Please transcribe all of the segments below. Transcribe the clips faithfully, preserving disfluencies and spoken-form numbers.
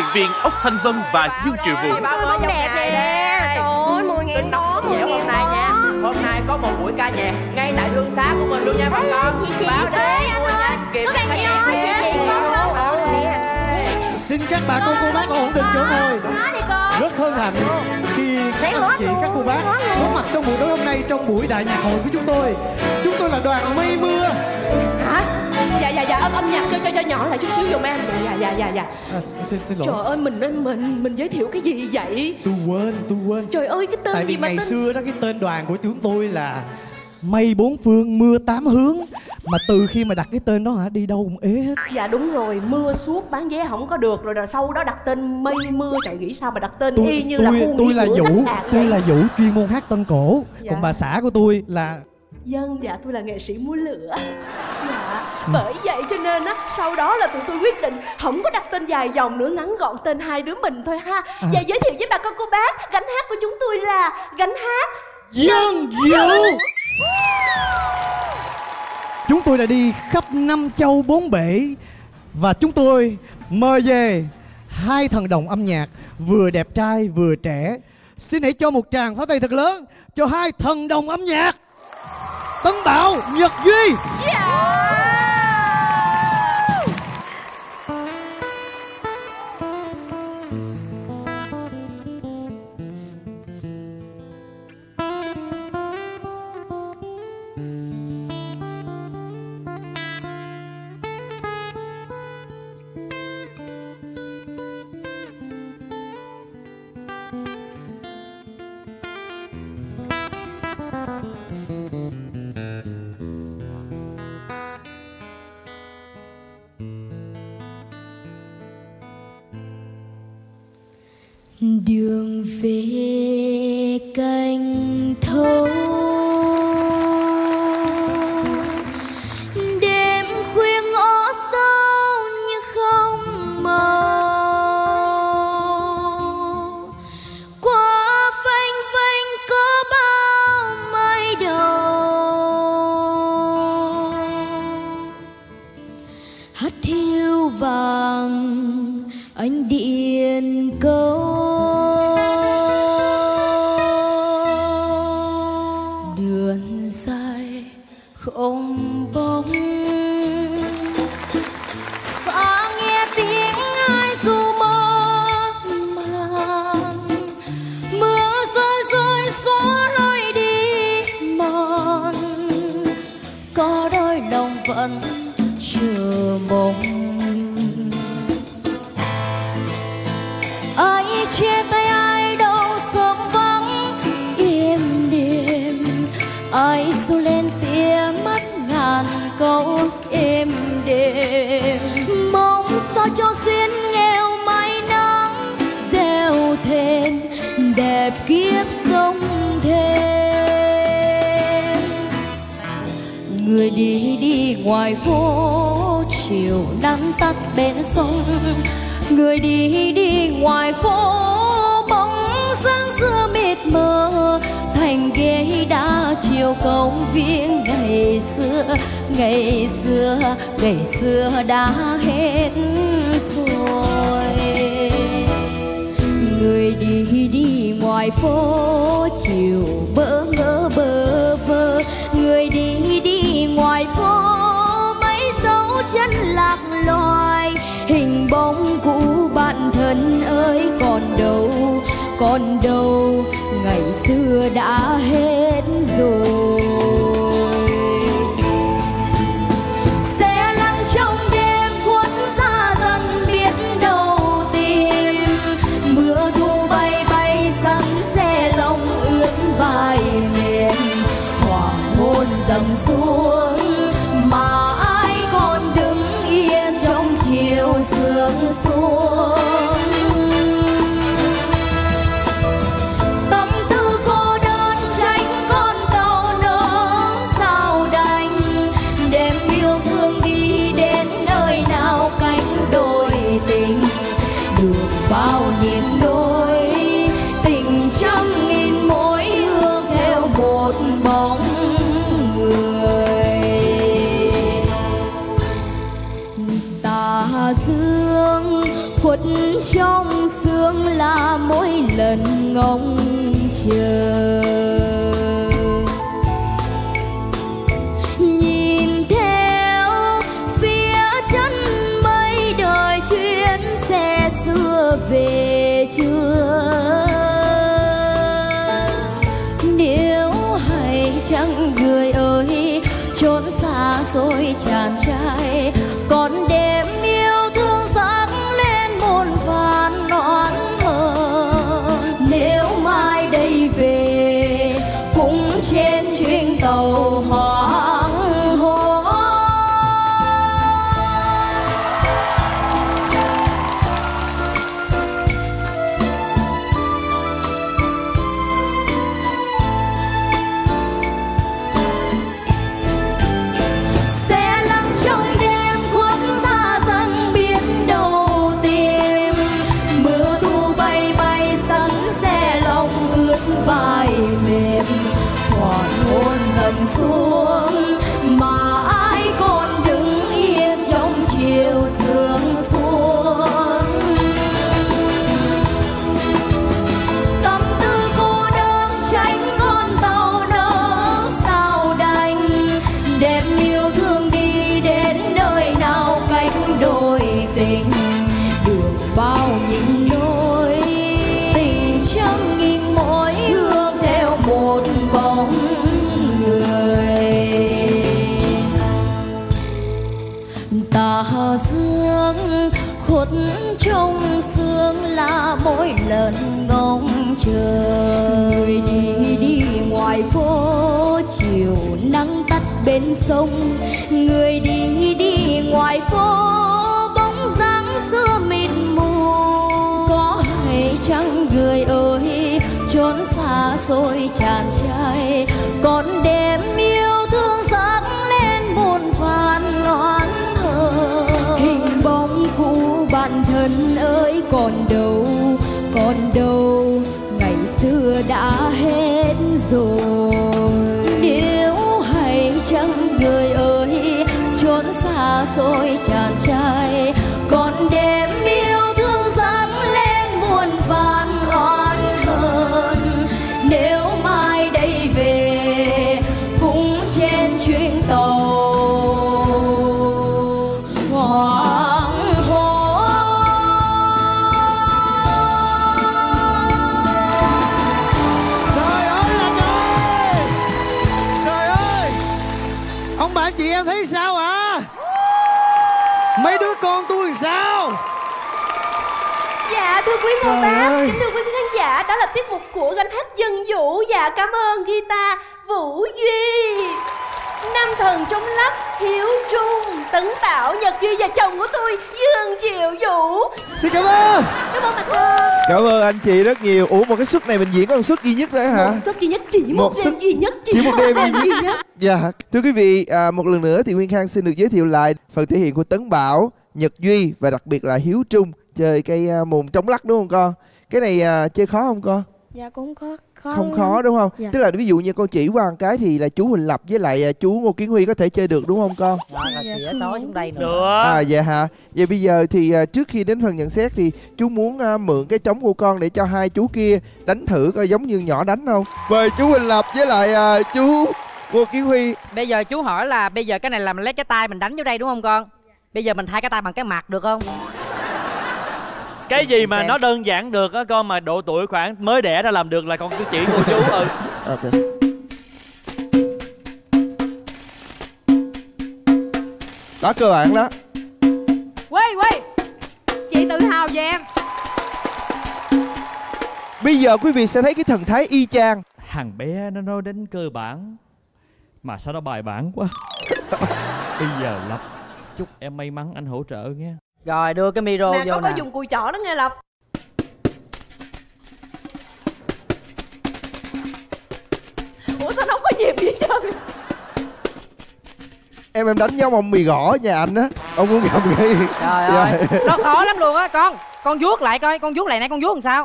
diễn viên Ốc Thanh Vân và Dương Triệu Vũ. Bông đẹp nè. Trời ơi, mười ngàn đó, mười ngàn này nha. Hôm nay có một buổi ca nhạc ngay tại thương xá của mình luôn nha bà con. Báo đây anh ơi. Kịp có bạn gì ơi, chị chị xin các bà con cô bác ổn định chỗ ngồi. Rất hân hạnh khi các anh chị các cô bác có mặt trong buổi tối hôm nay trong buổi đại nhạc hội của chúng tôi. Chúng tôi là đoàn Mây Mưa. Hả? Dạ dạ dạ âm âm nhạc cho cho cho nhỏ lại chút xíu giùm em. Dạ dạ dạ dạ. À, xin xin lỗi. Trời ơi mình nên mình mình giới thiệu cái gì vậy? Tôi quên tôi quên. Trời ơi cái tên Tại vì gì mà ngày tên... xưa đó cái tên đoàn của chúng tôi là Mây Bốn Phương Mưa Tám Hướng. Mà từ khi mà đặt cái tên đó hả, đi đâu cũng ế hết. Dạ đúng rồi, mưa suốt bán vé không có được. Rồi, rồi sau đó đặt tên Mây Mưa. Trời nghĩ sao mà đặt tên tôi, y như tôi, là khu tôi là Vũ. Tôi vậy? là Vũ chuyên môn hát tân cổ. Dạ. Còn bà xã của tôi là Dân, dạ tôi là nghệ sĩ múa lửa. Dạ, ừ. Bởi vậy cho nên á, sau đó là tụi tôi quyết định không có đặt tên dài dòng nữa, ngắn gọn tên hai đứa mình thôi ha. À. Và giới thiệu với bà con cô bác, gánh hát của chúng tôi là gánh hát Dân Vũ. Chúng tôi đã đi khắp năm châu bốn bể và chúng tôi mời về hai thần đồng âm nhạc vừa đẹp trai vừa trẻ. Xin hãy cho một tràng pháo tay thật lớn cho hai thần đồng âm nhạc Tấn Bảo, Nhật Duy. Yeah. Đường về cành thâu, đêm khuya ngõ sâu như không màu, qua phanh phanh có bao mây đầu, hát thiêu vàng ánh điện câu. Không bóng xa nghe tiếng ai ru mơ màng, mưa rơi rơi xóa lối đi mòn, có đôi lòng vẫn chờ mong. Ai chia tay ai đâu sớm vắng im đêm, ai ru lên tiếng mắt ngàn câu êm đềm, mong sao cho duyên nghèo mây nắng gieo thêm đẹp kiếp sống thêm. Người đi đi ngoài phố chiều nắng tắt bên sông, người đi đi ngoài phố bóng dáng xưa mịt mờ, thành ghế đá chiều công viên ngày xưa, ngày xưa, ngày xưa đã hết rồi. Người đi đi ngoài phố chiều bỡ ngỡ bơ vơ, người đi đi ngoài phố mấy dấu chân lạc loài, hình bóng cũ bạn thân ơi còn đâu, còn đâu ngày xưa đã hết rồi. Xe lăn trong đêm cuốn xa dần biết đâu tìm, mưa thu bay bay sắn xe lông ướt vai miền, hoàng hôn dầm xuống mà ai còn đứng yên trong chiều sương xuống. Bao nhiêu đôi tình trăm nghìn mối hương theo một bóng người. Tà dương khuất trong mong sương là mỗi lần ngóng chờ. Nhìn theo phía chân mây đời chuyến xe xưa về chưa. Nếu hay chăng người ơi chốn xa xôi tràn trai, còn đêm yêu thương sắc lên muôn vàn oán hờn. Nếu mai đây về cũng trên chuyến tàu hoàng hôn. Xe lăn trong đêm khuất xa dần biết đâu tìm. Mưa thu bay bay sắn xe lòng ướt vai mềm. Hoàng hôn dần xuống mà ai còn đứng yên trong chiều sương xuống. Tâm tư cô đơn tránh con tàu nỡ sao đành. Đem yêu thương đi đến nơi nào cánh đôi tình. Đường bao những nỗi tình trăm nghìn mỗi hướng theo một bóng người. Tà dương khuất trong sương là mỗi lần ngóng chờ. Người đi đi ngoài phố chiều nắng tắt bên sông. Người đi đi ngoài phố bóng dáng xưa mịt mù. Có hay chăng người ơi chốn xa xôi tràn trai, còn đêm yêu thương sắc lên muôn vàn oán hờn. Hình bóng cũ bạn thân ơi còn đâu, còn đâu ngày xưa đã hết rồi. Nếu hay chăng người ơi chốn xa xôi tràn trai, còn đêm yêu thương dâng lên muôn vàn oán hờn. Nếu mai đây về cũng trên chuyến tàu hoàng hôn. Trời ơi là trời! Trời ơi! Ông bạn chị em thấy sao ạ? Mấy đứa con tôi làm sao? Dạ thưa quý cô Trời bác, ơi. kính thưa quý khán giả, đó là tiết mục của gánh hát dân vũ. Dạ cảm ơn guitar Vũ Duy, Nam Thần Trong Lấp, Hiếu Trung, Tấn Bảo, Nhật Duy và chồng của tôi Dương Triệu Vũ. Xin cảm ơn. Cảm ơn bạn ơi. Cảm ơn anh chị rất nhiều. Ủa một cái suất này mình diễn có một suất duy nhất đấy hả? Một suất duy nhất, chỉ một, Một đêm suất- duy nhất, chỉ một đêm duy duy nhất. Dạ. Thưa quý vị, à, một lần nữa thì Nguyên Khang xin được giới thiệu lại phần thể hiện của Tấn Bảo, Nhật Duy và đặc biệt là Hiếu Trung chơi cây à, mùn trống lắc đúng không con? Cái này à, chơi khó không con? Dạ cũng có khó. Không khó đúng không? Dạ. Tức là ví dụ như con chỉ qua một cái thì là chú Huỳnh Lập với lại à, chú Ngô Kiến Huy có thể chơi được đúng không con? Đó là Dạ, chị ở không số muốn. xuống đây nữa. Được. À dạ hả? Vậy bây giờ thì à, trước khi đến phần nhận xét thì chú muốn à, mượn cái trống của con để cho hai chú kia đánh thử coi giống như nhỏ đánh không? Mời chú Huỳnh Lập với lại à, chú Ngô Kiến Huy. Bây giờ chú hỏi là bây giờ cái này là mình lấy cái tay mình đánh vô đây đúng không con? Bây giờ mình thay cái tay bằng cái mặt được không? Cái gì mà Xem. nó đơn giản được á con, mà độ tuổi khoảng mới đẻ ra làm được là con cứ chỉ cô chú. Ừ. Ok. Đó cơ bản đó. Quay quay, chị tự hào về em. Bây giờ quý vị sẽ thấy cái thần thái y chang. Thằng bé nó nói đến cơ bản mà sao nó bài bản quá. Bây giờ Lập, chúc em may mắn, anh hỗ trợ nghe. Rồi đưa cái micro Nè vô có nè. có dùng cùi chỏ đó nghe Lập. Ủa sao nó không có nhịp gì hết trơn? Em em đánh giống ông mì gõ nhà anh á. Ông muốn gặp cái Trời ơi, nó khó lắm luôn á con. Con vuốt lại coi, con vuốt lại nãy con vuốt làm sao?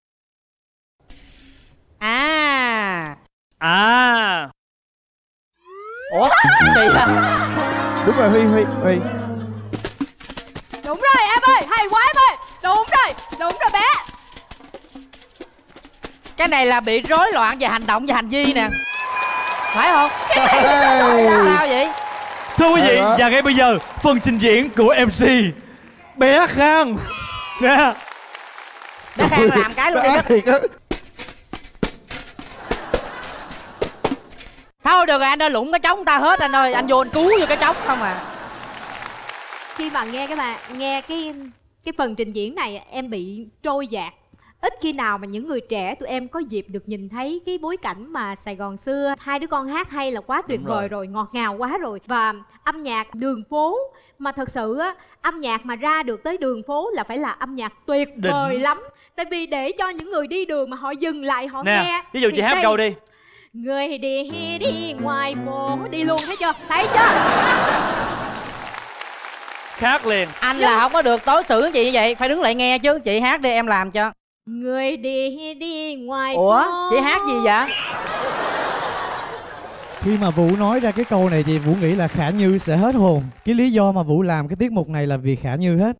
À. À. Ủa, kỳ à? Đúng rồi Huy Huy Huy. Đúng rồi em ơi, hay quá em ơi. Đúng rồi, đúng rồi bé. Cái này là bị rối loạn về hành động và hành vi nè, phải không? Hey. Sao vậy? Thưa quý vị, Hay quá. và ngay bây giờ phần trình diễn của em xê bé Khang nè. Bé Khang làm cái luôn đi. Đó, thiệt á. Thôi được rồi, anh ơi, lụng cái trống ta hết anh ơi, anh vô anh cứu vô cái trống không à. Khi mà nghe cái bà nghe cái cái phần trình diễn này em bị trôi dạt. Ít khi nào mà những người trẻ tụi em có dịp được nhìn thấy cái bối cảnh mà Sài Gòn xưa. Hai đứa con hát hay là quá tuyệt Đúng rồi. vời rồi, ngọt ngào quá rồi. Và âm nhạc đường phố mà thật sự á, âm nhạc mà ra được tới đường phố là phải là âm nhạc tuyệt Đỉnh. vời lắm. Tại vì để cho những người đi đường mà họ dừng lại họ Nè, nghe. ví dụ thì chị hát đây- câu đi. Người đi đi ngoài phố đi luôn, thấy chưa? Thấy chưa? Khác liền. Anh là không có được đối xử với chị như vậy, phải đứng lại nghe chứ. Chị hát đi, em làm cho. Người đi đi ngoài Ủa, phố. chị hát gì vậy? Khi mà Vũ nói ra cái câu này thì Vũ nghĩ là Khả Như sẽ hết hồn. Cái lý do mà Vũ làm cái tiết mục này là vì Khả Như hết.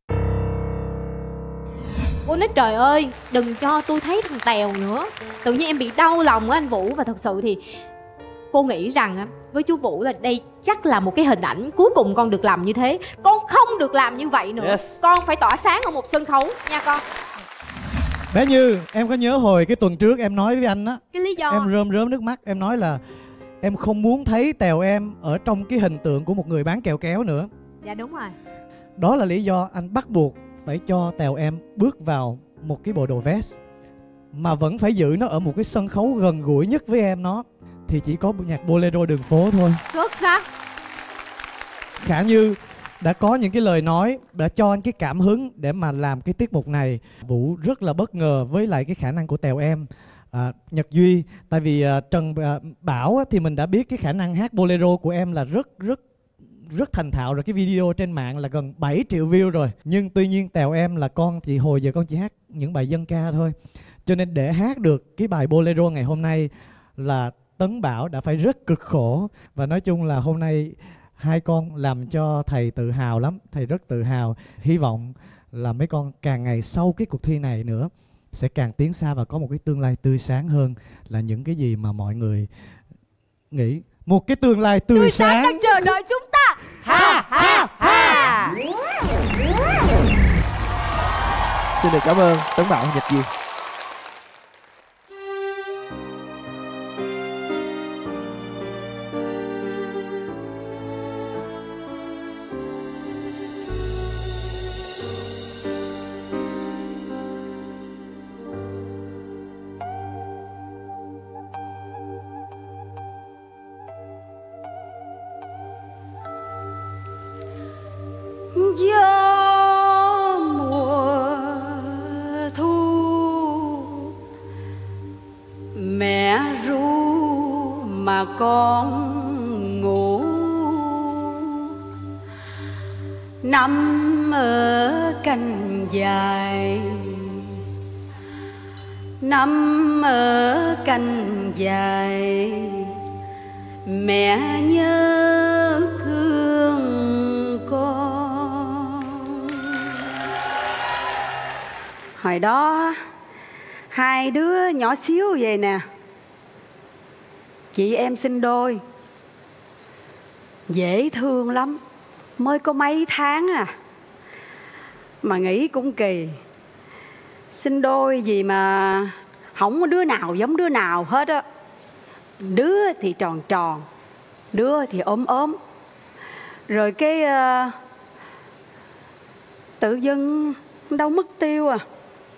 Cô nói trời ơi, đừng cho tôi thấy thằng Tèo nữa. Tự nhiên em bị đau lòng á anh Vũ. Và thật sự thì cô nghĩ rằng á, với chú Vũ là đây chắc là một cái hình ảnh cuối cùng con được làm như thế. Con không được làm như vậy nữa. Yes. Con phải tỏa sáng ở một sân khấu nha con. Bé Như, em có nhớ hồi cái tuần trước em nói với anh á, Cái lý do em rơm rớm nước mắt, em nói là em không muốn thấy Tèo em ở trong cái hình tượng của một người bán kẹo kéo nữa. Dạ đúng rồi. Đó là lý do anh bắt buộc phải cho Tèo em bước vào một cái bộ đồ vest, mà vẫn phải giữ nó ở một cái sân khấu gần gũi nhất với em nó. Thì chỉ có nhạc bolero đường phố thôi. Xuất sắc. Khả Như đã có những cái lời nói, đã cho anh cái cảm hứng để mà làm cái tiết mục này. Vũ rất là bất ngờ với lại cái khả năng của Tèo em. à, Nhật Duy, tại vì à, Trần à, Bảo á, thì mình đã biết cái khả năng hát bolero của em là rất rất rất thành thạo rồi. Cái video trên mạng là gần bảy triệu view rồi. Nhưng tuy nhiên Tèo em là con thì hồi giờ con chỉ hát những bài dân ca thôi. Cho nên để hát được cái bài bolero ngày hôm nay là Tấn Bảo đã phải rất cực khổ. Và nói chung là hôm nay hai con làm cho thầy tự hào lắm. Thầy rất tự hào. Hy vọng là mấy con càng ngày sau cái cuộc thi này nữa sẽ càng tiến xa và có một cái tương lai tươi sáng hơn là những cái gì mà mọi người nghĩ. Một cái tương lai tươi, Tươi sáng sáng. đang chờ đợi chúng ta. Ha ha ha. Xin được cảm ơn Tấn Bảo, Nhật Duy. Gió mùa thu mẹ ru mà con ngủ, nằm ở cành dài, nằm ở cành dài, mẹ nhớ thương con. Hồi đó hai đứa nhỏ xíu vậy nè, chị em sinh đôi, dễ thương lắm, mới có mấy tháng à mà nghĩ cũng kỳ. Sinh đôi gì mà không có đứa nào giống đứa nào hết á. Đứa thì tròn tròn, đứa thì ốm ốm. Rồi cái uh, tự dưng đâu mất tiêu à.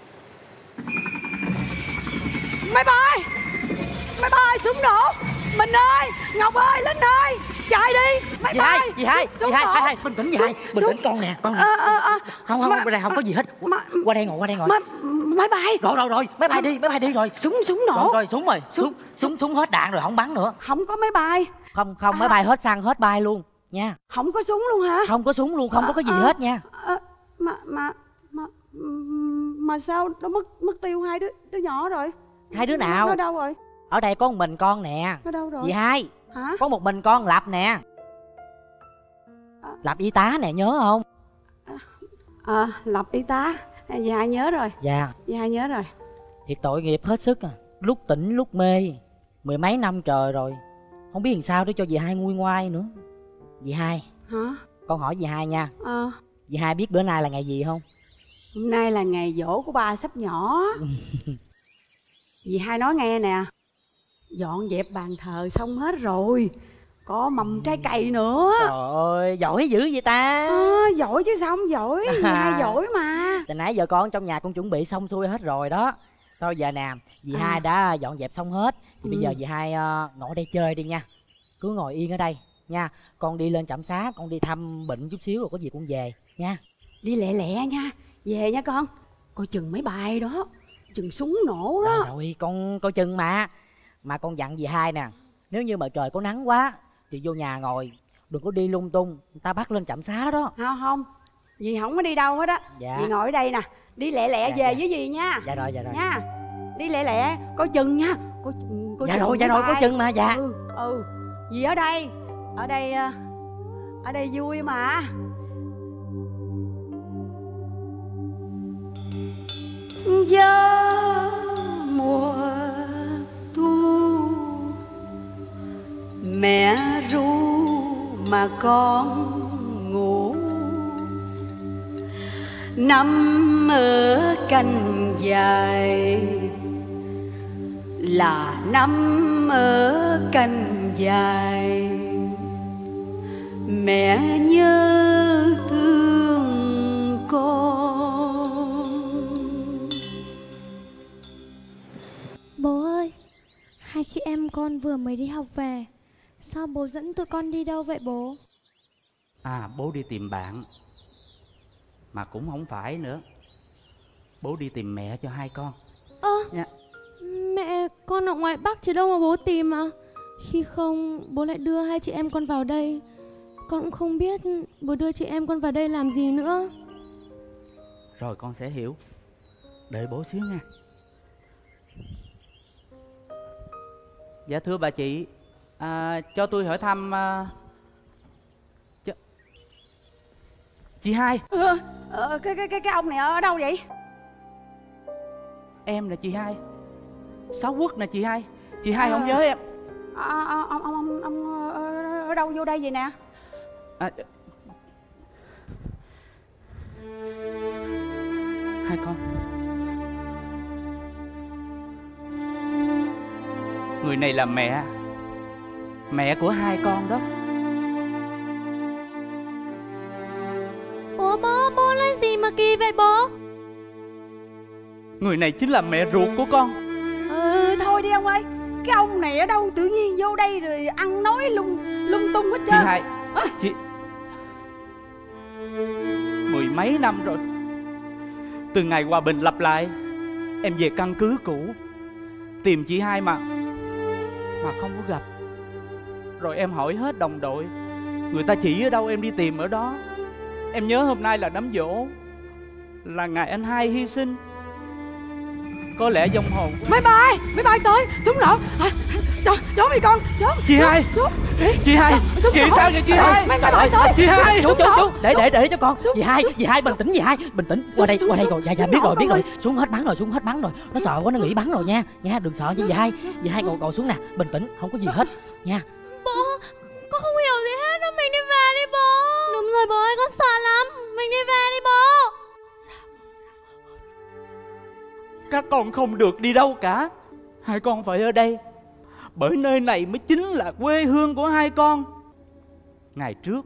Máy bay, máy bay súng nổ. Mình ơi, Ngọc ơi, Linh ơi, chạy đi. Máy Dì bay, hai, dì hai, súng dì hai, nổ. hai, hai, bình tĩnh dì hai, bình Súng- tĩnh con nè, con nè. Ờ, ờ, ờ. Không không, Mà- bên đây không có gì hết. mà- Qua đây ngồi, qua đây ngồi. Máy, máy bay. Rồi rồi rồi, máy bay đi, máy bay đi rồi. Súng súng nổ. Rồi rồi, súng rồi, Súng- súng súng súng hết đạn rồi, không bắn nữa. Không có máy bay. Không không, máy À. bay hết xăng, hết bay luôn nha. Không có súng luôn hả? Không có súng luôn, không có cái gì À, hết nha. à, mà mà mà mà sao nó mất mất tiêu hai đứa đứa nhỏ rồi? Hai đứa Nó nào? đâu rồi? Ở đây có một mình con nè. Nó đâu rồi? Dì hai, Hả? có một mình con Lập nè. À. Lập y tá nè, nhớ không? À, Lập y tá. Dì hai nhớ rồi. Dạ. Dì hai nhớ rồi. Thiệt tội nghiệp hết sức à. Lúc tỉnh lúc mê, mười mấy năm trời rồi, không biết làm sao để cho dì hai nguôi ngoai nữa. Dì hai. Hả? Con hỏi dì hai nha. Ờ. Dì hai biết bữa nay là ngày gì không? Hôm nay là ngày giỗ của ba sắp nhỏ. Dì hai nói nghe nè, dọn dẹp bàn thờ xong hết rồi, có mầm trái cây nữa. Trời ơi, giỏi dữ vậy ta. À, giỏi chứ sao không giỏi. Dì hai giỏi mà. Từ nãy giờ con trong nhà con chuẩn bị xong xuôi hết rồi đó. Thôi giờ nè, dì à. hai đã dọn dẹp xong hết thì ừ. bây giờ dì hai uh, ngồi đây chơi đi nha. Cứ ngồi yên ở đây nha. Con đi lên trạm xá, con đi thăm bệnh chút xíu rồi có gì con về nha. Đi lẹ lẹ nha, về nha con. Coi chừng mấy bài đó, chừng súng nổ đó. Rồi, rồi con coi chừng mà. Mà con dặn dì hai nè, nếu như mà trời có nắng quá thì vô nhà ngồi, đừng có đi lung tung, người ta bắt lên trạm xá đó. Không không, dì không có đi đâu hết á. Dạ. Dì ngồi ở đây nè, đi lẹ lẹ dạ, về dạ. với dì nha. Dạ rồi, dạ rồi nha. Đi lẹ lẹ, coi chừng nha. Coi, coi dạ rồi, dạ rồi, coi chừng mà. Dạ. Ừ, ừ. Dì ở đây, ở đây, ở đây vui mà. Gió mùa thu, mẹ ru mà con ngủ, nằm ở cành dài là nằm ở cành dài, mẹ nhớ thương con. Bố ơi, hai chị em con vừa mới đi học về. Sao bố dẫn tụi con đi đâu vậy bố? À, bố đi tìm bạn. Mà cũng không phải nữa, bố đi tìm mẹ cho hai con. Ơ Nha. Mẹ con ở ngoài Bắc chứ đâu mà bố tìm à? Khi không bố lại đưa hai chị em con vào đây. Con cũng không biết bố đưa chị em con vào đây làm gì nữa. Rồi con sẽ hiểu. Đợi bố xíu nha. Dạ thưa bà chị, à, cho tôi hỏi thăm à, ch... chị hai. Ừ, ờ, cái, cái, cái, cái ông này ở đâu vậy? Em là chị hai. Sáu Quốc nè chị hai. Chị hai à, không nhớ em. À, à, ông, ông, ông, ông ở đâu vô đây vậy nè? À, hai con. Người này là mẹ. Mẹ của hai con đó. Ủa bố, bố nói gì mà kỳ vậy bố? Người này chính là mẹ ruột của con. Ừ, thôi đi ông ơi. Cái ông này ở đâu tự nhiên vô đây rồi ăn nói lung lung tung hết trơn. Chị hai à. Chị mười mấy năm rồi, từ ngày hòa bình lập lại, em về căn cứ cũ tìm chị hai mà Mà không có gặp. Rồi em hỏi hết đồng đội, người ta chỉ ở đâu em đi tìm ở đó. Em nhớ hôm nay là đám giỗ, là ngày anh hai hy sinh. Có lẽ vong hồn của... Máy bay, máy bay tới, súng nổ. À, trốn, trốn đi con, trốn. Chị hai, chị hai, chị sao vậy chị hai? Máy bay tới. Chị hai, chú chú chú, để để để cho con. Chị hai, chị hai bình tĩnh, chị hai bình tĩnh. Qua đây, qua đây rồi. Dạ dạ biết rồi, biết rồi. Xuống hết bắn rồi, xuống hết bắn rồi. Nó sợ quá, nó nghĩ bắn rồi nha. Nha, đừng sợ chứ chị hai. Chị hai ngồi ngồi xuống nè, bình tĩnh, không có gì hết nha. Bố, con không hiểu gì hết đâu, mình đi về đi bố. Đúng rồi bố ơi, con sợ lắm. Mình đi về đi bố. Các con không được đi đâu cả. Hai con phải ở đây, bởi nơi này mới chính là quê hương của hai con. Ngày trước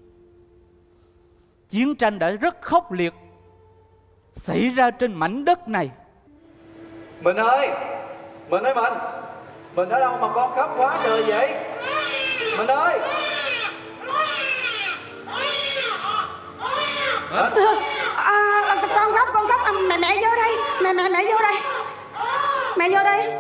chiến tranh đã rất khốc liệt xảy ra trên mảnh đất này. Mình ơi, Mình ơi Mình Mình ở đâu mà con khóc quá trời vậy? Mình ơi. À, à, con khóc, con khóc. À, mẹ mẹ vô đây. Mẹ mẹ mẹ vô đây. Mẹ vô đây.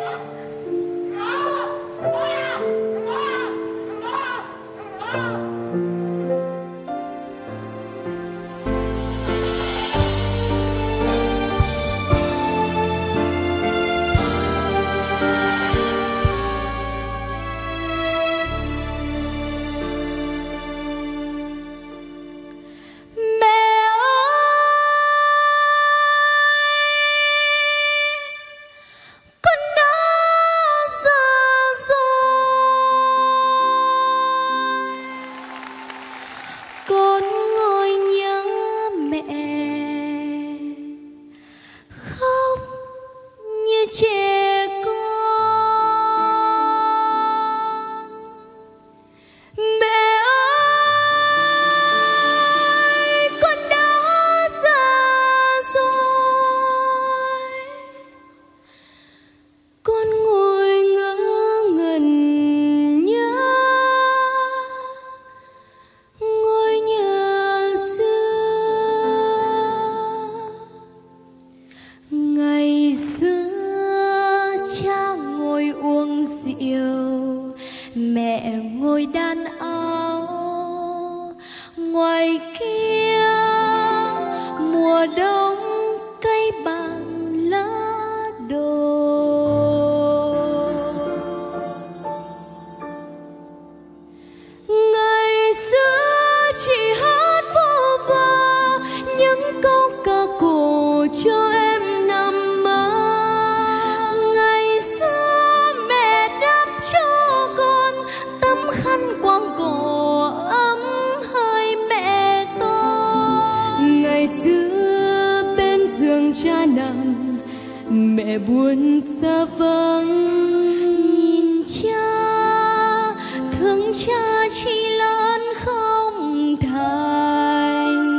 mẹ buồn xa vắng. Nhìn cha thương cha chỉ lớn không thành.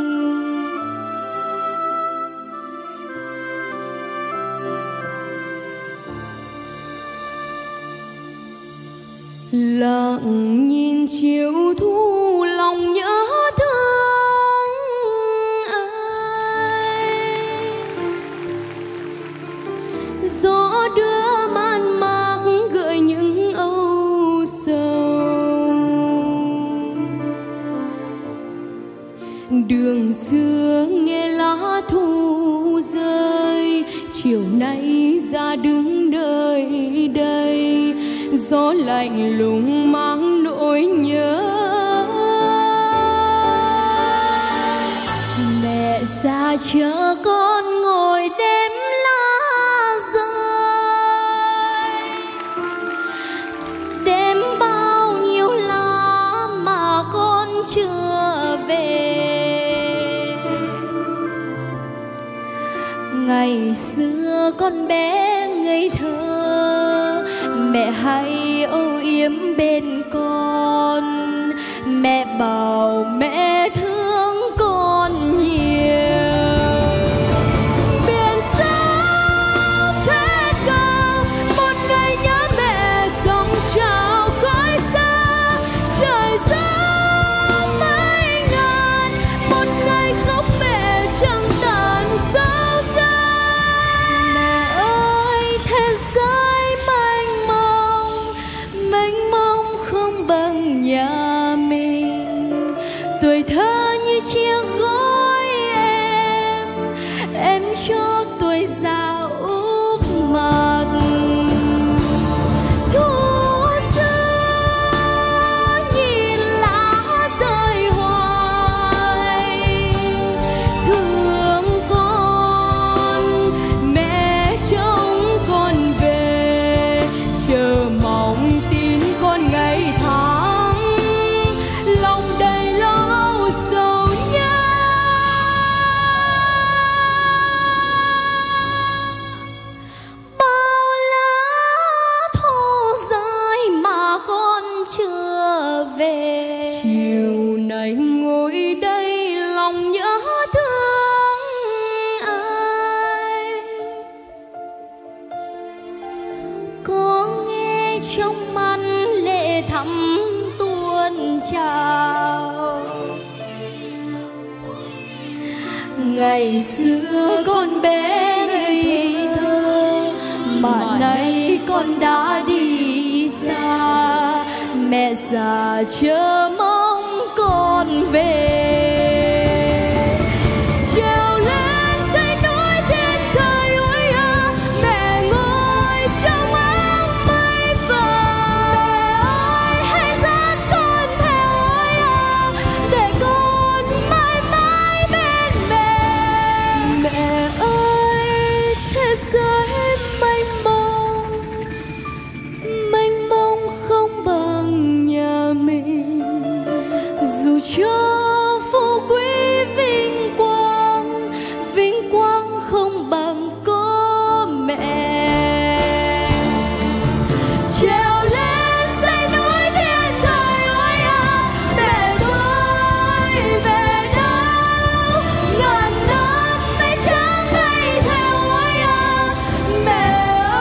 Lặng nhìn chiều thu lòng nhớ thương ai. Gió đưa man mác gợi những âu sầu. Đường xưa nghe lá thu rơi, chiều nay ra đứng nơi đây. Gió lạnh lùng mang nỗi nhớ. Mẹ ra chờ con ngồi đêm lá rơi. Đêm bao nhiêu lá mà con chưa về. Ngày xưa con bé ngây thơ, mẹ hay âu yếm bên con. Mẹ bảo mẹ thương con nhiều. Biển sao thế cơ, một ngày nhớ mẹ dòng trào khói xa. Trời gió mây ngàn, một ngày khóc mẹ chẳng tàn sao xa. Mẹ ơi thế giới mênh mông, mênh mông không bằng nhà mình. Tuổi thơ như chiếc gối em, em cho tuổi già úp mặt. Thu xưa nhìn lá rơi hoài, thương con mẹ trông con về. Chờ mong tin con ngày tháng, lòng đầy lo sầu nhớ. Bao lá thu rơi mà con chưa về. Chiều nay ngồi đây lòng nhớ thương ai. Có nghe trong mắt lệ thắm tuôn trào. Ngày xưa con bé ngây thơ, mà nay con đã đi xa. Mẹ già chờ mong con về. Trèo lên dãy núi thiên thời ôi à, mẹ ngồi trong áng mây vàng. Mẹ ơi hãy dắt con theo ôi à, để con mãi mãi bên mẹ. Mẹ ơi thế giới mênh mông, mênh mông không bằng nhà mình. Dù cho phú quý vinh quang, vinh quang không bằng có mẹ. Trèo lên dãy núi thiên thời ôi à, mẹ tôi về đâu. Ngàn năm mẹ chẳng ngây theo ôi à, mẹ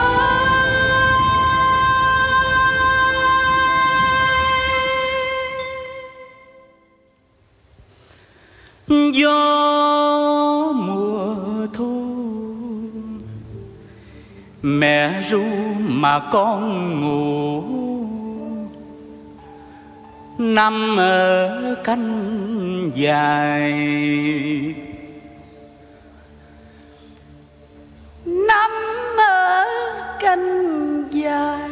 ơi. Gió mùa thu, mẹ ru mà con ngủ. Nằm ở cánh dài, Nằm ở cánh dài.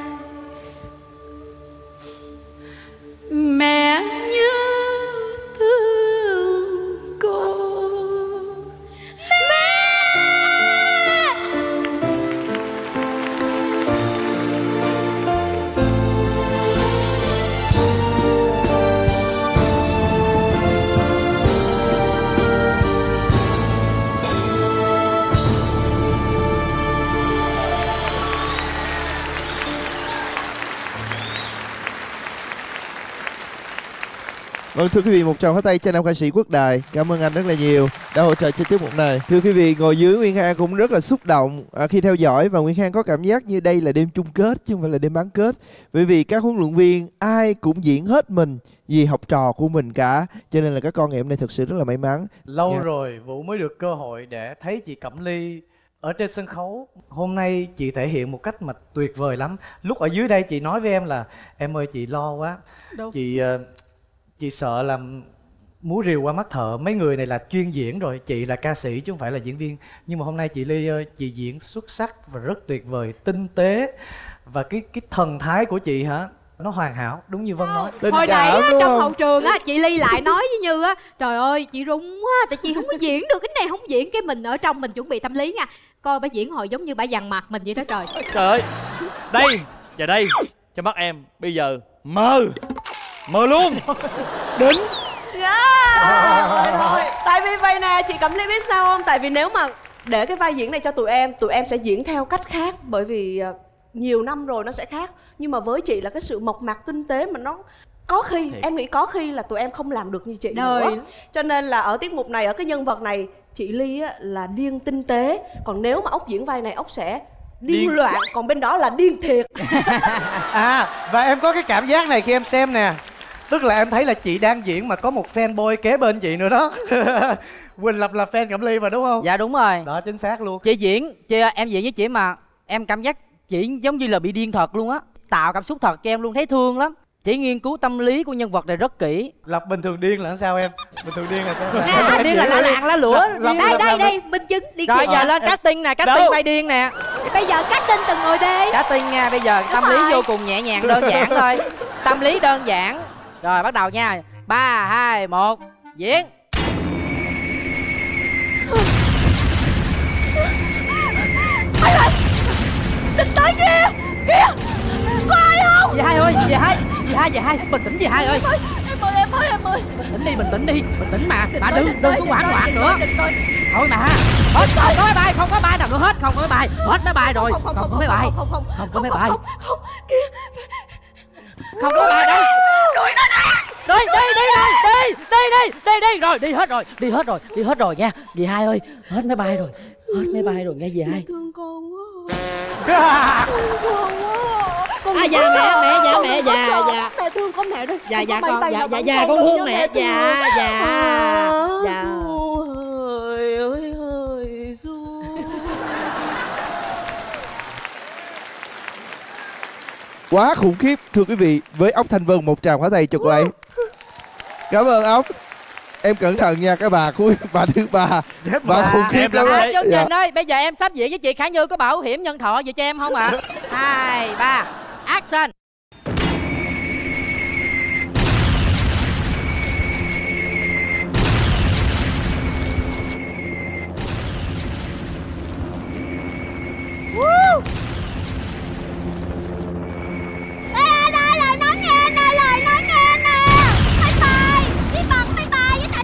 Mẹ nhớ thương con. Mẹ Vâng, thưa quý vị, một tràng pháo tay cho nam ca sĩ Quốc Đài. Cảm ơn anh rất là nhiều đã hỗ trợ cho tiết mục này. Thưa quý vị, ngồi dưới Nguyên Khang cũng rất là xúc động à, khi theo dõi, và Nguyên Khang có cảm giác như đây là đêm chung kết chứ không phải là đêm bán kết. Bởi vì các huấn luyện viên ai cũng diễn hết mình vì học trò của mình cả, cho nên là các con ngày hôm nay thực sự rất là may mắn. Lâu Nha. rồi Vũ mới được cơ hội để thấy chị Cẩm Ly ở trên sân khấu. Hôm nay chị thể hiện một cách mà tuyệt vời lắm. Lúc ở dưới đây chị nói với em là em ơi chị lo quá. Đúng. Chị ờ, chị sợ làm múa rìu qua mắt thợ. Mấy người này là chuyên diễn rồi, chị là ca sĩ chứ không phải là diễn viên. Nhưng mà hôm nay chị Ly ơi, chị diễn xuất sắc và rất tuyệt vời, tinh tế. Và cái cái thần thái của chị hả, nó hoàn hảo, đúng như Vân nói. Hồi nãy á, trong hậu trường á, chị Ly lại nói với Như á, trời ơi chị run quá, tại chị không có diễn được cái này, không diễn. Cái mình ở trong mình chuẩn bị tâm lý nha, coi bà diễn hồi giống như bà dằn mặt mình vậy đó trời. Trời ơi, đây và đây cho mắt em bây giờ mờ mờ luôn. Đính. Yeah. Thôi thôi. Tại vì vậy nè, chị Cẩm Ly biết sao không? Tại vì nếu mà để cái vai diễn này cho tụi em, tụi em sẽ diễn theo cách khác. Bởi vì uh, nhiều năm rồi nó sẽ khác. Nhưng mà với chị là cái sự mộc mạc tinh tế mà nó có khi, thiệt. Em nghĩ có khi là tụi em không làm được như chị Đời. nữa. Cho nên là ở tiết mục này, ở cái nhân vật này, chị Ly á, là điên tinh tế. Còn nếu mà ốc diễn vai này, ốc sẽ điên, điên loạn. Còn bên đó là điên thiệt. À, và em có cái cảm giác này khi em xem nè. Tức là em thấy là chị đang diễn mà có một fanboy kế bên chị nữa đó. Quỳnh Lập là fan Cẩm Ly mà đúng không? Dạ đúng rồi. Đó, chính xác luôn. Chị diễn, chị, em diễn với chị mà em cảm giác chị giống như là bị điên thật luôn á. Tạo cảm xúc thật cho em luôn, thấy thương lắm. Chị nghiên cứu tâm lý của nhân vật này rất kỹ. Lập bình thường điên là sao em? Bình thường điên là sao? Nè, điên là lá lạng lá lửa. Đây đây đây, minh chứng đi. Rồi giờ lên casting nè, casting vai điên nè. Bây giờ casting từng người đi. Casting nha, bây giờ tâm lý vô cùng nhẹ nhàng đơn giản thôi. Tâm lý đơn giản. Rồi bắt đầu nha. Ba, hai, một, diễn. Ai ơi, tình tới kia, kia, có ai không? Dì Hai ơi, dì Hai, dì Hai, dì Hai, bình tĩnh dì Hai ơi. Em ơi, em ơi, em ơi. Bình tĩnh đi, bình tĩnh đi, bình tĩnh mà, mà đừng, đừng có hoảng loạn nữa. Thôi mà, hết, không có máy bay, không có bài nào nữa hết, không có máy bay, hết máy bay rồi, không có máy bay, không có máy bay. Không, kia. Không có bài đâu. Đuổi nó đi. Đi, đi, đi, đi, đi, đi, đi, đi, đi, rồi, đi hết rồi, đi hết rồi, đi hết rồi nha. Dì Hai ơi, hết máy bay rồi, hết máy bay rồi nghe dì Hai. Thương con quá. Thương con quá. Con à dạ mẹ, mẹ, dạ mẹ, dạ, dạ. Mẹ thương con mẹ đây. Dạ, dạ con, dạ, dạ, dạ con thương mẹ, dạ, dạ, dạ. Ơi ơi ơi Du. Quá khủng khiếp, thưa quý vị. Với ốc Thanh Vân, một tràng pháo tay cho cô ấy. Cảm ơn ốc. Em cẩn thận nha các bà, cuối bà thứ ba. Bà khủng khiếp lắm. À, chương trình ơi, bây giờ em sắp diễn với chị Khả Như, có bảo hiểm nhân thọ gì cho em không ạ? Hai, ba, action. Woo! Ê, đây lời nói nghe nè, lời nói nghe nè. Bye bye, đi bật bye bye với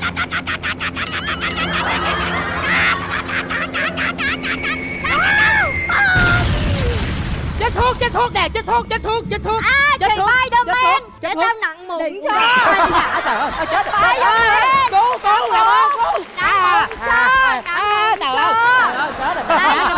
chết thuốc, chết thuốc nè, chết thuốc, chết thuốc, chết thuốc. À, chết chị thuốc, Spiderman, chết để thuốc. tao nặng mụn cho. À, trời ơi, chết rồi. Spiderman. Cứu, cứu, làm ơn, cứu. Nặng mụn cho, nặng Trời mụn ơi, trời ơi, chết rồi.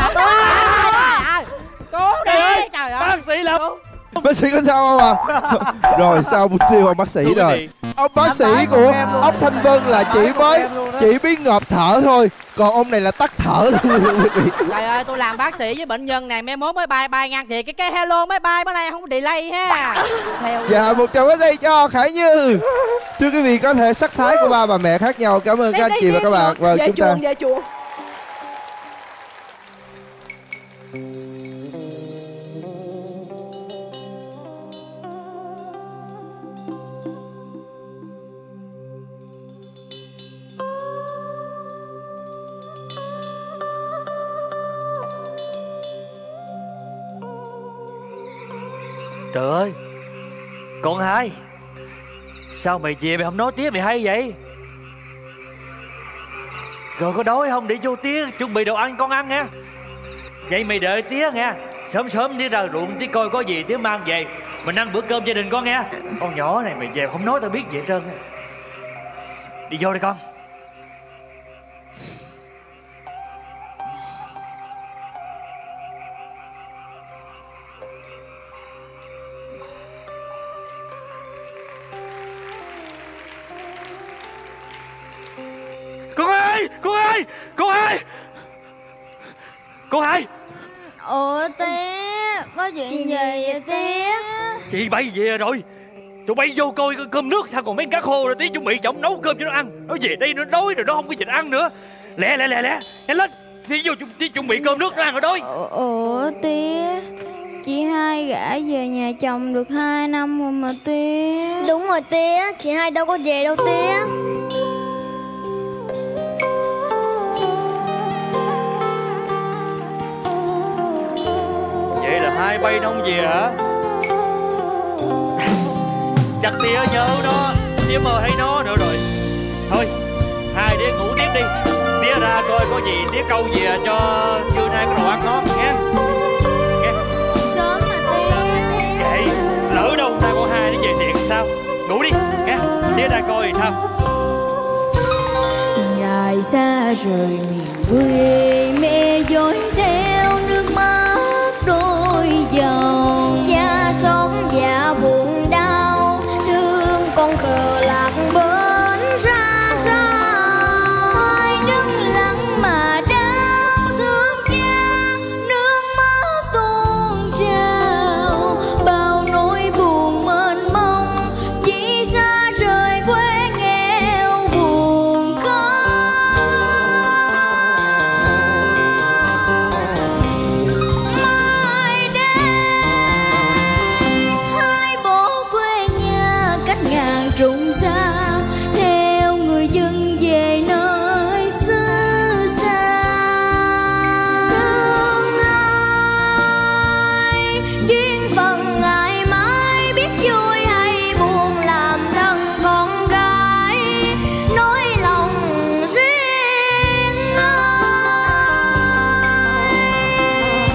Cứu đi, trời ơi. Bác sĩ Lập. Bác sĩ có sao không à? Rồi sao mục tiêu ông bác sĩ rồi. Ông bác sĩ của ốc Thanh Vân là chỉ mới chỉ biết ngợp thở thôi, còn ông này là tắt thở luôn quý vị. Trời ơi, tôi làm bác sĩ với bệnh nhân này, mai mốt máy bay bay ngang thì cái cái hello máy bay bữa nay không có delay ha. Theo dạ, một tràng pháo tay cho Khải Như. Thưa quý vị, có thể sắc thái của ba bà mẹ khác nhau. Cảm ơn các anh chị và các bạn. Và chúng ta về chuồng. Trời ơi, con Hai, sao mày về mày không nói tiếng mày hay vậy? Rồi có đói không để vô tía chuẩn bị đồ ăn con ăn nha. Vậy mày đợi tía nha, sớm sớm đi ra ruộng tí coi có gì tía mang về. Mình ăn bữa cơm gia đình con nghe. Con nhỏ này mày về không nói tao biết gì hết trơn. Đi vô đi con. Con ơi, con ơi, con ơi, con ơi. Ủa tía, có chuyện gì vậy tía? Chị bay về rồi. Tụi bay vô coi cơm nước sao còn mấy cá khô rồi. Tí chuẩn bị chồng nấu cơm cho nó ăn. Nó về đây nó đói rồi, nó không có thịt ăn nữa. Lẹ lẹ lẹ lẹ, nhanh lên. Tí vô tí chuẩn bị cơm nước nó ăn rồi đói. Ủa tía, chị hai gả về nhà chồng được hai năm rồi mà tía. Đúng rồi tía, chị hai đâu có về đâu tía. Vậy là hai bay nó không về hả? Chắc tía nhớ nó, tía mơ hay nó nữa rồi. Thôi, hai đứa ngủ tiếp đi. Tía ra coi có gì tía câu về cho trưa nay có đồ ăn ngon nghe. Nghe. Sớm mà tía. Kệ, lỡ đâu ta có hai đứa về tiện sao? Ngủ đi, nghe. Tía ra coi thì sao? Ngày xa rời miền quê, mẹ dõi theo nước mắt đôi dòng. Cha xót dạ buồn đau, thương con khờ lạc bến ra sao. Ai đứng lặng mà đau thương cha, nước mắt tuôn trào. Bao nỗi buồn mênh mông, chỉ xa rời quê nghèo buồn khó. Mai đây hai bố quê nhà cách ngàn trùng xa, theo người dân về nơi xứ xa. Thương ai duyên phận ngày mai, biết vui hay buồn làm thân con gái, nói lòng riêng ai.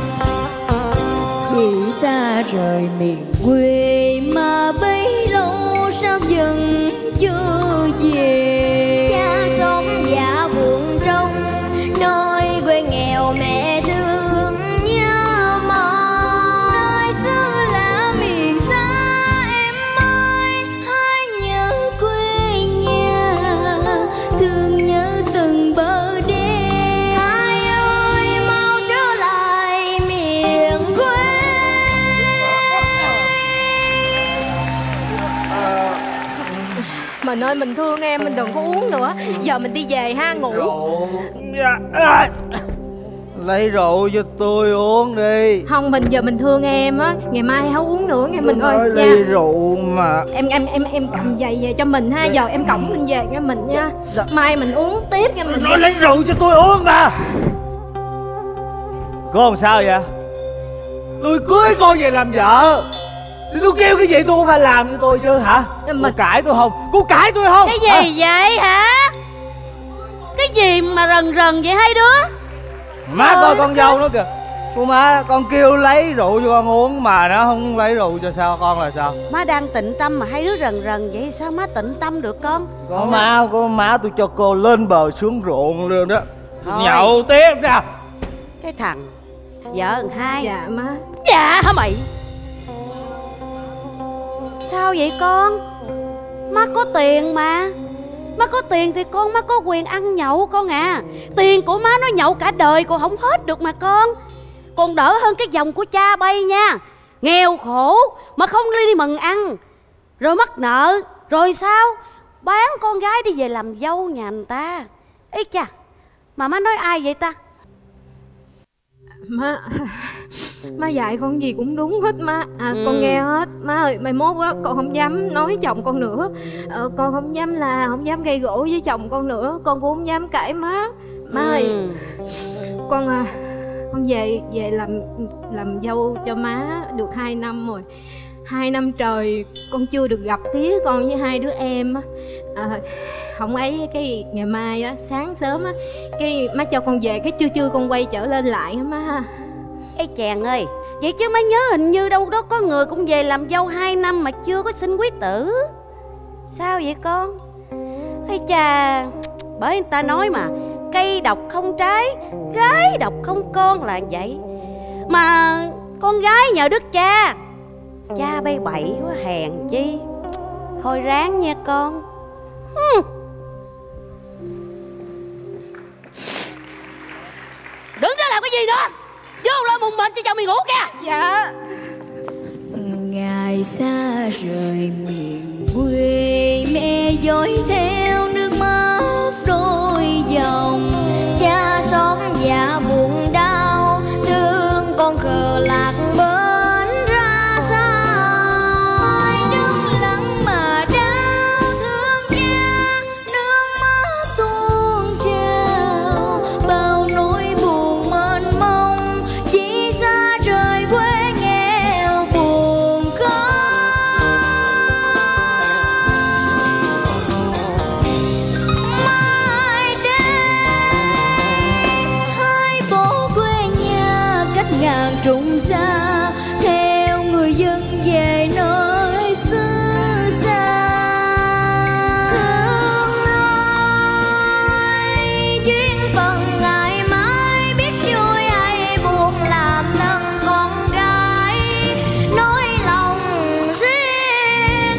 Khi xa rời miền quê mà bấy lâu sao vẫn chưa về. Cha xót dạ buồn trong nơi quê nghèo, mẹ thương nhớ mong. Nơi xứ lạ miền xa em ơi, hãy nhớ quê nhà, thương nhớ từng bờ đê. Hai ơi mau trở lại miền quê. Mình ơi, mình thương em, mình đừng có uống nữa. Giờ mình đi về ha, ngủ. Lấy rượu cho tôi uống đi. Không, mình giờ mình thương em á, ngày mai không uống nữa nghe mình ơi nói nha. ly rượu mà. Em em em em cầm giày về cho mình ha, giờ em cõng mình về cho mình nha. Mai mình uống tiếp nha mình. Nói lấy rượu cho tôi uống mà. Cô làm sao vậy? Tôi cưới cô về làm vợ thì tôi kêu cái gì tôi cũng phải làm cho tôi chứ hả? Cô cãi tôi không? Cô cãi tôi không? Cái gì vậy hả? Cái gì mà rần rần vậy hai đứa? Má coi con dâu nó kìa. Cô má, con kêu lấy rượu cho con uống mà nó không lấy rượu cho sao con là sao? Má đang tịnh tâm mà hai đứa rần rần vậy sao má tịnh tâm được con? Con má, con má tôi cho cô lên bờ xuống ruộng luôn đó. Thôi. Nhậu tiếp nè. Cái thằng vợ thằng hai. Dạ má. Dạ hả mày? Sao vậy con? Má có tiền mà. Má có tiền thì con má có quyền ăn nhậu con à. Tiền của má nó nhậu cả đời còn không hết được mà con. Còn đỡ hơn cái dòng của cha bay nha. Nghèo khổ mà không đi mừng ăn, rồi mắc nợ, rồi sao? Bán con gái đi về làm dâu nhà người ta. Ê cha, mà má nói ai vậy ta? Má má dạy con gì cũng đúng hết má. À ừ. Con nghe hết. Má ơi, mai mốt á con không dám nói chồng con nữa. ờ, Con không dám là không dám gây gỗ với chồng con nữa. Con cũng không dám cãi má. Má ừ. ơi, con à, con về về làm làm dâu cho má được hai năm rồi. Hai năm trời con chưa được gặp tía con với hai đứa em á. À, không ấy cái ngày mai á, sáng sớm á, cái má cho con về, cái trưa trưa con quay trở lên lại á má ha. Ê chàng ơi, Vậy chứ mới nhớ hình như đâu đó có người cũng về làm dâu hai năm mà chưa có xin quý tử. Sao vậy con? Hay chà, bởi người ta nói mà cây độc không trái, gái độc không con là vậy. Mà con gái nhờ đức cha, cha bay bậy quá hèn chi. Thôi ráng nha con. Hừm. Đứng đó làm cái gì nữa? Vô lên bùng mình cho chồng mày ngủ kìa. Dạ. Ngày xa rời miền quê, mẹ dõi theo nước mắt đôi dòng. Cha xót dạ buồn đau, thương con khờ lạc bến ra sao. Đứng lặng mà đau thương cha, nước mắt tuôn trào. Bao nỗi buồn mênh mông, chỉ xa rời quê nghèo buồn khó. Mai đây hai bố quê nhà cách ngàn trùng xa, theo người dân về nơi xứ xa. Thương ơi, duyên phận ngày mai biết vui hay buồn, làm lần con gái nói lòng riêng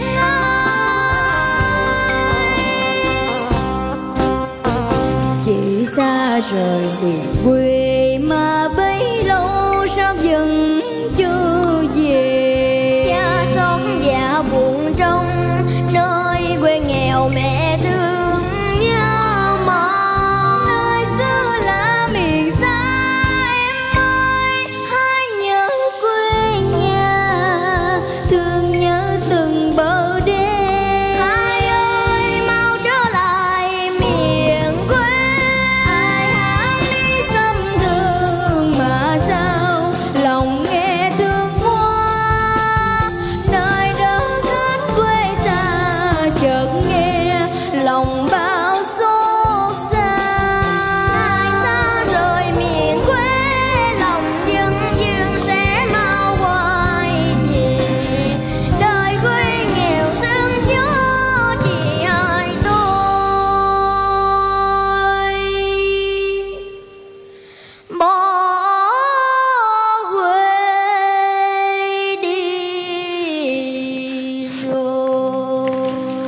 ơi. Chị xa rời miền quê mà bấy lâu sao vẫn chưa về. Cha xót dạ buồn trong nơi quê nghèo, mẹ thương nhớ mong. Nơi xưa là miền xa em ơi, hãy nhớ quê nhà, thương nhớ từng bờ đê. Hai ơi mau trở lại miền quê. Ai hát đi xăm thương mà sao lòng nghe thương quá. Nơi đất khách quê xa, chợt nghe lòng bao xót xa. Ai xa rời miền quê, lòng dân dương sẽ mau quay về. Đời quê nghèo sương gió chỉ hai tôi bỏ quê đi rồi.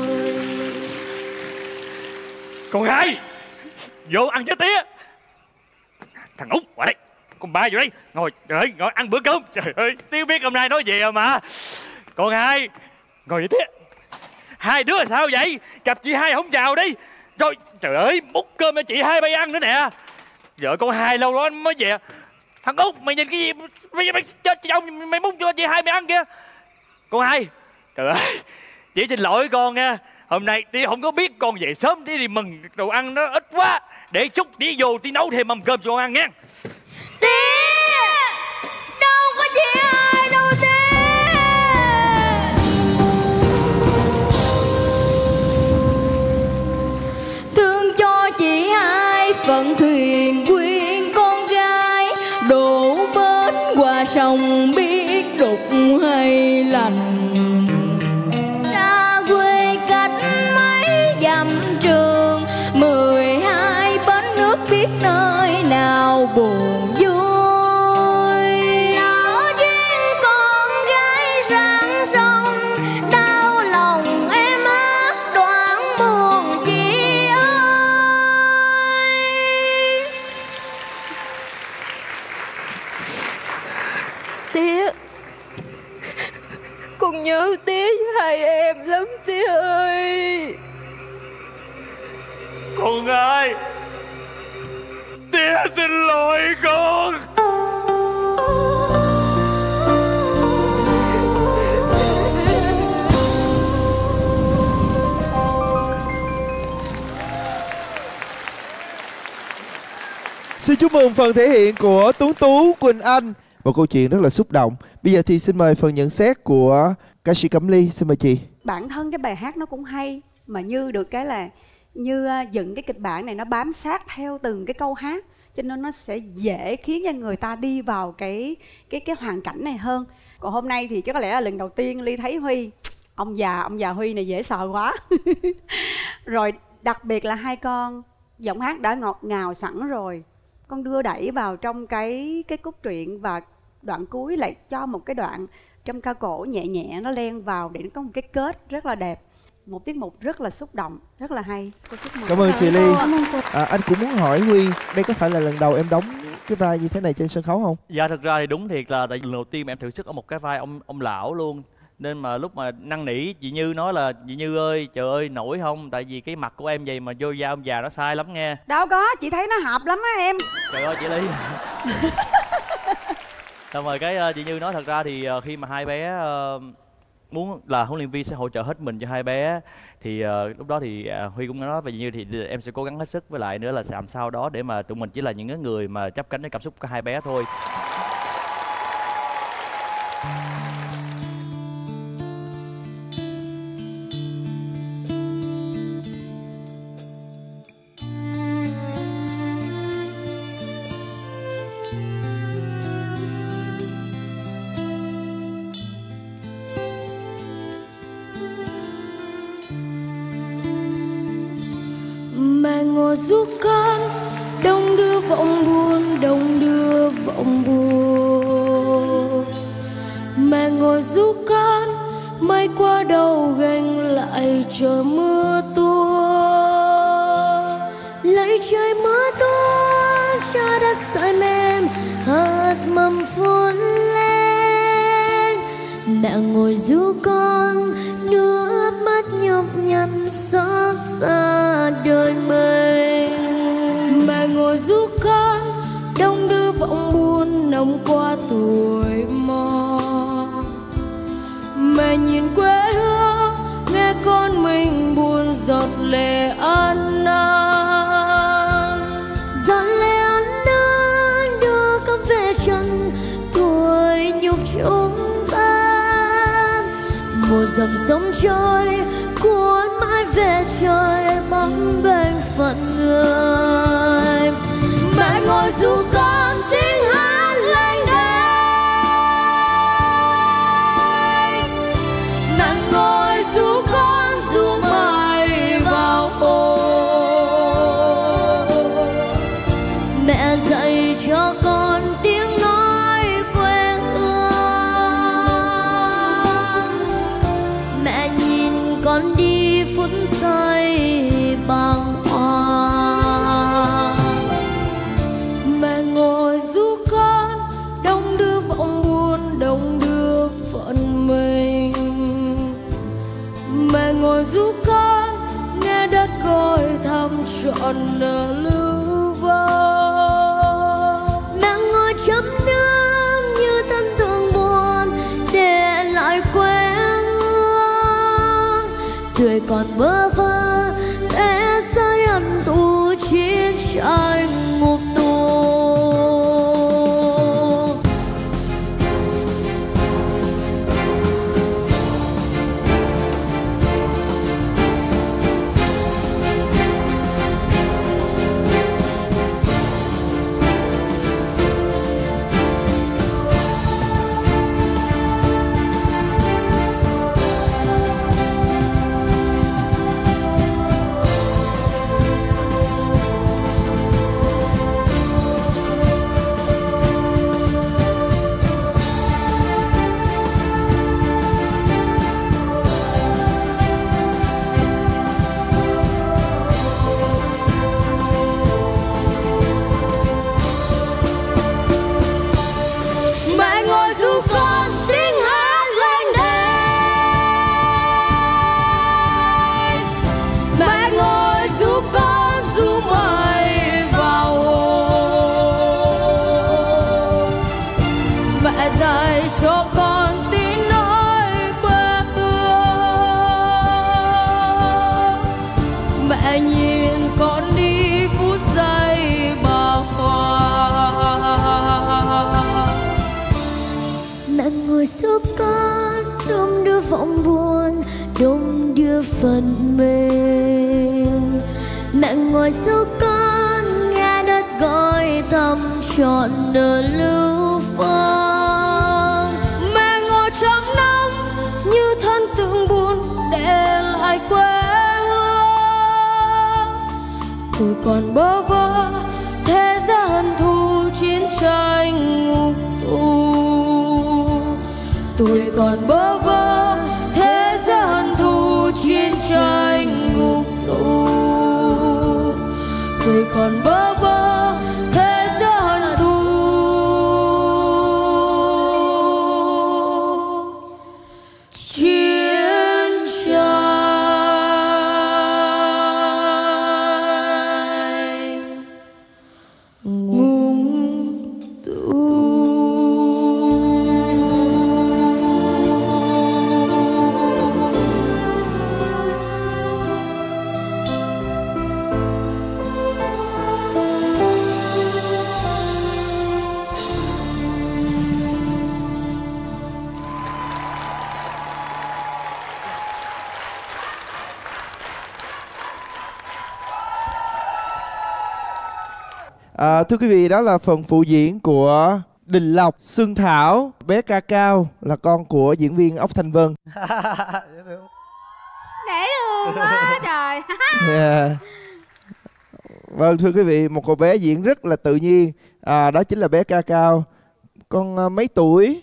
Con hai, vô ăn với tía. Thằng Út qua đây, con ba vô đây, ngồi, trời ơi, ngồi ăn bữa cơm. Trời ơi, tía biết hôm nay nói gì rồi mà. Con hai, ngồi với tía. Hai đứa sao vậy? Cặp chị hai không chào đi. Rồi, trời ơi, múc cơm cho chị hai bay ăn nữa nè. Vợ con hai lâu đó mới về. Thằng Út, mày nhìn cái gì? Mày, mày chết ông, mày múc cho chị hai mày ăn kìa. Con hai, trời ơi, chị xin lỗi con nha. Hôm nay tía không có biết con về sớm, tía đi mừng đồ ăn nó ít quá. Để chút tía vô tía nấu thêm mâm cơm cho con ăn nha. Tía, đâu có chị hai đâu tía. Thương cho chị hai phận thuyền quyên con gái, đổ bến qua sông biết đục hay lành. Xa quê cách mấy dặm trường, mười hai bến nước biết nơi nào buồn vui. Lỡ duyên con gái sang sông, đau lòng em hát đoạn buồn chị ơi. Tía, con nhớ tía với hai em lắm tía ơi. Con ơi, tía xin lỗi con. Xin chúc mừng phần thể hiện của Tuấn Tú, Quỳnh Anh. Một câu chuyện rất là xúc động. Bây giờ thì xin mời phần nhận xét của ca sĩ Cẩm Ly. Xin mời chị. Bản thân cái bài hát nó cũng hay, mà Như được cái là Như dựng cái kịch bản này nó bám sát theo từng cái câu hát. cho nên nó sẽ dễ khiến cho người ta đi vào cái cái cái hoàn cảnh này hơn. Còn hôm nay thì chắc có lẽ là lần đầu tiên Ly thấy Huy, ông già ông già Huy này dễ sợ quá. Rồi đặc biệt là hai con giọng hát đã ngọt ngào sẵn rồi, con đưa đẩy vào trong cái cái cốt truyện và đoạn cuối lại cho một cái đoạn trong ca cổ nhẹ nhẹ nó len vào để nó có một cái kết rất là đẹp. Một tiết mục rất là xúc động, rất là hay. Cô chúc mừng. Cảm ơn chị Ly. À, anh cũng muốn hỏi Huy, đây có phải là lần đầu em đóng cái vai như thế này trên sân khấu không? Dạ thực ra thì đúng thiệt là tại lần đầu tiên mà em thử sức ở một cái vai ông ông lão luôn. Nên mà lúc mà năn nỉ chị Như nói là chị Như ơi, trời ơi nổi không? Tại vì cái mặt của em vậy mà vô vai ông già nó sai lắm nghe. Đâu có, chị thấy nó hợp lắm á em. Trời ơi chị Ly. Xong rồi cái uh, chị Như nói thật ra thì uh, khi mà hai bé uh, muốn là huấn luyện viên sẽ hỗ trợ hết mình cho hai bé thì uh, lúc đó thì uh, Huy cũng nói về như thì em sẽ cố gắng hết sức, với lại nữa là làm sao đó để mà tụi mình chỉ là những cái người mà chấp cánh với cảm xúc của hai bé thôi. Mẹ ngồi giúp con đông đưa vọng buồn, đông đưa vọng buồn. Mẹ ngồi giúp con mây qua đầu gành lại chờ mưa tuôn, lấy trời mưa tuôn cho đất sợi mềm hạt mầm phun lên. Mẹ ngồi giúp con nước mắt nhọc nhằn xót xa đời mình. Mẹ ngồi giúp con đông đưa vọng buồn nồng qua tuổi mòn. Mẹ nhìn quê hương nghe con mình buồn giọt lệ ăn năn, giọt lệ ăn năn đưa con về chân tuổi nhục chúng ta. Một dòng sông trôi cuốn mãi về trời bóng bên phận người. Mẹ ngồi dù con tiếng hát lên đây, mẹ ngồi dù con dù mây vào ô. Mẹ dạy cho con tiếng nói quê hương, mẹ nhìn con đi phút giây bàng hoàng. Mẹ ngồi giúp con đông đưa vọng buồn, đông đưa phận mình. Mẹ ngồi giúp con nghe đất gọi thăm trọn nở lưu vong. Mẹ ngồi chấm nước như tâm tượng buồn để lại quê hương. Tuổi còn bơ vơ thế giới ẩn tù chiến tranh ngục tù. Giúp con đông đưa vọng buồn, đông đưa phần mình. Mẹ ngồi giúp con nghe đất gọi trọn đời lưu vang. Mẹ ngồi trong năm như thân tượng buồn để lại quê hương. Tôi còn bơ vơ thế gian hận thù chiến tranh ngục tù. Tôi còn bơ vơ thế gian hận thù chiến tranh ngục tù. Tôi còn bơ vơ thế gian hận thù chiến tranh ngục tù. À, thưa quý vị, đó là phần phụ diễn của Đình Lộc, Xuân Thảo. Bé Ca Cao là con của diễn viên Ốc Thanh Vân. Dễ thương quá trời. Yeah. Vâng, thưa quý vị, một cô bé diễn rất là tự nhiên. À, đó chính là bé Ca Cao. Con à, mấy tuổi?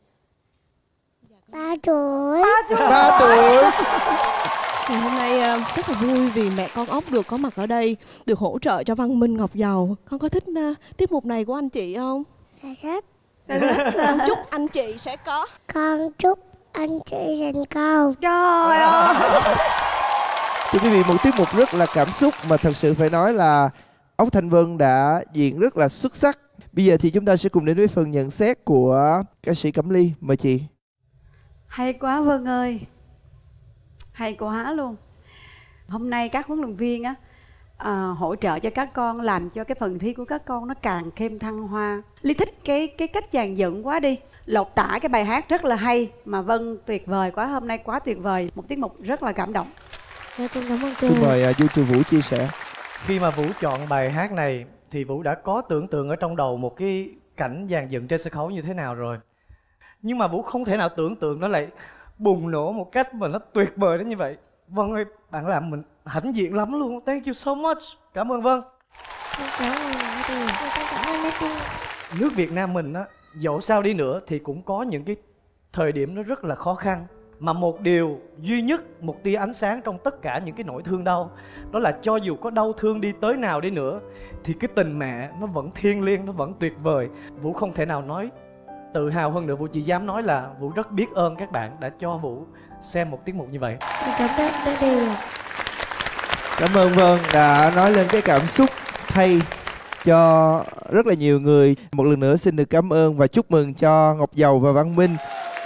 Ba tuổi. Ba tuổi. Ngày hôm nay ờ, rất là vui vì mẹ con Ốc được có mặt ở đây, được hỗ trợ cho Văn Minh Ngọc Giàu. Con có thích ờ, tiết mục này của anh chị không? Dạ thích. Con chúc anh chị sẽ có. Con chúc anh chị thành công. Trời ơi. Thưa quý vị, một tiết mục rất là cảm xúc mà thật sự phải nói là Ốc Thanh Vân đã diễn rất là xuất sắc. Bây giờ thì chúng ta sẽ cùng đến với phần nhận xét của ca sĩ Cẩm Ly. Mời chị. Hay quá Vân ơi, hay quá luôn. Hôm nay các huấn luyện viên á à, hỗ trợ cho các con, làm cho cái phần thi của các con nó càng thêm thăng hoa. Ly thích cái cái cách dàn dựng quá đi, lột tả cái bài hát rất là hay. Mà Vân tuyệt vời quá, hôm nay quá tuyệt vời, một tiết mục rất là cảm động. Dạ, con cảm ơn cô. Xin mời uh, Du Trừ Vũ chia sẻ. Khi mà Vũ chọn bài hát này thì Vũ đã có tưởng tượng ở trong đầu một cái cảnh dàn dựng trên sân khấu như thế nào rồi. Nhưng mà Vũ không thể nào tưởng tượng nó lại bùng nổ một cách mà nó tuyệt vời đến như vậy. Vân ơi, bạn làm mình hãnh diện lắm luôn. Thank you so much. Cảm ơn Vân. Cảm ơn Tiên. Cảm ơn Tiên. Nước Việt Nam mình á, dẫu sao đi nữa thì cũng có những cái thời điểm nó rất là khó khăn. Mà một điều duy nhất, một tia ánh sáng trong tất cả những cái nỗi thương đau, đó là cho dù có đau thương đi tới nào đi nữa thì cái tình mẹ nó vẫn thiêng liêng, nó vẫn tuyệt vời. Vũ không thể nào nói tự hào hơn nữa. Vũ chỉ dám nói là Vũ rất biết ơn các bạn đã cho Vũ xem một tiết mục như vậy. Cảm ơn Daddy. Cảm ơn Vân đã nói lên cái cảm xúc thay cho rất là nhiều người. Một lần nữa xin được cảm ơn và chúc mừng cho Ngọc Giàu và Văn Minh.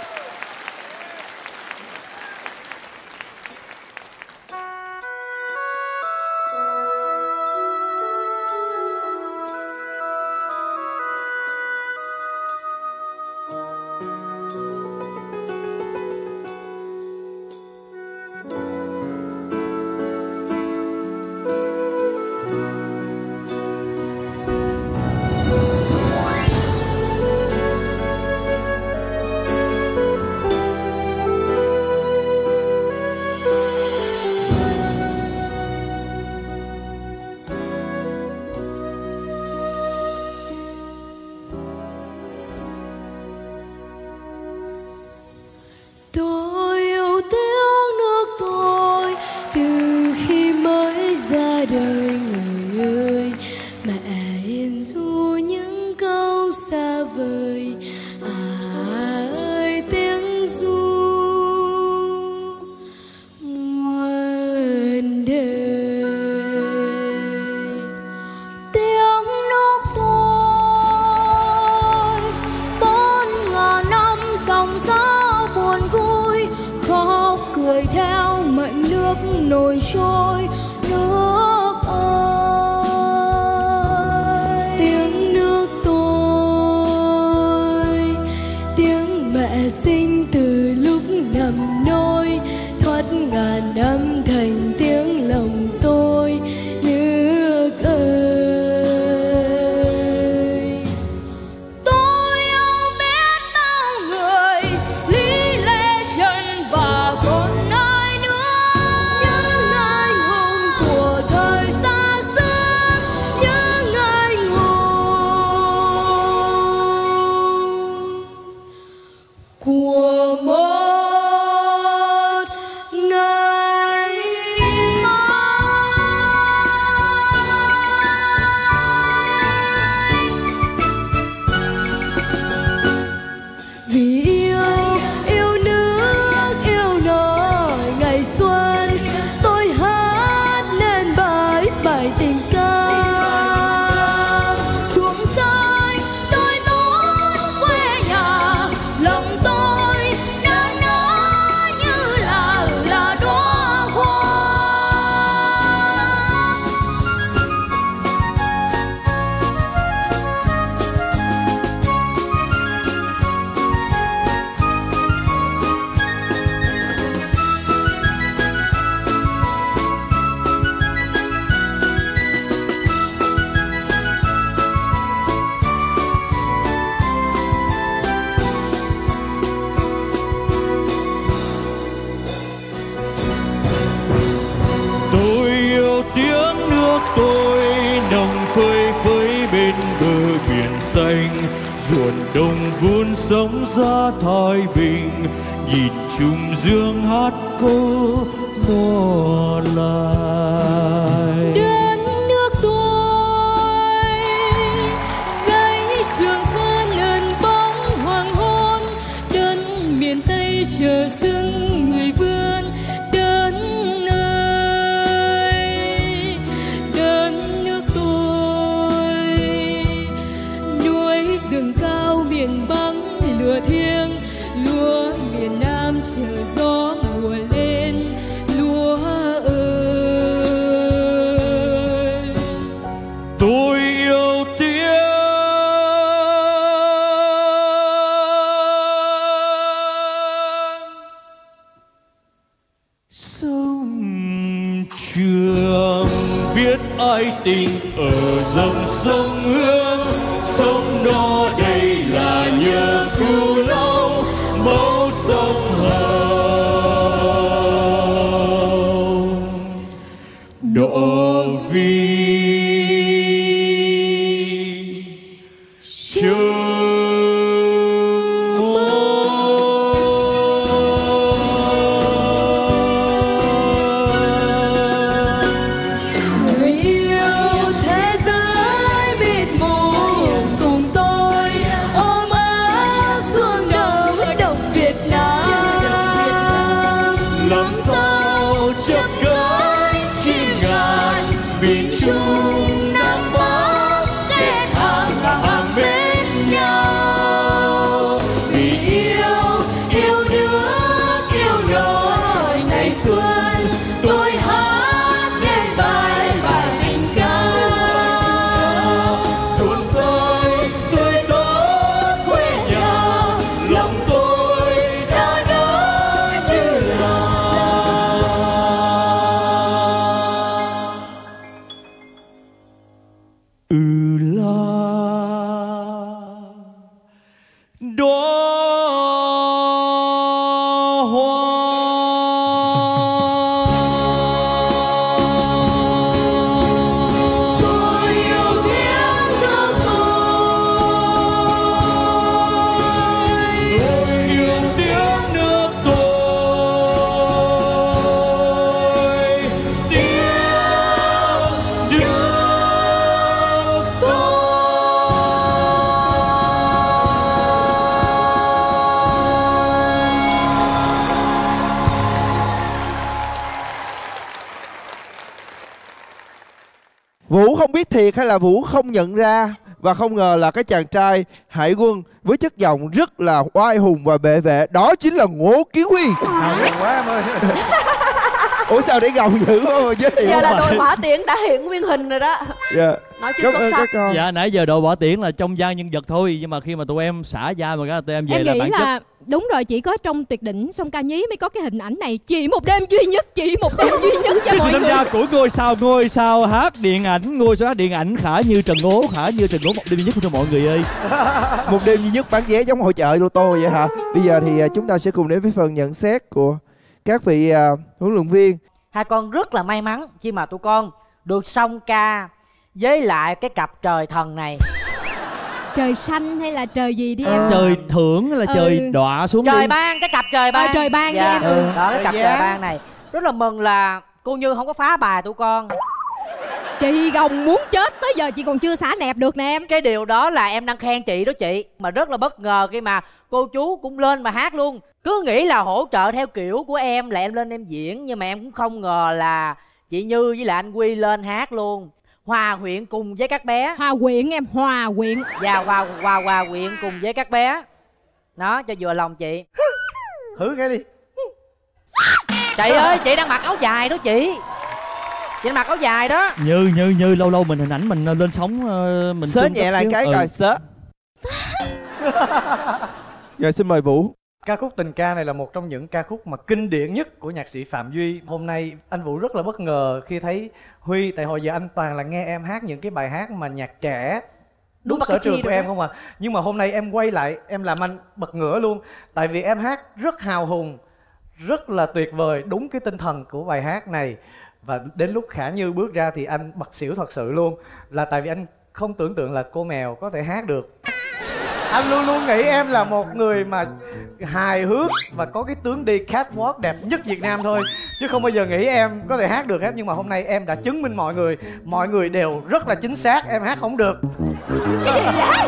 nổi trôi nước ơi, tiếng nước tôi, tiếng mẹ sinh từ lúc nằm nôi, thoát ngàn năm thành tiếng lòng tôi. Nước ơi, của một ngày vì yêu yêu nước yêu nổi ngày xuân tôi hát lên bài bài tình ca xuống sông tôi tốt quê nhà lòng tôi đã nở như là là đóa hoa. Tôi yêu tiếng nước tôi nồng phơi phới bên bờ biển xanh, ruộng đồng vun sống ra thái bình, nhìn trùng dương hát câu mùa lại. Đất nước tôi dãy Trường Sơn ngần bóng hoàng hôn, đất miền Tây chờ dưng người vươn. Đất ơi, đất nước tôi núi rừng cao miền Bắc lửa thiêng, lúa miền Nam chờ gió mùa lên. Lúa ơi, Tôi yêu tiếng sông Trường, biết ai tình ở dòng sông Hương, sông đó đây là nhờ cứu lâu máu sông Hồng độ vì người yêu thế giới mịt mù cùng tôi ôm ấp phương đầu đồng Việt Nam. làm sao chấp cánh chim ngàn biển Trung Nam Bắc kết hàng hàng bên nhau. Vì yêu yêu nước yêu nổi ngày xuân tôi hát lên bài bài tình ca. Thuở rơi tôi tốt quê nhà, lòng tôi đã nở như là ừ là đóa hoa. Tôi yêu tiếng nước tôi, Tôi yêu tiếng nước tôi, tiếng nước tôi. Vũ không biết thiệt hay là Vũ không nhận ra, và không ngờ là cái chàng trai Hải Quân với chất giọng rất là oai hùng và bệ vệ, đó chính là Ngô Kiến Huy. Quá em ơi. Ủa sao để gồng dữ quá mà giới thiệu Giờ là mà. đội hỏa tiễn đã hiện nguyên hình rồi đó. Dạ. Nói chứ Cảm xuất ơn sắc. các con. Dạ nãy giờ đội bỏ tiễn là trong vai nhân vật thôi, nhưng mà khi mà tụi em xả vai mà cái là tụi em về Em là nghĩ bản là chất. đúng rồi, chỉ có trong Tuyệt đỉnh sông Ca Nhí mới có cái hình ảnh này. Chỉ một đêm duy nhất, chỉ một đêm duy nhất cho Cái sự mọi tham người. gia của ngôi sao ngôi sao hát điện ảnh, ngôi sao hát điện ảnh Khả Như Trần Ngố, Khả Như Trần Ngố một đêm duy nhất cho mọi người ơi. Một đêm duy nhất bán vé giống hội chợ lô tô vậy hả? Bây giờ thì à, chúng ta sẽ cùng đến với phần nhận xét của các vị à, huấn luyện viên. Hai con rất là may mắn khi mà tụi con được song ca với lại cái cặp trời thần này. trời xanh hay là trời gì đi em? Trời thưởng hay là Ừ. trời đọa xuống Trời đi. ban, cái cặp trời ban. Ờ, trời ban đi Dạ. em. Ừ. Ừ. Đó, cái Trời cặp giáng. trời ban này. Rất là mừng là cô Như không có phá bài tụi con. Chị gồng muốn chết tới giờ chị còn chưa xả nẹp được nè em. Cái điều đó là em đang khen chị đó chị. Mà rất là bất ngờ khi mà cô chú cũng lên mà hát luôn. Cứ nghĩ là hỗ trợ theo kiểu của em là em lên em diễn. Nhưng mà em cũng không ngờ là chị Như với lại anh Quy lên hát luôn. Hòa quyện cùng với các bé. Hòa quyện em, hòa quyện. Và hòa hòa hòa quyện cùng với các bé. Đó, cho vừa lòng chị. Thử cái đi. Chị ơi, chị đang mặc áo dài đó chị. Chị đang mặc áo dài đó. Như như như lâu lâu mình hình ảnh mình lên sóng ờ, mình Sớ tung nhẹ chút lại xíu. cái Ừ. coi sớ. Rồi xin mời Vũ. Ca khúc Tình Ca này là một trong những ca khúc mà kinh điển nhất của nhạc sĩ Phạm Duy. Hôm nay anh Vũ rất là bất ngờ khi thấy Huy, tại hồi giờ anh toàn là nghe em hát những cái bài hát mà nhạc trẻ, đúng Đúng sở Bacchii trường của đúng em không? không à. Nhưng mà hôm nay em quay lại, em làm anh bật ngửa luôn. Tại vì em hát rất hào hùng, rất là tuyệt vời, đúng cái tinh thần của bài hát này. Và đến lúc Khả Như bước ra thì anh bật xỉu thật sự luôn. Là tại vì anh không tưởng tượng là cô mèo có thể hát được. Anh luôn luôn nghĩ em là một người mà hài hước và có cái tướng đi catwalk đẹp nhất Việt Nam thôi, chứ không bao giờ nghĩ em có thể hát được hết. Nhưng mà hôm nay em đã chứng minh mọi người, mọi người đều rất là chính xác, em hát không được. Cái gì vậy?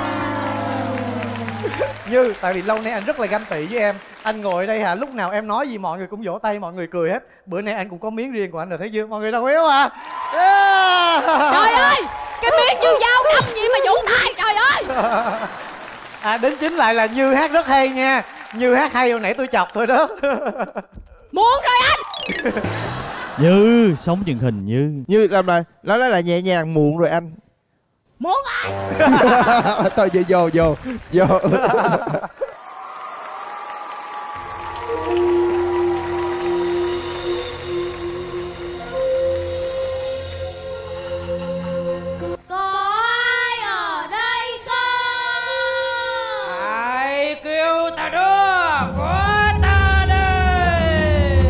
Như tại vì lâu nay anh rất là ganh tị với em. Anh ngồi ở đây hả, lúc nào em nói gì mọi người cũng vỗ tay, mọi người cười hết. Bữa nay anh cũng có miếng riêng của anh rồi, thấy chưa? Mọi người đồng ý không ạ? Yeah. Trời ơi, cái miếng như dao đâm gì mà vỗ tay, trời ơi. À, đến chính lại là Như hát rất hay nha. Như hát hay hồi nãy tôi chọc thôi đó. Muốn rồi anh. Như sống truyền hình Như. Như làm lại, nói là nhẹ nhàng muộn rồi anh. Muốn rồi. Thôi vô vô vô vô. Có ai ở đây không? Ai kêu ta đưa, có ta đây.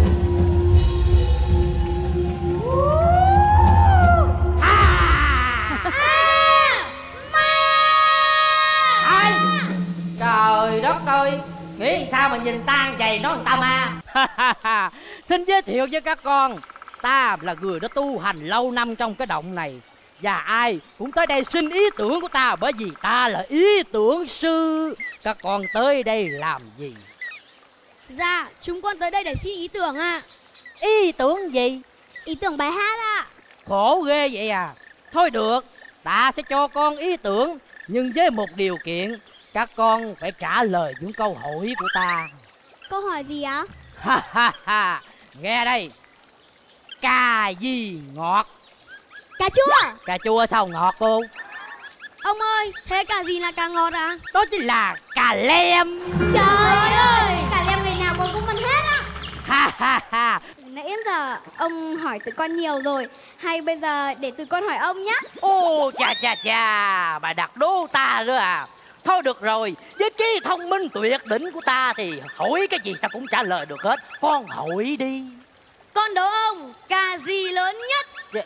Ai? Trời đất ơi, nghĩ sao mà nhìn ta vậy nói người ta ma. Xin giới thiệu với các con, ta là người đã tu hành lâu năm trong cái động này. Và ai cũng tới đây xin ý tưởng của ta, bởi vì ta là ý tưởng sư. Các con tới đây làm gì? Dạ, chúng con tới đây để xin ý tưởng ạ. Ý tưởng gì? Ý tưởng bài hát ạ. Khổ ghê vậy à. Thôi được, ta sẽ cho con ý tưởng, nhưng với một điều kiện. Các con phải trả lời những câu hỏi của ta. Câu hỏi gì ạ? Ha ha ha, nghe đây. Cà gì ngọt? Cà chua. Cà chua sao ngọt cô? Ông ơi, thế cà gì là cà ngọt à? Đó chính là cà lem. Trời ơi, cà lem ngày nào con cũng ăn hết á. Ha ha ha. Nãy đến giờ ông hỏi tụi con nhiều rồi, hay bây giờ để tụi con hỏi ông nhé. Ô chà chà chà, bà đặt đố ta nữa à. Thôi được rồi, với trí thông minh tuyệt đỉnh của ta thì hỏi cái gì ta cũng trả lời được hết. Con hỏi đi. Con đố ông, cà gì lớn nhất?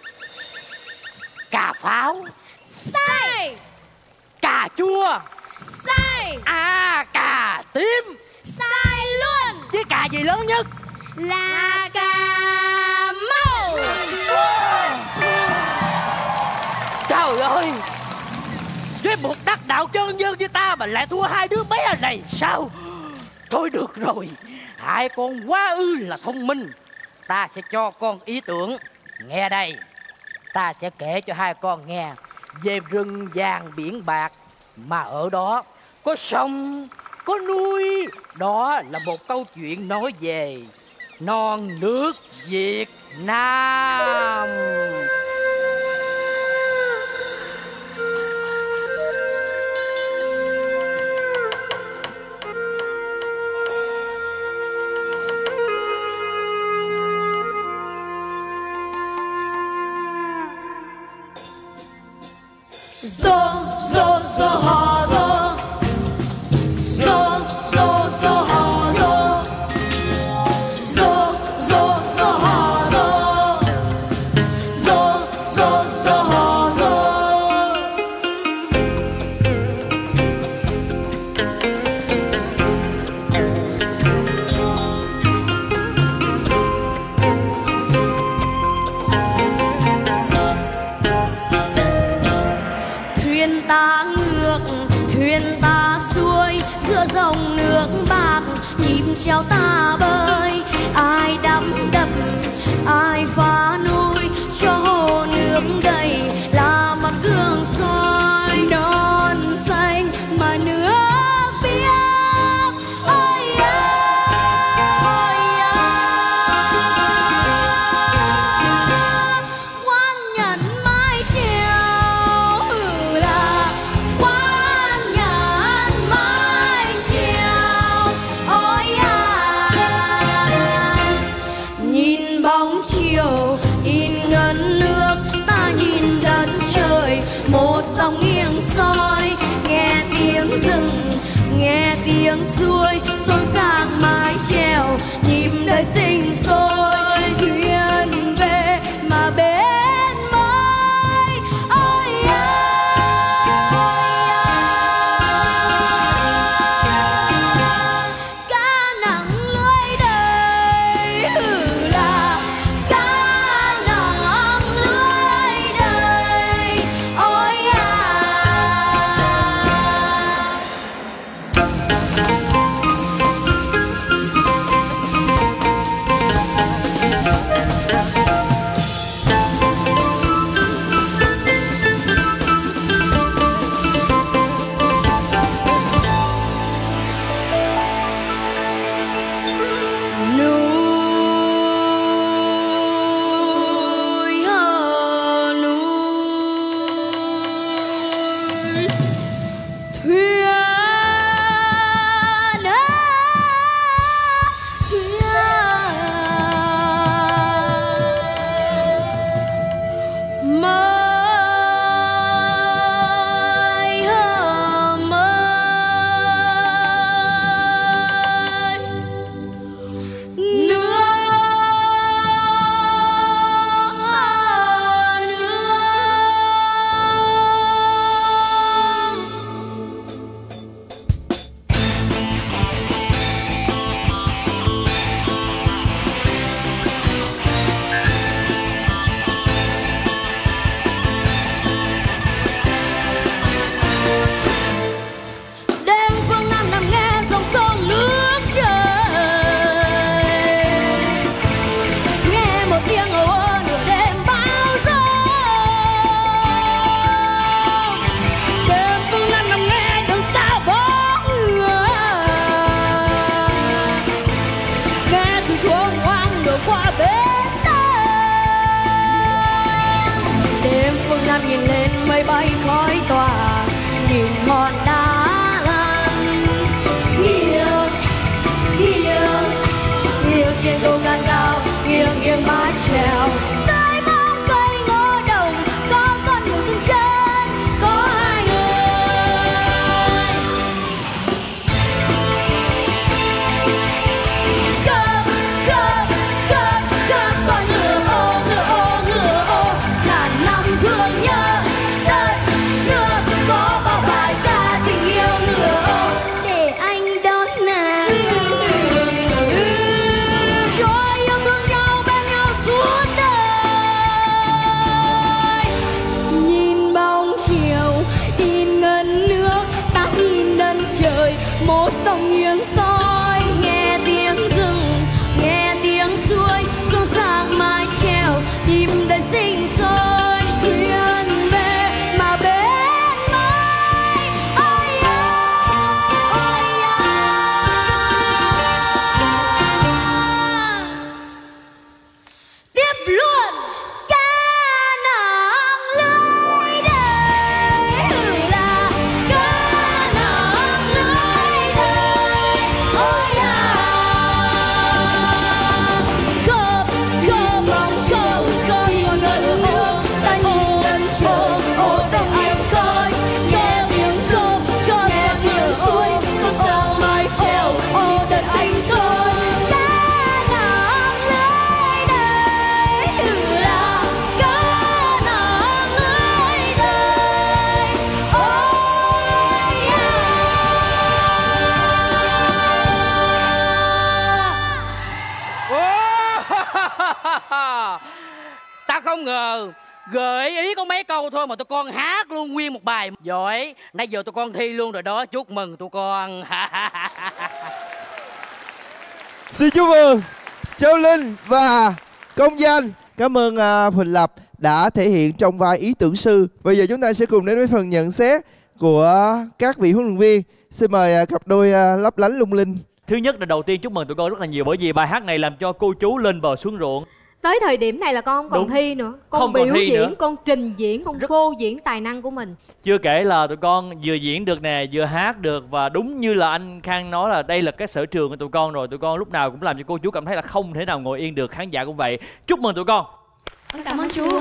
Cà pháo. Sai. Cà chua. Sai. À, cà tím. Sai luôn. Chứ cà gì lớn nhất? Là cà mau. Trời ơi, với một đắc đạo chân nhân như ta mà lại thua hai đứa bé này sao? Thôi được rồi, hai con quá ư là thông minh. Ta sẽ cho con ý tưởng. Nghe đây, ta sẽ kể cho hai con nghe về rừng vàng biển bạc, mà ở đó có sông, có núi. Đó là một câu chuyện nói về non nước Việt Nam. Zo, zo, zo, ho, zo. Zo, zo, zo, ho, zo. Zo, zo, zo, ho, zo. Zo, zo, zo, ho, zo. dòng nước bạc nhịp treo ta bơi. Ai đắm đập ai phá núi cho hồ nước đầy là mặt gương soi non xanh mà nước biếc. Ôi à, ôi à, khoan nhẫn mãi treo là khoan nhẫn mãi treo. Ôi à, nhìn bóng chiều in ngấn nước, ta nhìn đất trời một dòng nghiêng soi. Nghe tiếng rừng nghe tiếng suối xôn xạc mái chèo nhịp đời sinh sôi. Thuyền về mà bên môi. Ôi à, ôi à, cá nặng lưới đời là cá nặng lưới đời. Ôi à, núi ở núi thuyền ơi thuyền mới hờ mới nước đêm phương Nam nằm nghe dòng sông nước chảy. Nghe một tiếng ồ ơ nửa đêm bão giông. Đêm phương Nam nằm nghe đường xa bóng người. Nghe từ thuông hoang đổ qua bến sông. Đêm phương Nam nhìn lên mây bay khói tỏa, nhìn hòn đá lăn nghiêng nghiêng nghiêng nghiêng câu ca dao nghiêng nghiêng mái chèo. Dưới bóng cây ngô đồng có con người dừng chân, có hai người khớp khớp khớp khớp con ngựa ô ngựa ô ngựa ô. Ngàn năm thương nhớ đất nước có bao bài ca tình yêu ngựa ô để anh đón nàng. Cho yêu thương nhau bên nhau suốt đời. Nhìn bóng chiều in ngấn nước, ta nhìn đất trời một dòng nghiêng soi. Nghe tiếng rừng nghe tiếng suối xôn xạc mái chèo nhịp đời sinh sôi. Thuyền về mà bên môi. Ôi à, ôi à, tiếp luôn cá nặng lưới đời là cá nặng lưới đời. Ôi Gợi ý có mấy câu thôi mà tụi con hát luôn nguyên một bài. Giỏi, nãy giờ tụi con thi luôn rồi đó. Chúc mừng tụi con. Xin chúc mừng Châu Linh và Công Danh. Cảm ơn uh, Huỳnh Lập đã thể hiện trong vai ý tưởng sư. Bây giờ chúng ta sẽ cùng đến với phần nhận xét của các vị huấn luyện viên. Xin mời uh, cặp đôi uh, lấp lánh lung linh. Thứ nhất là đầu tiên chúc mừng tụi con rất là nhiều, bởi vì bài hát này làm cho cô chú lên bờ xuống ruộng. Tới thời điểm này là con không còn Đúng. thi nữa. Con Không biểu còn thi diễn, nữa. con trình diễn, con phô diễn tài năng của mình. Chưa kể là tụi con vừa diễn được nè, vừa hát được. Và đúng như là anh Khang nói là đây là cái sở trường của tụi con rồi. Tụi con lúc nào cũng làm cho cô chú cảm thấy là không thể nào ngồi yên được. Khán giả cũng vậy. Chúc mừng tụi con. Cảm ơn chú.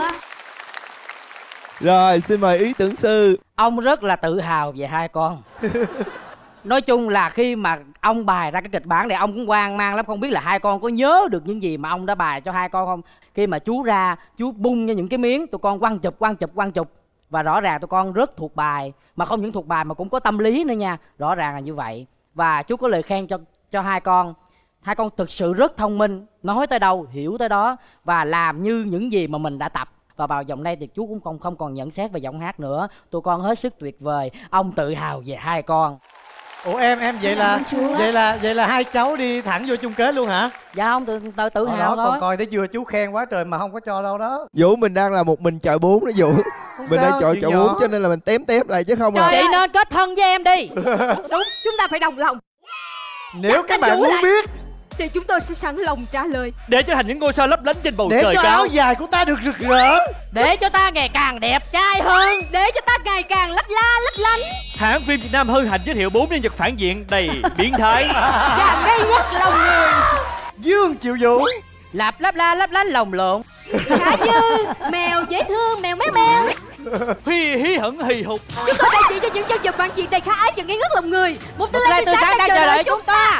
Rồi xin mời ý tưởng sư. Ông rất là tự hào về hai con. Nói chung là khi mà ông bài ra cái kịch bản này ông cũng hoang mang lắm, không biết là hai con có nhớ được những gì mà ông đã bài cho hai con không. Khi mà chú ra, chú bung ra những cái miếng, tụi con quăng chụp, quăng chụp, quăng chụp. Và rõ ràng tụi con rất thuộc bài, mà không những thuộc bài mà cũng có tâm lý nữa nha. Rõ ràng là như vậy. Và chú có lời khen cho cho hai con. Hai con thực sự rất thông minh, nói tới đâu hiểu tới đó và làm như những gì mà mình đã tập. Và vào vòng này thì chú cũng không không còn nhận xét về giọng hát nữa. Tụi con hết sức tuyệt vời. Ông tự hào về hai con. Ủa em em vậy là vậy là vậy là hai cháu đi thẳng vô chung kết luôn hả? Dạ không, tự tự, tự hào đó, thôi. Còn coi thấy chưa, chú khen quá trời mà không có cho đâu đó. Vũ mình đang là một mình chọi bốn đó Vũ. Không Mình sao, đang chọi chuyện chọi nhỏ. bốn cho nên là mình tém tém lại chứ không là. Chị nên kết thân với em đi. Đúng, chúng ta phải đồng lòng. Nếu Dắt các anh bạn Vũ muốn lại biết thì chúng tôi sẽ sẵn lòng trả lời. Để trở thành những ngôi sao lấp lánh trên bầu để trời cho cao. áo dài của ta được rực rỡ, để cho ta ngày càng đẹp trai hơn, để cho ta ngày càng lấp la lấp lánh. Hãng phim Việt Nam hân hạnh giới thiệu bốn nhân vật phản diện đầy biến thái và ngây ngất lòng người. Dương Triệu Vũ, lạp lấp la lấp lánh lồng lộn, Khả Như, mèo dễ thương, mèo méo méo. Huy hí hửng hì hục. Chúng tôi đại diện cho những nhân vật phản diện đầy khả ái và ngây ngất lòng người. Một tương lai tươi sáng đang chờ đợi chúng ta.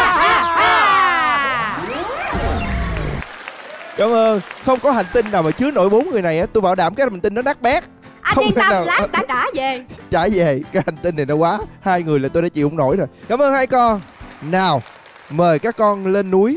Cảm ơn. Không có hành tinh nào mà chứa nổi bốn người này á. Tôi bảo đảm cái hành tinh nó đắt bét. Anh Không yên thể tâm, nào- lát đã trả về. Trả về. Cái hành tinh này nó quá. Hai người là tôi đã chịu không nổi rồi. Cảm ơn hai con. Nào, mời các con lên núi.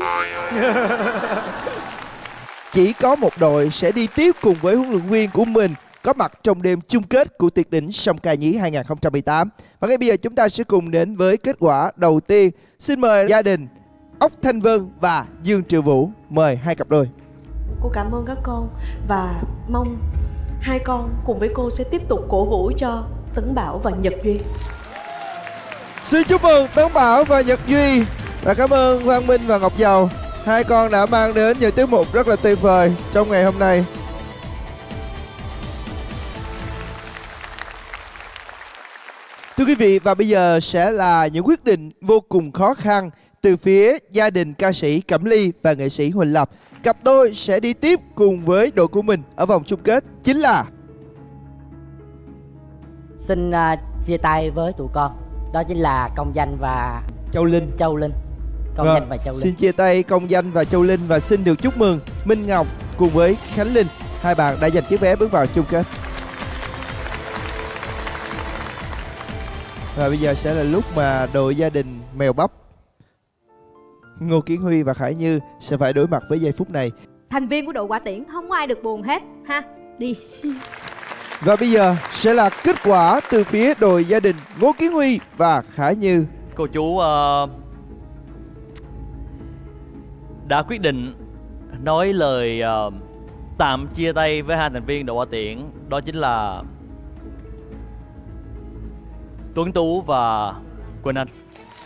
Chỉ có một đội sẽ đi tiếp cùng với huấn luyện viên của mình có mặt trong đêm chung kết của Tuyệt đỉnh Sông Ca Nhí hai không một tám. Và ngay bây giờ chúng ta sẽ cùng đến với kết quả đầu tiên. Xin mời gia đình Ốc Thanh Vân và Dương Triệu Vũ. Mời hai cặp đôi. Cô cảm ơn các con và mong hai con cùng với cô sẽ tiếp tục cổ vũ cho Tấn Bảo và Nhật Duy. Xin chúc mừng Tấn Bảo và Nhật Duy. Và cảm ơn Quang Minh và Ngọc Dầu. Hai con đã mang đến những tiết mục rất là tuyệt vời trong ngày hôm nay. Thưa quý vị, và bây giờ sẽ là những quyết định vô cùng khó khăn từ phía gia đình ca sĩ Cẩm Ly và nghệ sĩ Huỳnh Lập. Cặp đôi sẽ đi tiếp cùng với đội của mình ở vòng chung kết chính là Xin uh, chia tay với tụi con. Đó chính là Công Danh và Châu Linh. Châu Linh. Công Vâng, Danh và Châu Linh. xin chia tay Công Danh và Châu Linh và xin được chúc mừng Minh Ngọc cùng với Khánh Linh. Hai bạn đã giành chiếc vé bước vào chung kết. Và bây giờ sẽ là lúc mà đội gia đình Mèo Bắp Ngô Kiến Huy và Khải Như sẽ phải đối mặt với giây phút này. Thành viên của đội Quả Tiễn không ai được buồn hết ha. Đi. Và bây giờ sẽ là kết quả từ phía đội gia đình Ngô Kiến Huy và Khải Như. Cô chú uh, đã quyết định nói lời uh, tạm chia tay với hai thành viên đội Quả Tiễn. Đó chính là Tuấn Tú và Quỳnh Anh.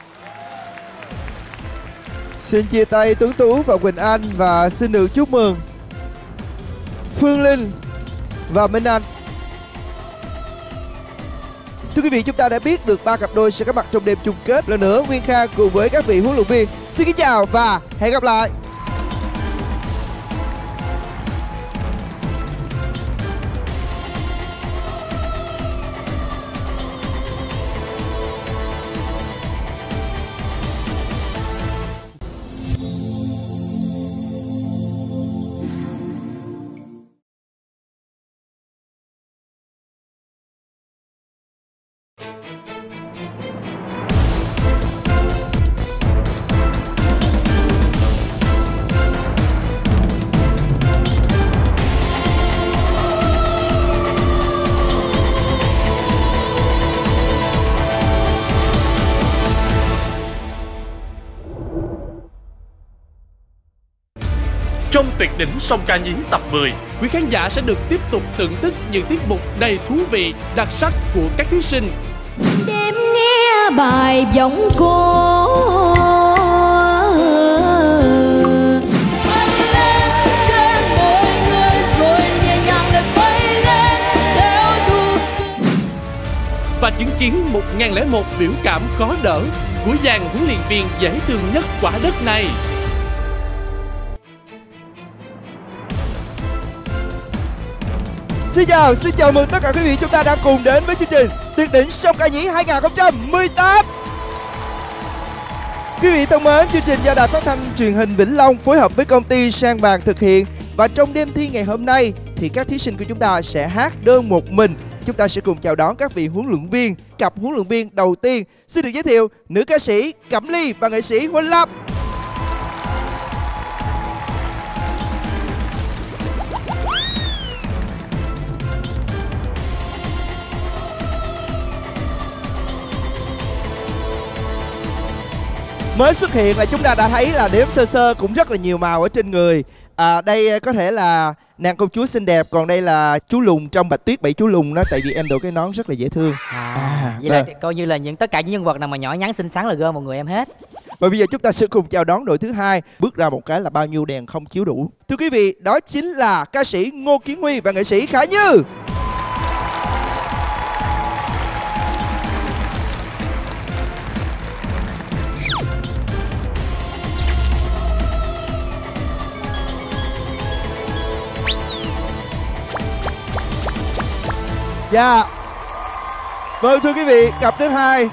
Xin chia tay Tuấn Tú và Quỳnh Anh và xin được chúc mừng Phương Linh và Minh Anh. Thưa quý vị, chúng ta đã biết được ba cặp đôi sẽ có mặt trong đêm chung kết. Lần nữa, Nguyên Khang cùng với các vị huấn luyện viên xin kính chào và hẹn gặp lại. Trong Tuyệt đỉnh sông ca nhí tập mười, quý khán giả sẽ được tiếp tục thưởng thức những tiết mục đầy thú vị, đặc sắc của các thí sinh. Đêm nghe bài giọng cô và chứng kiến một nghìn lẻ một biểu cảm khó đỡ của dàn huấn luyện viên dễ thương nhất quả đất này. Xin chào, xin chào mừng tất cả quý vị, chúng ta đang cùng đến với chương trình Tuyệt đỉnh sông ca nhí hai không một tám. Quý vị thân mến, chương trình do Đài Phát thanh Truyền hình Vĩnh Long phối hợp với công ty Sang Vàng thực hiện. Và trong đêm thi ngày hôm nay thì các thí sinh của chúng ta sẽ hát đơn một mình. Chúng ta sẽ cùng chào đón các vị huấn luyện viên. Cặp huấn luyện viên đầu tiên xin được giới thiệu nữ ca sĩ Cẩm Ly và nghệ sĩ Huỳnh Lập. Mới xuất hiện là chúng ta đã thấy là đếm sơ sơ cũng rất là nhiều màu ở trên người. À, đây có thể là nàng công chúa xinh đẹp, còn đây là chú lùn trong Bạch Tuyết bảy chú lùn đó, tại vì em đội cái nón rất là dễ thương. À, à vậy là coi như là những tất cả những nhân vật nào mà nhỏ nhắn xinh xắn là gom một người em hết. Và bây giờ chúng ta sẽ cùng chào đón đội thứ hai. Bước ra một cái là bao nhiêu đèn không chiếu đủ. Thưa quý vị, đó chính là ca sĩ Ngô Kiến Huy và nghệ sĩ Khả Như. Dạ. Vâng thưa quý vị, cặp thứ hai.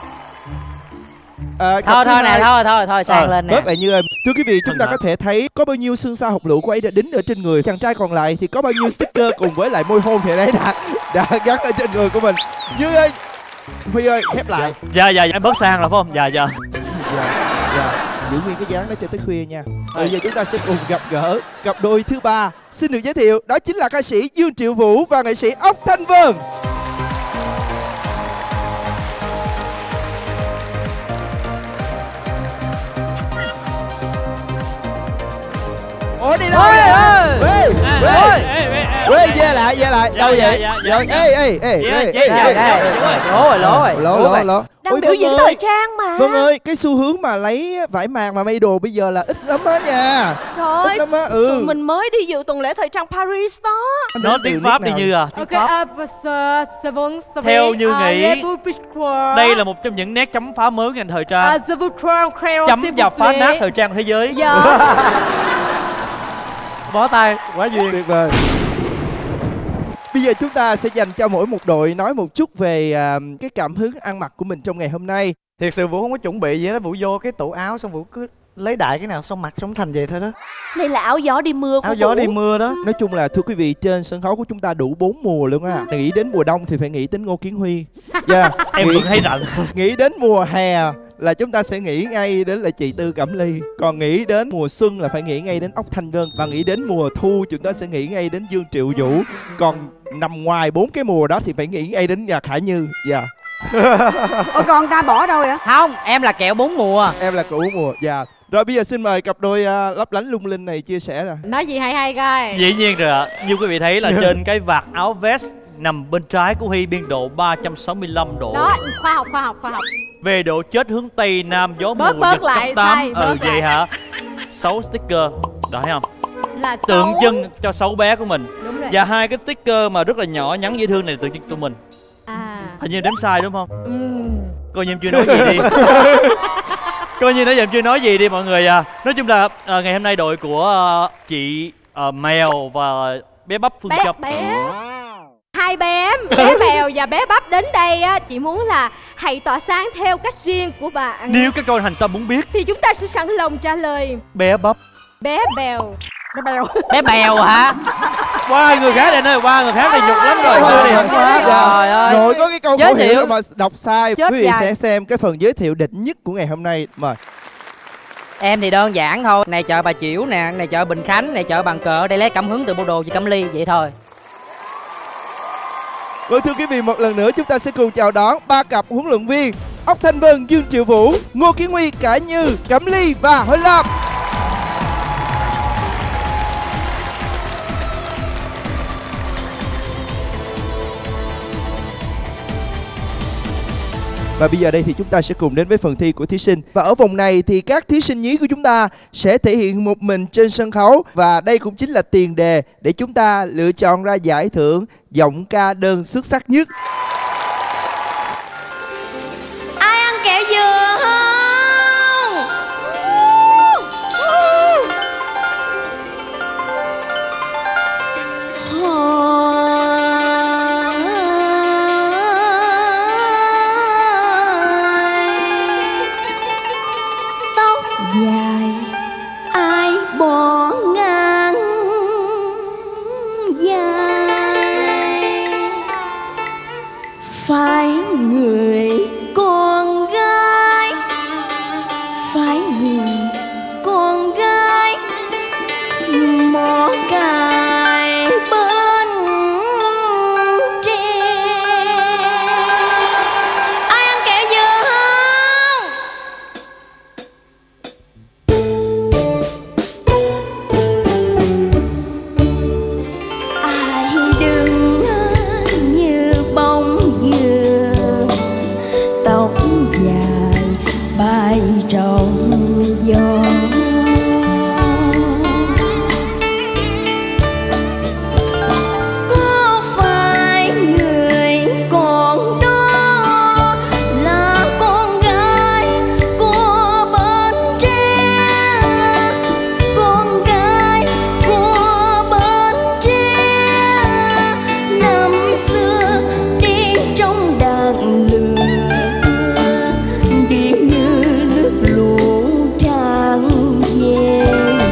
À, thôi thôi nè, thôi thôi thôi sang à, lên nè. Bớt lại Như ơi. Thưa quý vị, chúng ta có thể thấy có bao nhiêu xương xa học lựu của ấy đã đính ở trên người. Chàng trai còn lại thì có bao nhiêu sticker cùng với lại môi hôn thì đấy đã đã gắn ở trên người của mình. Như ơi, Huy ơi, khép lại. Dạ dạ em bớt sang rồi phải không? Dạ dạ. Dạ dạ. Giữ nguyên cái dáng đó cho tới khuya nha. Bây giờ chúng ta sẽ cùng gặp gỡ cặp đôi thứ ba. Xin được giới thiệu, đó chính là ca sĩ Dương Triệu Vũ và nghệ sĩ Ốc Thanh Vân. Ủa đi đâu vậy? Quê, quê, quê, về lại, về lại, đâu vậy? Ê, ê, ê, ê, ê, lố rồi, lố rồi, lố, lố, lố. Đang biểu diễn thời trang mà. Vâng ơi, cái xu hướng mà lấy vải màng mà may đồ bây giờ là ít lắm á nha. Rồi, ít lắm á, ừ. Tụi mình mới đi dự tuần lễ thời trang Paris đó. Nói tiếng Pháp đi Như à. Theo Như nghĩ, đây là một trong những nét chấm phá mới ngành thời trang. Chấm và phá nát thời trang thế giới. Bó tay, quá duyên. Tuyệt vời. Bây giờ chúng ta sẽ dành cho mỗi một đội nói một chút về uh, cái cảm hứng ăn mặc của mình trong ngày hôm nay. Thiệt sự Vũ không có chuẩn bị gì đó, Vũ vô cái tủ áo xong Vũ cứ lấy đại cái nào xong mặc xong thành vậy thôi đó. Đây là áo gió đi mưa của Áo gió Vũ. Đi mưa đó. Nói chung là thưa quý vị, trên sân khấu của chúng ta đủ bốn mùa luôn á. Nghĩ đến mùa đông thì phải nghĩ đến Ngô Kiến Huy. Yeah. Em vẫn thấy rận. Nghĩ đến mùa hè là chúng ta sẽ nghĩ ngay đến là chị Tư Cẩm Ly. Còn nghĩ đến mùa xuân là phải nghĩ ngay đến Ốc Thanh Vân. Và nghĩ đến mùa thu chúng ta sẽ nghĩ ngay đến Dương Triệu Vũ. Còn nằm ngoài bốn cái mùa đó thì phải nghĩ ngay đến nhà Khả Như. Dạ. Yeah. Ủa còn ta bỏ đâu vậy? Không, em là kẹo bốn mùa. Em là kẹo bốn mùa, dạ. Yeah. Rồi bây giờ xin mời cặp đôi uh, lấp lánh lung linh này chia sẻ nè. Nói gì hay hay coi. Dĩ nhiên rồi ạ. Như quý vị thấy là trên cái vạt áo vest nằm bên trái của Huy biên độ ba trăm sáu mươi lăm độ. Đó, khoa học, khoa học, khoa học. Về độ chết hướng Tây Nam gió mùa bớt, bớt lại, cấp tám. Sai, Ừ vậy lại. Hả? Sáu sticker. Đó thấy không? Là tượng trưng cho xấu bé của mình. Đúng rồi. Và hai cái sticker mà rất là nhỏ nhắn dễ thương này tượng trưng tụi mình. À. Hình như đếm sai đúng không? Ừ. Coi như em chưa nói gì đi. Coi như nãy giờ em chưa nói gì đi mọi người à. Nói chung là à, ngày hôm nay đội của à, chị à, Mèo và bé Bắp Phương bé, Chấp bé. Hai bé em, bé Mèo và bé Bắp đến đây á, chị muốn là hãy tỏa sáng theo cách riêng của bạn. Nếu các con hành tâm muốn biết thì chúng ta sẽ sẵn lòng trả lời. Bé Bắp, bé Bèo, bé Bèo, bé Bèo hả? Qua người khác đây ơi, qua người khác thì nhục lắm rồi. Trời ơi. Rồi có cái câu khẩu hiệu mà đọc sai. Chết quý vị dài. sẽ xem cái phần giới thiệu đỉnh nhất của ngày hôm nay. Mời. Em thì đơn giản thôi. Này chợ Bà Chiểu nè, này chợ Bình Khánh, này chợ Bàn Cờ. Đây lấy cảm hứng từ bộ đồ chị Cẩm Ly vậy thôi. Vâng thưa quý vị, một lần nữa chúng ta sẽ cùng chào đón ba cặp huấn luyện viên Ốc Thanh Vân, Dương Triệu Vũ, Ngô Kiến Huy, Khả Như, Cẩm Ly và Huỳnh Lập. Và bây giờ đây thì chúng ta sẽ cùng đến với phần thi của thí sinh. Và ở vòng này thì các thí sinh nhí của chúng ta sẽ thể hiện một mình trên sân khấu. Và đây cũng chính là tiền đề để chúng ta lựa chọn ra giải thưởng giọng ca đơn xuất sắc nhất. Ai ăn kẹo dừa không? Tóc dài ai bỏ ngang dài, phải người con gái, phải người con gái mỏ cài bên tre. Ai ăn kẹo dừa không? Ai đứng như bóng dừa, tóc dài bay trong gió. Có phải người con đó là con gái của Bến Tre, con gái của Bến Tre năm xưa đi trong đàn lửa, đi như nước lũ tràn về.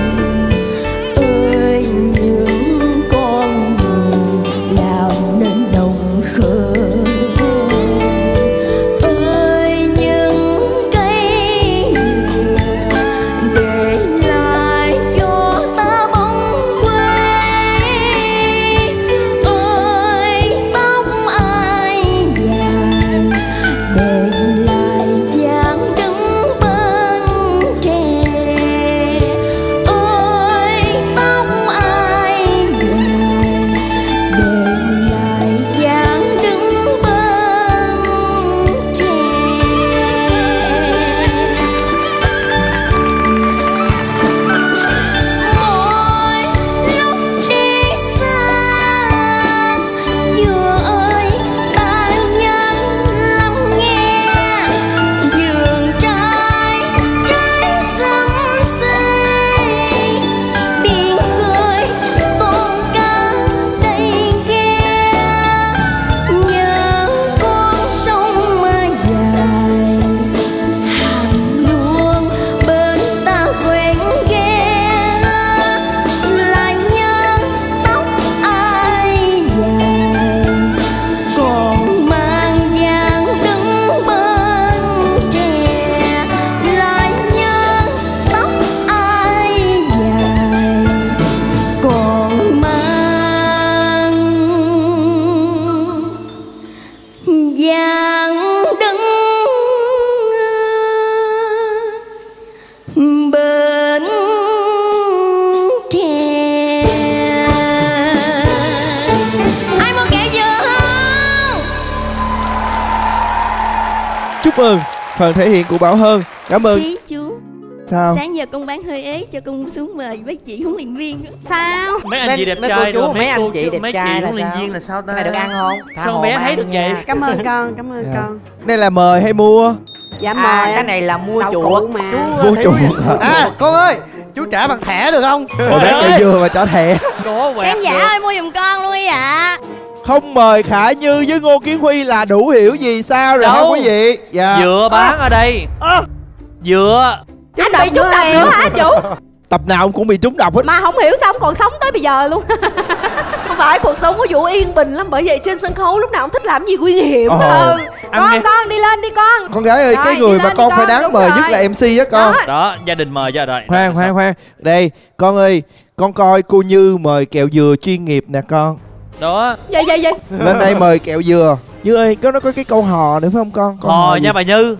Ơi những con người làm nên đồng khởi, ơi những cây dừa để lại cho ta bóng quê. Ơi tóc ai dài để lại dáng đứng bên tre. Ơi tóc ai dài để lại dáng đứng bên tre. Mỗi lúc đi xa, dừa ơi ta nhân lắng nghe, vườn trái trái xum xuê, biển khơi tôm cá đầy ghe. Nhớ con sông mà dài, hàng luông bên ta quen ghé. Lại nhớ tóc ai dài, còn mang dáng đứng bên tre. Lại nhớ tóc ai dài, còn mang dáng đứng bên tre. Ai muốn kẹo dừa không? Chúc mừng phần thể hiện của Bảo Hơn. Cảm ơn. Xí chú. Sao? Sáng giờ con bán hơi ế cho con xuống mời với chị huấn luyện viên. Sao? Mấy anh chị đẹp mấy cô trai chú, rồi, mấy anh cô chị chú, đẹp mấy trai chị là huấn luyện sao? viên là sao ta? Cái này được ăn không? Tha Sao hồ bé mà thấy ăn được nha. vậy? Cảm ơn con, cảm ơn con. Đây là mời hay mua? Dạ mời À, em. cái này là mua Đậu chuột. cụ mà. Chú Mua Thủy- chuột hả? À con ơi, chú trả bằng thẻ được không? Rồi bán kẹo dừa mà trả thẻ. Khán giả ơi mua giùm con luôn đi ạ. Không mời Khả Như với Ngô Kiến Huy là đủ hiểu gì sao rồi hả Đâu? quý vị? Dạ. Dừa bán ở đây. Dừa. Anh bị trúng độc nữa hả chú? Tập nào ông cũng bị trúng độc hết. Mà không hiểu sao ông còn sống tới bây giờ luôn. Không phải, cuộc sống của Vũ yên bình lắm, bởi vậy trên sân khấu lúc nào cũng thích làm gì nguy hiểm. Ồ. Ừ. Con nghe- con đi lên đi con. Con gái ơi, Rồi, cái đi người lên mà đi con con, phải đáng đúng mời rồi. nhất là em xê á con. Đó, gia đình mời ra rồi. Khoan khoan khoan. Đây, con ơi, con coi cô Như mời kẹo dừa chuyên nghiệp nè con. Đó. Vậy vậy vậy. Lên đây mời kẹo dừa. Như ơi, có nó có cái câu hò nữa phải không con? Câu Hò gì? nha bà Như.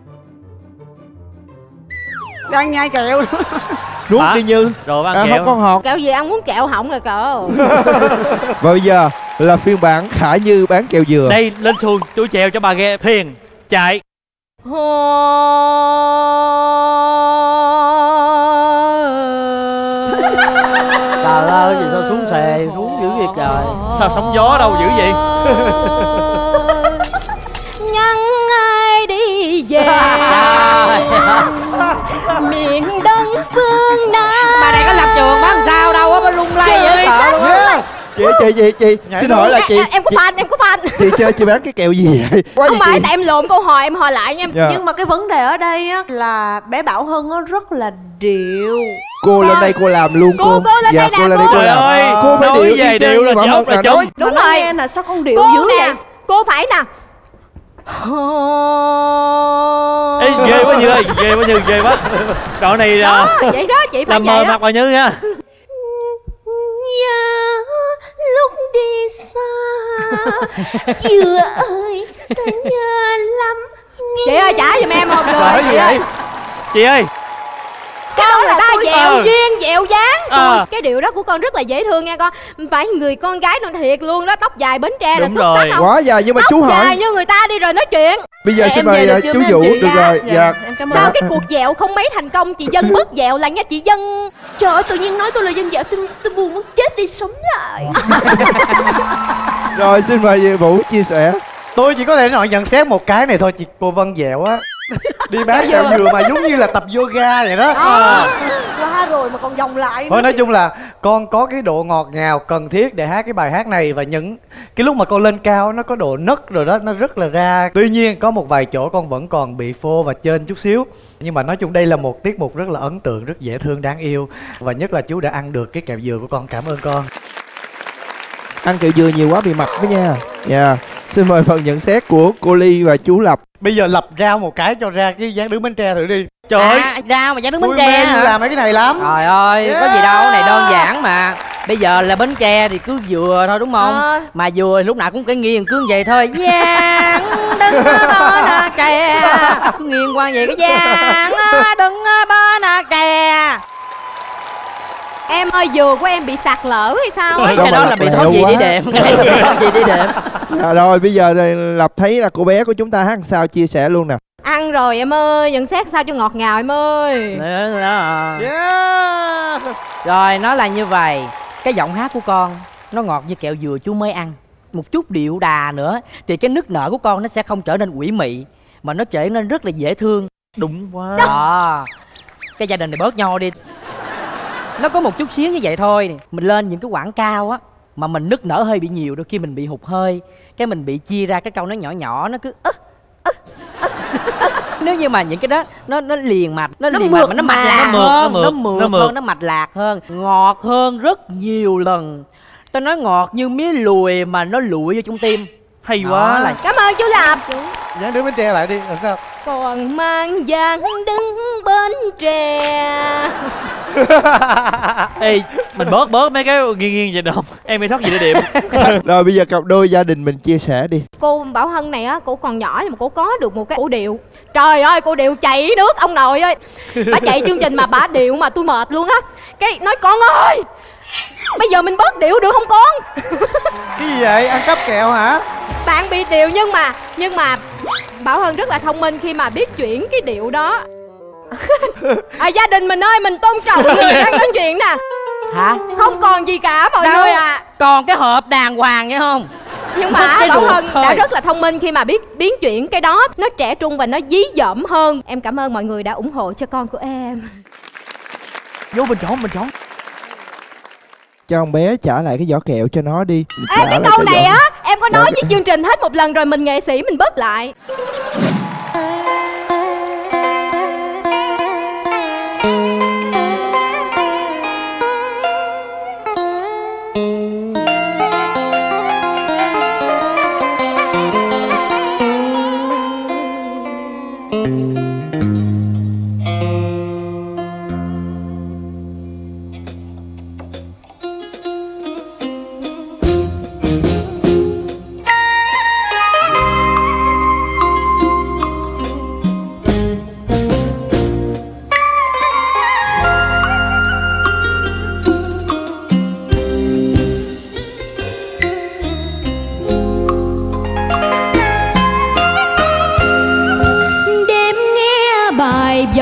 Đang nhai kẹo. Nuốt Hả? đi Như. Rồi ăn À, kẹo. không con họt. Kẹo gì ăn muốn kẹo hỏng rồi cỡ. Và bây giờ là phiên bản Khả Như bán kẹo dừa. Đây lên xuồng, chú chèo cho bà ghe thuyền chạy. Trời ơi, gì sao xuống xề, xuống dữ vậy trời. Sao sóng gió đâu dữ vậy? Ngăn ai đi về miền đông phương Nam. Bà này có lập trường bán sao đâu á, nó lung lay dễ sợ luôn á. Chị chị chị chị xin hỏi là chị em, em có fan em có fan chị chơi chị bán cái kẹo gì vậy? Quá không vậy phải chị? tại em lộn câu hỏi em hỏi lại nha em. Dạ. Nhưng mà cái vấn đề ở đây á là bé Bảo Hân á rất là điệu. Cô lên đây cô làm luôn Cô- cô. cô lên Dạ, đây nè, cô lên cô. đây cô Trời làm. ơi, Cô phải nói điệu về y chang điệu như là Bảo chốt Hân là nè, chung. nói. Đúng Mà nói rồi nghe nè, sao con điệu Cô dữ nè. vậy? Cô phải nè. Ê ghê quá Như ơi, ghê quá Như, ghê quá. Đoạn này Đó, à, vậy đó, chị phải làm vậy mờ đó. mặt bà Như nha. Nhớ lúc đi xa Dừa ơi ta nhớ lắm. Chị ơi trả giùm em một Trời người ơi, chị gì ơi. vậy? Chị ơi, Cái đó người ta dẹo Ờ. duyên, dẹo dáng. Ờ. Cái điệu đó của con rất là dễ thương nha con. Phải người con gái luôn thiệt luôn đó. Tóc dài Bến Tre là Đúng xuất rồi. sắc không? Quá dài nhưng mà Tóc chú hỏi. dài như người ta đi rồi nói chuyện. Bây giờ Dạ, xin em mời về được à, chưa chú mấy Vũ anh chị? được Dạ, rồi. dạ, Dạ. em cảm ơn. Sao cái cuộc dẹo không mấy thành công, chị Dân bớt dẹo lại nha chị Dân. Trời ơi tự nhiên nói tôi là dân dạo tôi, tôi buồn muốn chết đi sống lại. Rồi xin mời Vũ chia sẻ. Tôi chỉ có thể nói nhận xét một cái này thôi, chị cô Vân dẹo á. Đi bán kẹo dừa mà giống như là tập yoga vậy đó. Đó. Qua rồi mà còn vòng lại Thôi nữa. nói chung là con có cái độ ngọt ngào cần thiết để hát cái bài hát này, và những cái lúc mà con lên cao nó có độ nấc rồi đó, nó rất là ra. Tuy nhiên có một vài chỗ con vẫn còn bị phô và trên chút xíu. Nhưng mà nói chung đây là một tiết mục rất là ấn tượng, rất dễ thương, đáng yêu. Và nhất là chú đã ăn được cái kẹo dừa của con, cảm ơn con. Ăn kẹo dừa nhiều quá bị mập đó nha. Dạ. Xin mời phần nhận xét của cô Ly và chú Lập. Bây giờ Lập rao một cái cho ra cái dáng đứng Bến Tre thử đi. Trời ơi, à, rau mà dán đứng Bến Tôi Tre mê hả? làm mấy cái này lắm. Trời ơi, Yeah. có gì đâu, này đơn giản mà. Bây giờ là Bến Tre thì cứ dừa thôi đúng không? Ờ. Mà dừa thì lúc nào cũng cái nghiêng cương vậy thôi. Giang đứng bên kè, nghiêng qua vậy cái giang đứng bên kè. Em ơi, dừa của em bị sạt lở hay sao ấy? Cái đó là bị thoát gì đi đệm, cái này bị thoát gì đi đệm. Dạ rồi bây giờ đây Lập thấy là cô bé của chúng ta hát làm sao chia sẻ luôn nè. Ăn rồi em ơi, nhận xét sao cho ngọt ngào em ơi. Đó, đó. Yeah. Rồi nó là như vậy. Cái giọng hát của con nó ngọt như kẹo dừa chú mới ăn. Một chút điệu đà nữa thì cái nức nở của con nó sẽ không trở nên quỷ mị, mà nó trở nên rất là dễ thương. Đúng quá. Đó. Cái gia đình này bớt nhau đi. Nó có một chút xíu như vậy thôi. Mình lên những cái quảng cao á mà mình nức nở hơi bị nhiều, đôi khi mình bị hụt hơi, cái mình bị chia ra cái câu nó nhỏ nhỏ, nó cứ ức ức ức. Nếu như mà những cái đó nó nó liền mạch, nó, Nó liền mượt mạch mà nó mạch mà. lạc Nó mượt, hơn, nó nó mượt, mượt nó mượt. hơn, nó mạch lạc hơn, ngọt hơn rất nhiều lần. Tao nói ngọt như mía lùi mà nó lụi vô trong tim. Hay Đó quá. là Cảm ơn chú Lập. Dáng đứng Bến Tre lại đi, làm sao? Còn mang dáng đứng Bến Tre. Ê, mình bớt bớt mấy cái nghiêng nghiêng vậy được không? Em bị thoát gì để điểm. Rồi bây giờ cặp đôi gia đình mình chia sẻ đi. Cô Bảo Hân này á, cô còn nhỏ nhưng mà cô có được một cái cổ điệu. Trời ơi, cô điệu chảy nước ông nội ơi. Bà chạy chương trình mà bà điệu mà tôi mệt luôn á. Cái nói con ơi, bây giờ mình bớt điệu được không con? Cái gì vậy? Ăn cắp kẹo hả? Bạn bị điệu nhưng mà nhưng mà Bảo Hân rất là thông minh khi mà biết chuyển cái điệu đó. À, gia đình mình ơi, mình tôn trọng người đang nói chuyện nè. hả? Không còn gì cả mọi Đâu? người à. Còn cái hộp đàng hoàng nghe không? Nhưng mà Cái Bảo ruột Hân thôi. đã rất là thông minh khi mà biết biến chuyển cái đó, nó trẻ trung và nó dí dỏm hơn. Em cảm ơn mọi người đã ủng hộ cho con của em. Vô bên trốn, bên trốn. Cho con bé trả lại cái vỏ kẹo cho nó đi. Ê, Trả cái lại câu này vỏ- á, em có nói Dạ. với chương trình hết một lần rồi, mình nghệ sĩ mình bớt lại.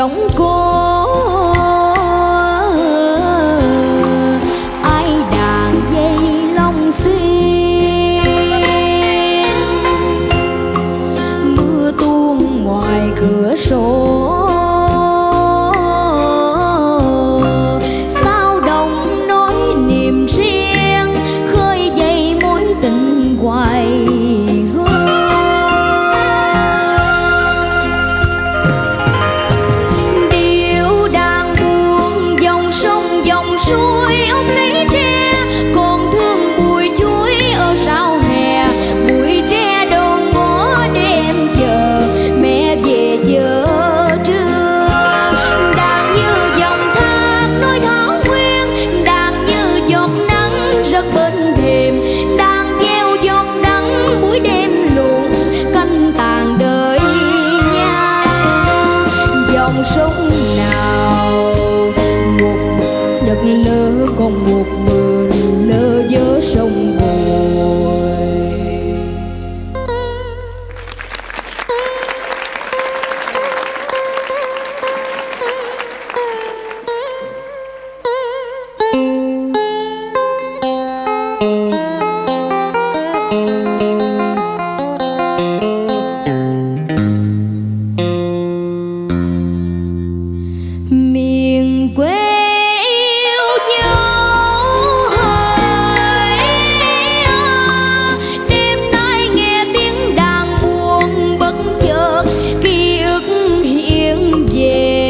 giọng cổ, ai đàn dây long xuyên, mưa tuôn ngoài cửa sổ, sao đồng nói niềm riêng, khơi dậy mối tình hoài hương. Điệu đàn buồn dòng sông dòng suối ôm lấy tre, còn thương bụi chuối ở sau hè, bụi tre đầu ngõ để em chờ mẹ về giờ trưa. Đàn như dòng thác nối thảo nguyên, đàn như giọt nắng rất bên thềm, đàn gieo giọt đắng buổi đêm lụn canh tàn đời nhau. Dòng sông nào một đất lỡ, còn một mình lỡ giữa sông vội. Miền quê yêu dấu hỡi, đêm nay nghe tiếng đàn buồn bất chợt ký ức hiện về.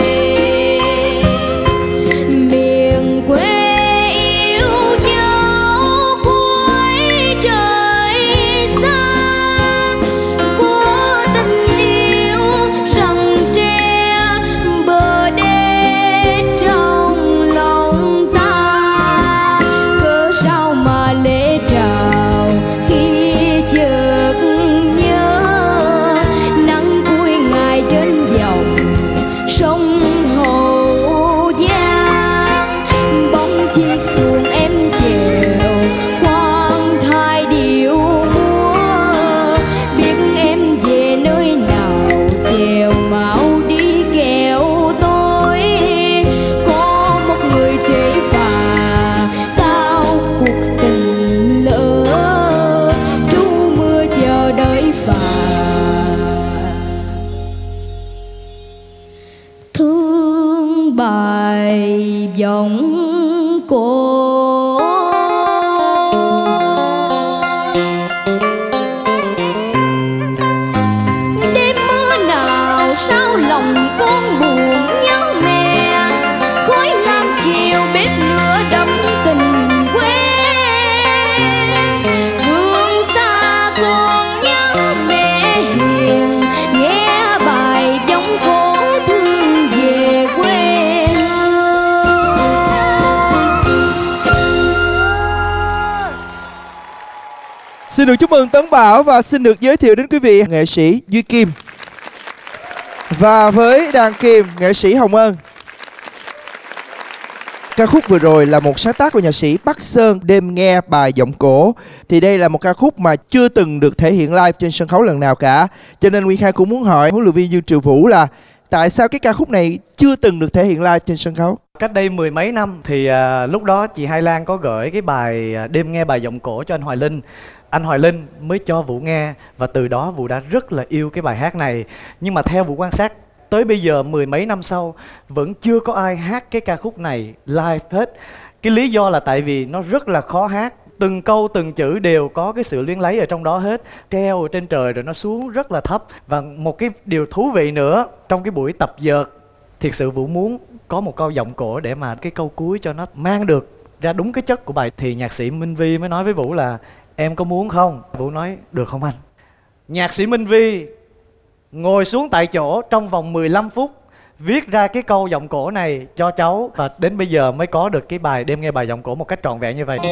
Miền quê yêu dấu cuối trời xa, của tình yêu răng tre bờ đê trong lòng ta. Cớ sao mà lễ trào khi chợt nhớ, nắng cuối ngày trên dòng sông Hậu Giang. Bóng chiếc xuồng em chèo khoan thai điệu múa, biết em về nơi nào chèo mau đi kẻo tôi. Có một người trễ phà cao cuộc tình lỡ, trú mưa chờ đợi phà. Thương bài giọng cổ, đêm mưa nào sao lòng con buồn nhớ mẹ, khói lam chiều bếp lửa đậm tình quê. Phương xa con nhớ mẹ hiền, nghe bài giọng cổ thương về quê hương. Xin được chúc mừng Tấn Bảo và xin được giới thiệu đến quý vị nghệ sĩ Duy Kim. Và với đàn kìm, nghệ sĩ Hồng Ân. Ca khúc vừa rồi là một sáng tác của nhạc sĩ Bắc Sơn, Đêm nghe bài giọng cổ. Thì đây là một ca khúc mà chưa từng được thể hiện live trên sân khấu lần nào cả. Cho nên Nguyên Khang cũng muốn hỏi huấn luyện viên Dương Triệu Vũ là tại sao cái ca khúc này chưa từng được thể hiện live trên sân khấu? Cách đây mười mấy năm thì à, lúc đó chị Hai Lan có gửi cái bài à, Đêm nghe bài giọng cổ cho anh Hoài Linh. Anh Hoài Linh mới cho Vũ nghe và từ đó Vũ đã rất là yêu cái bài hát này. Nhưng mà theo Vũ quan sát tới bây giờ mười mấy năm sau vẫn chưa có ai hát cái ca khúc này live hết. Cái lý do là tại vì nó rất là khó hát. Từng câu từng chữ đều có cái sự luyến lấy ở trong đó hết. Treo ở trên trời rồi nó xuống rất là thấp. Và một cái điều thú vị nữa, trong cái buổi tập vợt thiệt sự Vũ muốn có một câu giọng cổ để mà cái câu cuối cho nó mang được ra đúng cái chất của bài. Thì nhạc sĩ Minh Vi mới nói với Vũ là em có muốn không? Vũ nói được không anh? Nhạc sĩ Minh Vi ngồi xuống tại chỗ trong vòng mười lăm phút viết ra cái câu giọng cổ này cho cháu. Và đến bây giờ mới có được cái bài Đêm nghe bài giọng cổ một cách trọn vẹn như vậy.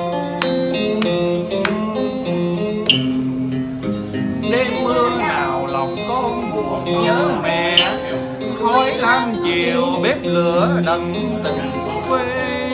Đêm mưa nào lòng con buồn nhớ mẹ, khói lam chiều bếp lửa đậm tình quê.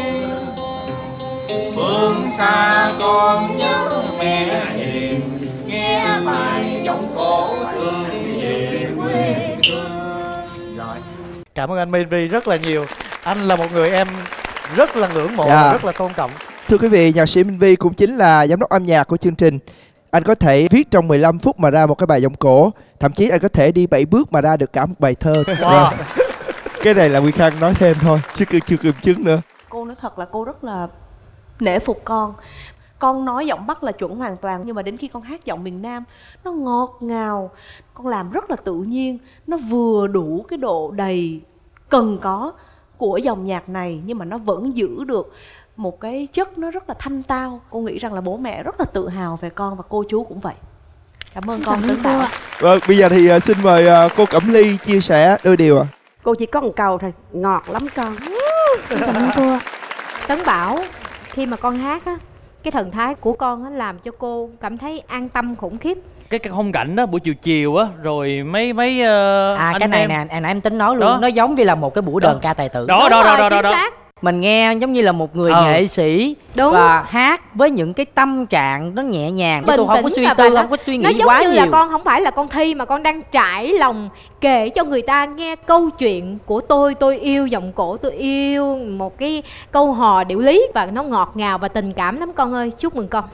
Phương xa con nhớ mẹ hiền, nghe bài giọng cổ thương về quê hương. Rồi Cảm ơn anh Mary rất là nhiều. Anh là một người em rất là ngưỡng mộ, Dạ. rất là tôn trọng. Thưa quý vị, nhạc sĩ Minh Vi cũng chính là giám đốc âm nhạc của chương trình. Anh có thể viết trong mười lăm phút mà ra một cái bài giọng cổ. Thậm chí anh có thể đi bảy bước mà ra được cả một bài thơ. Wow. Vâng. Cái này là Nguyên Khang nói thêm thôi, chứ chưa, chưa kiểm chứng nữa. Cô nói thật là cô rất là nể phục con. Con nói giọng Bắc là chuẩn hoàn toàn, nhưng mà đến khi con hát giọng miền Nam, nó ngọt ngào, con làm rất là tự nhiên, nó vừa đủ cái độ đầy cần có của dòng nhạc này, nhưng mà nó vẫn giữ được một cái chất nó rất là thanh tao. Cô nghĩ rằng là bố mẹ rất là tự hào về con, và cô chú cũng vậy. Cảm ơn con Tấn Bảo. Vâng, bây giờ thì uh, xin mời uh, cô Cẩm Ly chia sẻ đôi điều ạ. À. Cô chỉ có một câu thôi, ngọt lắm con. Cảm ơn cô. Tấn Bảo, khi mà con hát á, cái thần thái của con á làm cho cô cảm thấy an tâm khủng khiếp. Cái cái khung cảnh đó buổi chiều chiều á, rồi mấy mấy uh, À anh cái này em. nè, anh em tính nói luôn, Đó. nó giống như là một cái buổi Đó. đờn ca tài tử. Đó, đó, đó, đó, đó, đó. Mình nghe giống như là một người Ờ. nghệ sĩ Đúng. và hát với những cái tâm trạng nó nhẹ nhàng, Bình tôi không có tĩnh suy và tư, bài không có suy nó nghĩ giống quá như nhiều. là con không phải là con thi, mà con đang trải lòng kể cho người ta nghe câu chuyện của tôi. Tôi yêu giọng cổ, tôi yêu một cái câu hò điệu lý, và nó ngọt ngào và tình cảm lắm con ơi. Chúc mừng con.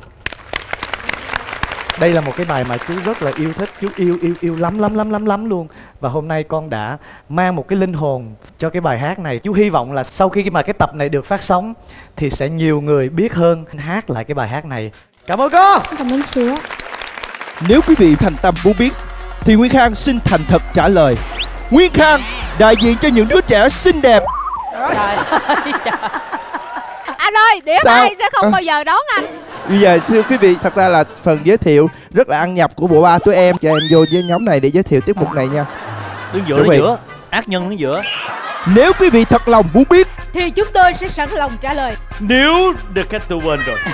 Đây là một cái bài mà chú rất là yêu thích, chú yêu yêu yêu lắm lắm lắm lắm lắm luôn. Và hôm nay con đã mang một cái linh hồn cho cái bài hát này. Chú hy vọng là sau khi mà cái tập này được phát sóng thì sẽ nhiều người biết hơn hát lại cái bài hát này. Cảm ơn cô. Cảm ơn chú. Nếu quý vị thành tâm muốn biết thì Nguyên Khang xin thành thật trả lời. Nguyên Khang đại diện cho những đứa trẻ xinh đẹp. Trời ơi, anh ơi, đĩa Sao? mai sẽ không À. bao giờ đón anh. Bây giờ thưa quý vị, thật ra là phần giới thiệu rất là ăn nhập của bộ ba tụi em. Cho em vô với nhóm này để giới thiệu tiết mục này nha. Đứng giữa, Quý đứng vị. giữa. Ác nhân đứng giữa. Nếu quý vị thật lòng muốn biết Thì chúng tôi sẽ sẵn lòng trả lời. Nếu được cách tôi quên rồi.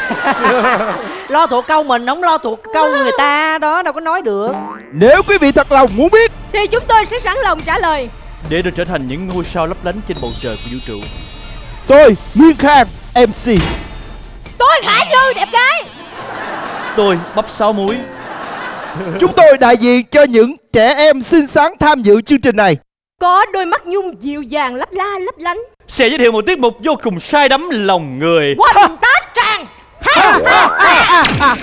Lo thuộc câu mình, không lo thuộc câu người ta đó, đâu có nói được. Nếu quý vị thật lòng muốn biết Thì chúng tôi sẽ sẵn lòng trả lời. Để được trở thành những ngôi sao lấp lánh trên bầu trời của vũ trụ. tôi Nguyên Khang em xê. Tôi Khả Như đẹp gái. Tôi bắp sáu muối. Chúng tôi đại diện cho những trẻ em xinh xắn tham dự chương trình này. Có đôi mắt nhung dịu dàng lấp la lấp lánh. Sẽ giới thiệu một tiết mục vô cùng say đắm lòng người. Quanh tác tràng. Ha, ha, ha, ha.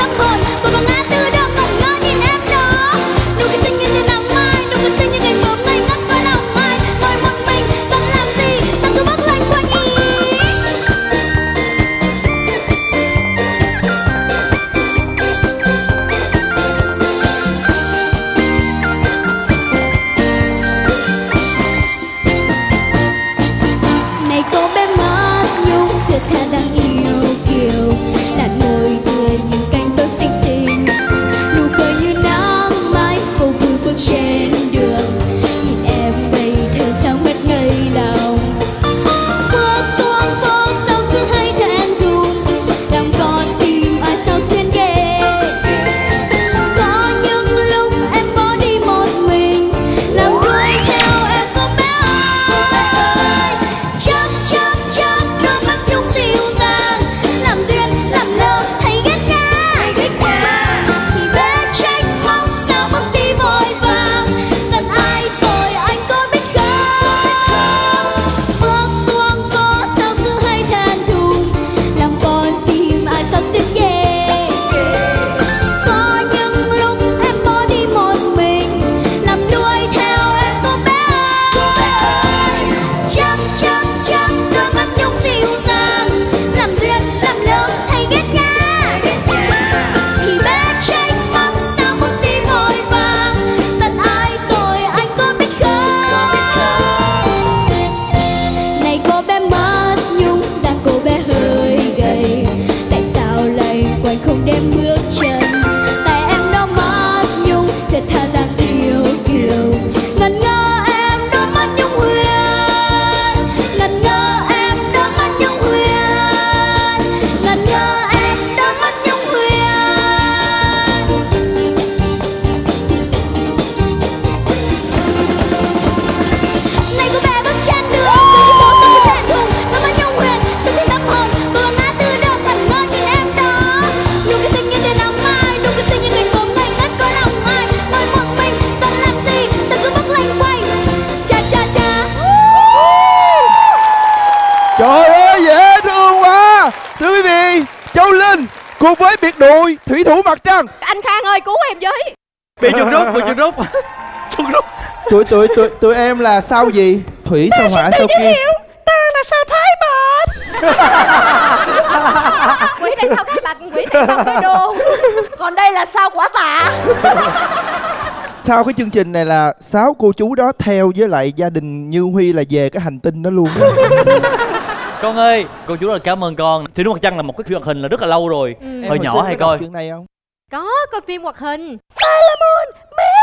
Hãy subscribe cho kênh Ghiền Mì Gõ để không bỏ lỡ Cùng với biệt đội thủy thủ mặt trăng. Anh Khang ơi cứu em với. Bị chuột rút, bị chuột rút. Chuột rút. Tụi tụi tụi tụi em là sao gì? Thủy sao hỏa sao kim? Ta là sao Thái Bạch. Quỷ này sao Thái Bạch, quỷ này sao Cái Đô. Còn đây là sao Quả Tạ. Sau cái chương trình này là sáu cô chú đó theo với lại gia đình Như Huy là về cái hành tinh đó luôn. Con ơi, cô chú là cảm ơn con. Thủy thủ mặt trăng là một cái phim hoạt hình là rất là lâu rồi. Ừ. Hồi nhỏ hay coi chuyện này không? Có, coi phim hoạt hình. Salamon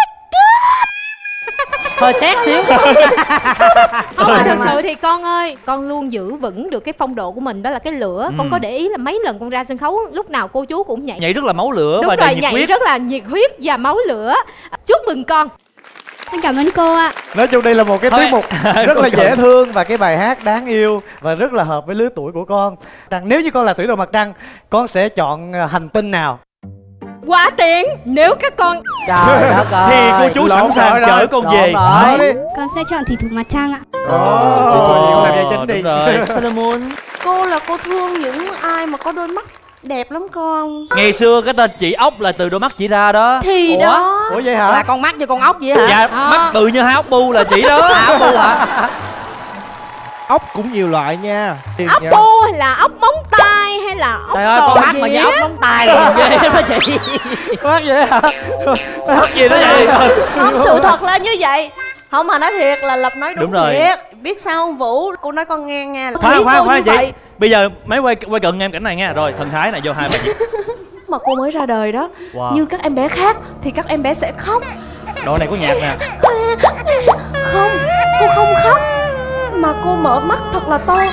Hơi tét xíu. Không mà thật sự thì con ơi, con luôn giữ vững được cái phong độ của mình, đó là cái lửa. Ừ. Con có để ý là mấy lần con ra sân khấu lúc nào cô chú cũng nhảy. Nhảy rất là máu lửa. Đúng và rồi, đầy nhiệt nhảy huyết. rất là nhiệt huyết và máu lửa. Chúc mừng con. Em cảm ơn cô ạ. Nói chung đây là một cái Thôi. tiết mục rất là dễ thương và cái bài hát đáng yêu và rất là hợp với lứa tuổi của con. Rằng nếu như con là thủy thủ mặt trăng, con sẽ chọn hành tinh nào? Quá tiền nếu các con. Trời đất ơi. Thì cô chú sẵn sàng chở con về. Nói đi. Con sẽ chọn thủy thủ mặt trăng ạ. Ồ, làm vai chính đi. Đúng rồi. Salamon. Cô là cô thương những ai mà có đôi mắt đẹp lắm con. Ngày xưa cái tên chị ốc là từ đôi mắt chị ra đó. Thì Ủa? đó. Ủa vậy hả? Là con mắt với con ốc vậy hả? Dạ, À. mắt bự như hai ốc bu là chị đó. À, ốc bu hả? Ốc cũng nhiều loại nha. Ốc bu hay là ốc móng tay hay là ốc Trời ơi, sò con mắt mà gì với á? ốc móng tay là ghê lắm đó chị. Mắt vậy hả? Mắt gì đó vậy? Không, sự thật là như vậy. Không mà nói thiệt là Lập nói đúng, Đúng rồi. thiệt. Biết sao không Vũ? Cô nói con nghe nha. Khoan Ý khoan cô khoan như chị. vậy. Bây giờ máy quay quay cận em cảnh này nha. Rồi thần thái này vô hai bà chị. Mà cô mới ra đời đó. Wow. Như các em bé khác thì các em bé sẽ khóc. Độ này có nhạc nè. Không, cô không khóc. Mà cô mở mắt thật là to.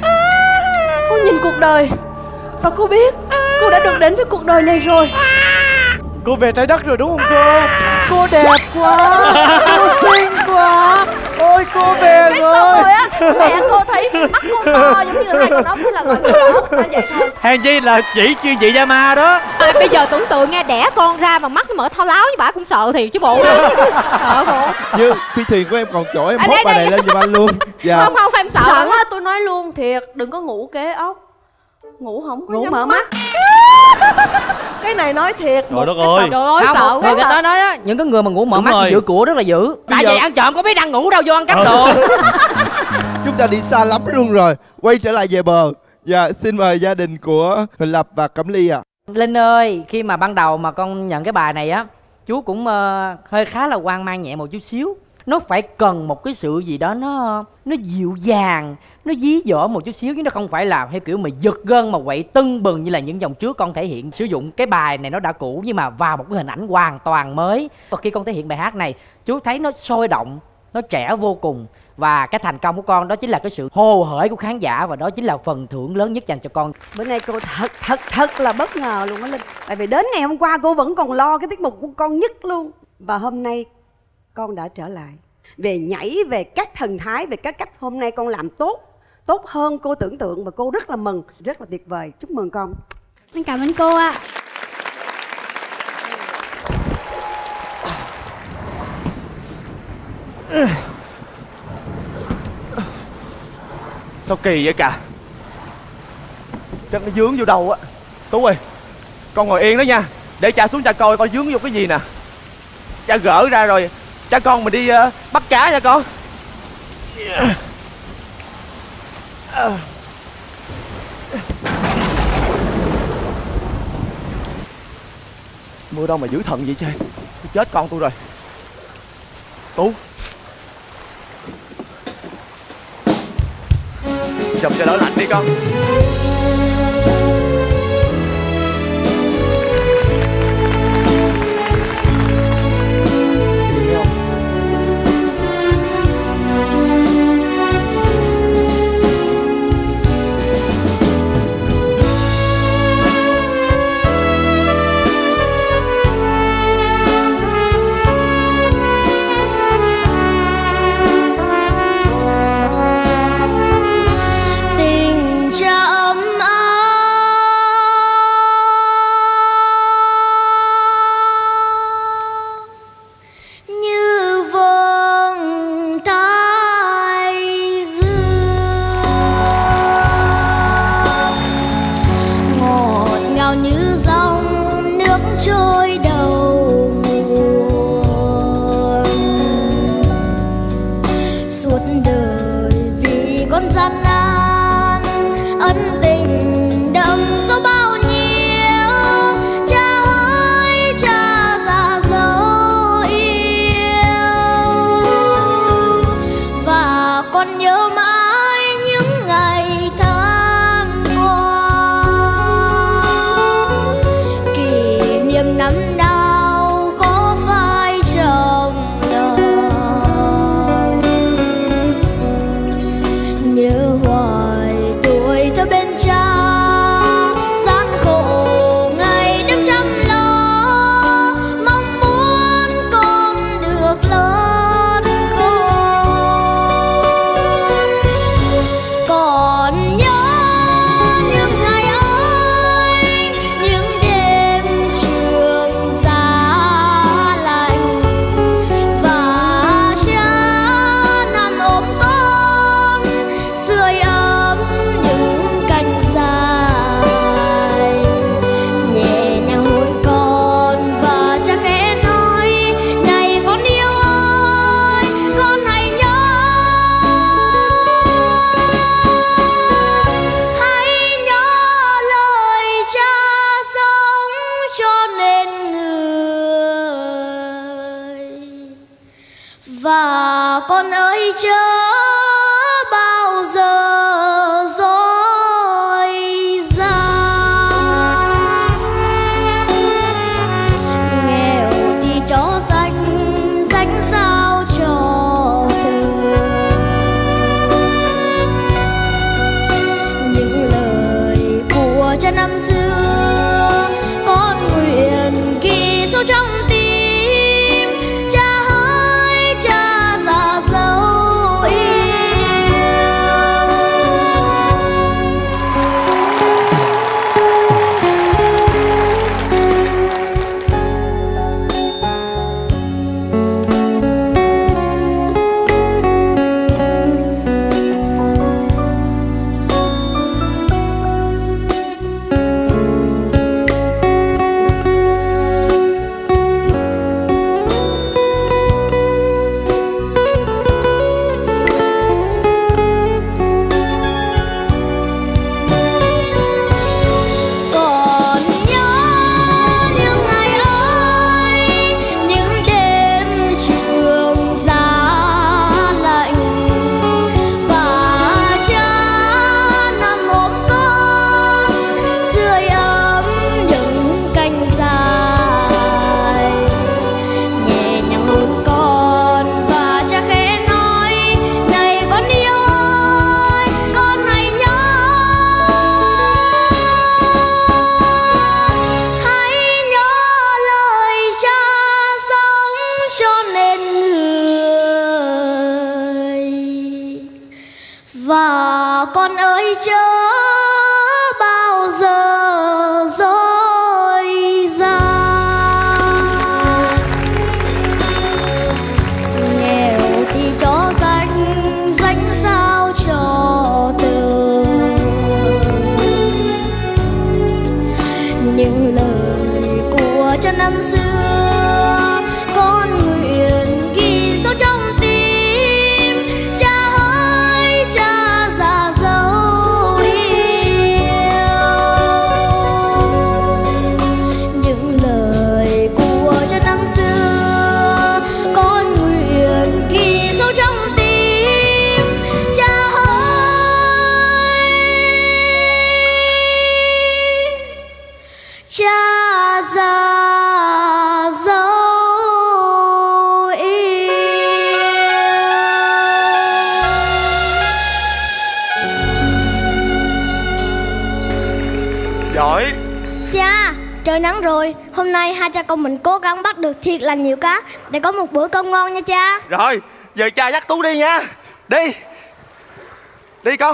Cô nhìn cuộc đời. Và cô biết cô đã được đến với cuộc đời này rồi. Cô về trái đất rồi đúng không cô? Cô đẹp quá, cô xinh quá. Ôi cô về Cái rồi. xong rồi á, mẹ cô thấy mắt cô to giống như hai con ốc, thế là gọi cô là ốc. Nó vậy thôi. Hèn chi là chỉ chuyên chị da ma đó. À, bây giờ tưởng tượng nghe đẻ con ra mà mắt nó mở thao láo với bà cũng sợ thì chứ bộ. Sợ bộ. Như phi thuyền của em còn chỗ em À, hốt đây, bài đây. này lên giùm anh luôn. Dạ. Không không em sợ Sẵn lắm á, tôi nói luôn thiệt, đừng có ngủ kế ốc. Ngủ không có Ngủ nhắm mở mắt. Cái này nói thiệt. Trời một đất cái ơi. tập- Trời ơi Không, sợ người quá. người ta nói á, những cái người mà ngủ mở Đúng mắt rồi. thì giữ của rất là dữ. Tại giờ- vì ăn trộm có biết đang ngủ đâu, vô ăn cắp đồ. Chúng ta đi xa lắm luôn rồi. Quay trở lại về bờ. Dạ, xin mời gia đình của Huỳnh Lập và Cẩm Ly ạ. Linh ơi, khi mà ban đầu mà con nhận cái bài này á, chú cũng ờ, hơi khá là hoang mang nhẹ một chút xíu. Nó phải cần một cái sự gì đó nó nó dịu dàng, nó dí dỏm một chút xíu, chứ nó không phải là theo kiểu mà giật gân mà quậy tưng bừng như là những dòng trước con thể hiện. Sử dụng cái bài này nó đã cũ nhưng mà vào một cái hình ảnh hoàn toàn mới. Và khi con thể hiện bài hát này, chú thấy nó sôi động, nó trẻ vô cùng. Và cái thành công của con đó chính là cái sự hồ hởi của khán giả, và đó chính là phần thưởng lớn nhất dành cho con. Bữa nay cô thật thật thật là bất ngờ luôn á Linh. Tại vì đến ngày hôm qua cô vẫn còn lo cái tiết mục của con nhất luôn. Và hôm nay con đã trở lại. Về nhảy, về các thần thái, về các cách hôm nay con làm tốt. Tốt hơn cô tưởng tượng và cô rất là mừng, rất là tuyệt vời. Chúc mừng con. Em cảm ơn cô ạ. Sao kỳ vậy cả? Chắc nó dướng vô đầu á. Tú ơi, con ngồi yên đó nha. Để cha xuống cha coi coi dướng vô cái gì nè. Cha gỡ ra rồi cha con mình đi uh, bắt cá nha con. Mưa đâu mà dữ thần vậy chơi. Chết con tôi rồi. Tú, dòng cho đỡ lạnh đi con. Tình cha suốt đời vì con gian nan, ân tình đậm sâu bao nhiêu. Cha ơi cha già dấu yêu, và con nhớ mãi những ngày tháng qua, kỷ niệm năm nào có phai trong lòng. Nhớ hoài tuổi thơ bên cha, gian khổ ngày đêm chăm lo, mong muốn con được lớn khôn. Còn nhớ những ngày ấy, những đêm trường giá lạnh, và cha nằm ôm con sưởi ấm những cành dài, nhẹ nhàng hôn con và cha khẽ nói: này con yêu ơi, con hãy nhớ, hãy nhớ lời cha sống cho nên người. Và con ơi chớ bao giờ dối gian, nghèo thì cho danh, danh sao cho thường. Những lời của cha năm xưa con nguyện ghi sâu trong tim. Cha ơi cha già dấu yêu. Còn nhớ những ngày ấy, những đêm trường giá lạnh, và cha nằm ôm con sưởi ấm những cành dài, nhẹ nhàng hôn con và cha khẽ nói: này con yêu ơi, con hãy nhớ, hãy nhớ lời cha sống cho nên người. Và con ơi chớ bao giờ dối gian, nghèo thì cho danh, danh sao cho thường. Những lời của cha năm xưa con nguyện ghi sâu trong tim. Cha ơi cha già dấu yêu. Những lời của cha năm xưa con nguyện ghi sâu trong tim. Cha ơi cha già dấu Giỏi. Cha, trời nắng rồi, hôm nay hai cha con mình cố gắng bắt được thiệt là nhiều cá để có một bữa cơm ngon nha cha. Rồi, giờ cha dắt Tú đi nha. Đi. Đi con.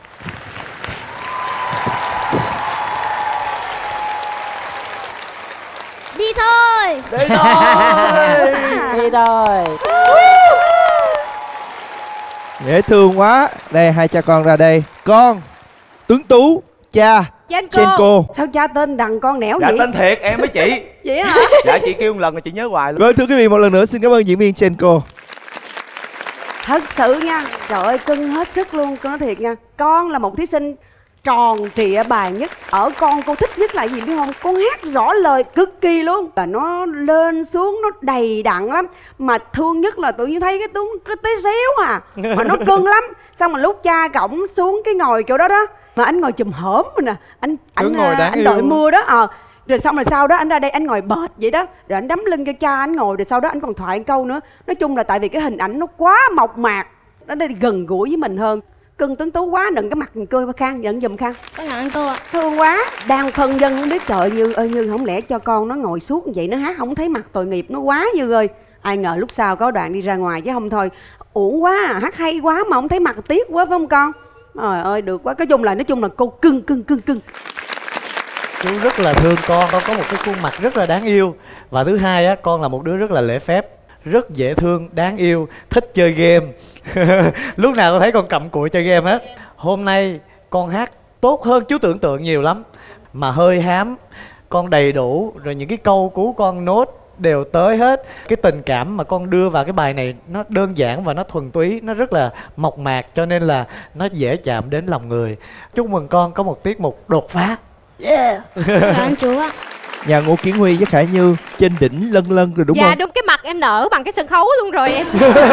Đi thôi. Đi thôi. Đi thôi. Dễ thương quá. Đây hai cha con ra đây. Con Tuấn Tú, cha Chenco. Sao cha tên đằng con nẻo Dạ vậy? tên thiệt em với chị. Vậy hả? Dạ chị kêu một lần là chị nhớ hoài luôn. Vâng thưa quý vị, một lần nữa xin cảm ơn diễn viên Chenco. Thật sự nha, trời ơi cưng hết sức luôn, con nói thiệt nha. Con là một thí sinh tròn trịa bài nhất. Ở con cô thích nhất là gì biết không? Con hát rõ lời cực kỳ luôn. Và nó lên xuống nó đầy đặn lắm. Mà thương nhất là tự nhiên thấy cái tuấn cái tí xíu à mà nó cưng lắm. Xong mà lúc cha cổng xuống cái ngồi chỗ đó đó, mà anh ngồi chùm hổm rồi nè. Anh anh ngồi anh đội mưa đó. Ờ à, rồi xong rồi sau đó anh ra đây anh ngồi bệt vậy đó, rồi anh đấm lưng cho cha anh ngồi, rồi sau đó anh còn thoại một câu nữa. Nói chung là tại vì cái hình ảnh nó quá mộc mạc, nó đây gần gũi với mình hơn. Cưng Tuấn Tú quá, đừng cái mặt cười Khang, giận giùm Khang. Con nhận cô ạ. Thương quá, đang phân dân không biết trời Như ơi Như không lẽ cho con nó ngồi suốt như vậy nó hát không thấy mặt tội nghiệp nó quá Như ơi. Ai ngờ lúc sau có đoạn đi ra ngoài chứ không thôi uổng quá à, hát hay quá mà không thấy mặt tiếc quá phải không con? Trời ơi được quá, nói chung là nói chung là cô cưng cưng cưng cưng. Chú rất là thương con, con có một cái khuôn mặt rất là đáng yêu. Và thứ hai á, con là một đứa rất là lễ phép, rất dễ thương, đáng yêu, thích chơi game. Lúc nào con thấy con cầm cụi chơi game hết. Hôm nay con hát tốt hơn chú tưởng tượng nhiều lắm. Mà hơi hám, con đầy đủ, rồi những cái câu của con nốt đều tới hết. Cái tình cảm mà con đưa vào cái bài này nó đơn giản và nó thuần túy, nó rất là mộc mạc, cho nên là nó dễ chạm đến lòng người. Chúc mừng con có một tiết mục đột phá. Yeah. Cảm ơn chú ạ. Nhà Ngô Kiến Huy với Khải Như trên đỉnh lân lân rồi đúng dạ, không? Dạ đúng, cái mặt em nở bằng cái sân khấu luôn rồi em.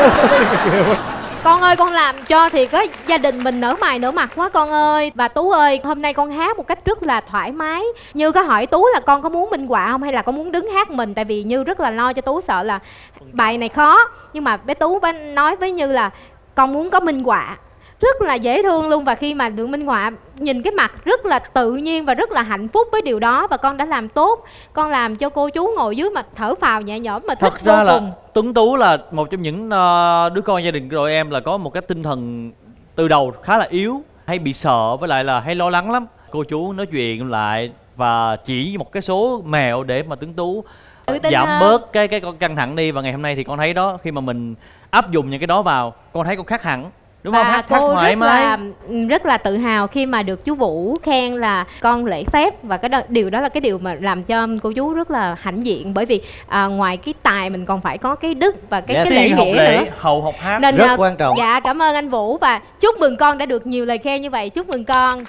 Con ơi, con làm cho thì có gia đình mình nở mày nở mặt quá con ơi. Và Tú ơi, hôm nay con hát một cách rất là thoải mái. Như có hỏi Tú là con có muốn minh họa không hay là con muốn đứng hát mình. Tại vì Như rất là lo cho Tú, sợ là bài này khó. Nhưng mà bé Tú bé nói với Như là con muốn có minh họa. Rất là dễ thương luôn. Và khi mà được minh họa, nhìn cái mặt rất là tự nhiên và rất là hạnh phúc với điều đó. Và con đã làm tốt. Con làm cho cô chú ngồi dưới mà thở phào nhẹ nhõm mà thích Thật ra vô là cùng. Tuấn Tú là một trong những uh, đứa con gia đình của đội em là có một cái tinh thần từ đầu khá là yếu, hay bị sợ với lại là hay lo lắng lắm. Cô chú nói chuyện lại và chỉ một cái số mẹo để mà Tuấn Tú giảm hơn. bớt cái cái con căng thẳng đi. Và ngày hôm nay thì con thấy đó, khi mà mình áp dụng những cái đó vào, con thấy con khác hẳn. Đúng không? Hát, hát thoải mái. Là, rất là tự hào khi mà được chú Vũ khen là con lễ phép. Và cái đó, điều đó là cái điều mà làm cho cô chú rất là hãnh diện. Bởi vì à, ngoài cái tài mình còn phải có cái đức và cái, Yes. cái lễ học nghĩa lễ, nữa. hậu học hát Nên, rất à, quan trọng. Dạ cảm ơn anh Vũ và chúc mừng con đã được nhiều lời khen như vậy. Chúc mừng con.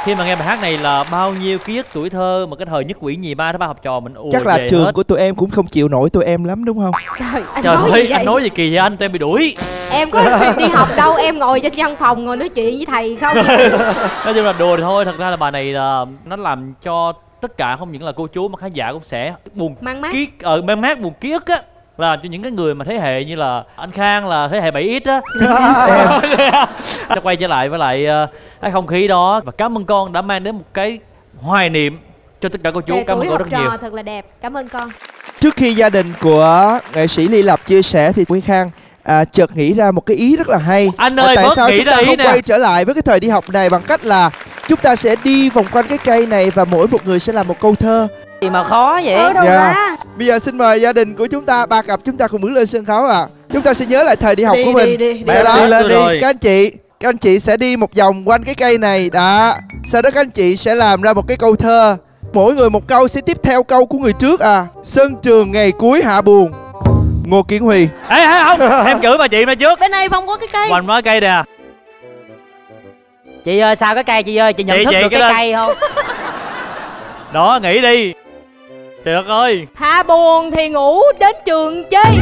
Khi mà nghe bài hát này là bao nhiêu ký ức tuổi thơ mà cái thời nhất quỷ nhì ba thứ ba học trò mình ùa Chắc là về trường hết. của tụi em cũng không chịu nổi tụi em lắm đúng không? Trời, anh Trời nói ơi, gì vậy? anh nói gì kỳ vậy anh, tụi em bị đuổi. Em có đi học đâu, em ngồi trên văn phòng ngồi nói chuyện với thầy không. Nói chung là đùa thì thôi, thật ra là bài này là nó làm cho tất cả không những là cô chú mà khán giả cũng sẽ buồn mang mát ký ở mang mát buồn ký ức á, là cho những cái người mà thế hệ như là anh Khang là thế hệ bảy x á. Sẽ quay trở lại với lại uh, cái không khí đó và cảm ơn con đã mang đến một cái hoài niệm cho tất cả cô chú. Về Cảm ơn tuổi con học rất nhiều. trò thật là đẹp, cảm ơn con. Trước khi gia đình của nghệ sĩ Ly Lập chia sẻ thì Nguyên Khang à, chợt nghĩ ra một cái ý rất là hay. Anh ơi, tại bớt sao nghĩ chúng ra ta ý không nè. quay trở lại với cái thời đi học này bằng cách là chúng ta sẽ đi vòng quanh cái cây này và mỗi một người sẽ làm một câu thơ. Gì mà khó vậy? Ở đâu Dạ. ra? Bây giờ xin mời gia đình của chúng ta, ba cặp chúng ta cùng bước lên sân khấu ạ. À. Chúng ta sẽ nhớ lại thời đi học Đi, của mình. đi, đi, đi. Sau đó Đi lên đi. các anh chị, các anh chị sẽ đi một vòng quanh cái cây này đó. Sau đó các anh chị sẽ làm ra một cái câu thơ. Mỗi người một câu sẽ tiếp theo câu của người trước à. Sân trường ngày cuối hạ buồn. Ngô Kiến Huy. Ê, ê, không, em cử bà chị ra trước. Bên này không có cái cây. Hoành quá cây nè. Chị ơi, sao cái cây chị ơi, chị nhận Chị- thức chị được cái cái đó- cây không? Đó, nghỉ đi. Trời đất ơi. Hạ buồn thì ngủ đến trường chơi.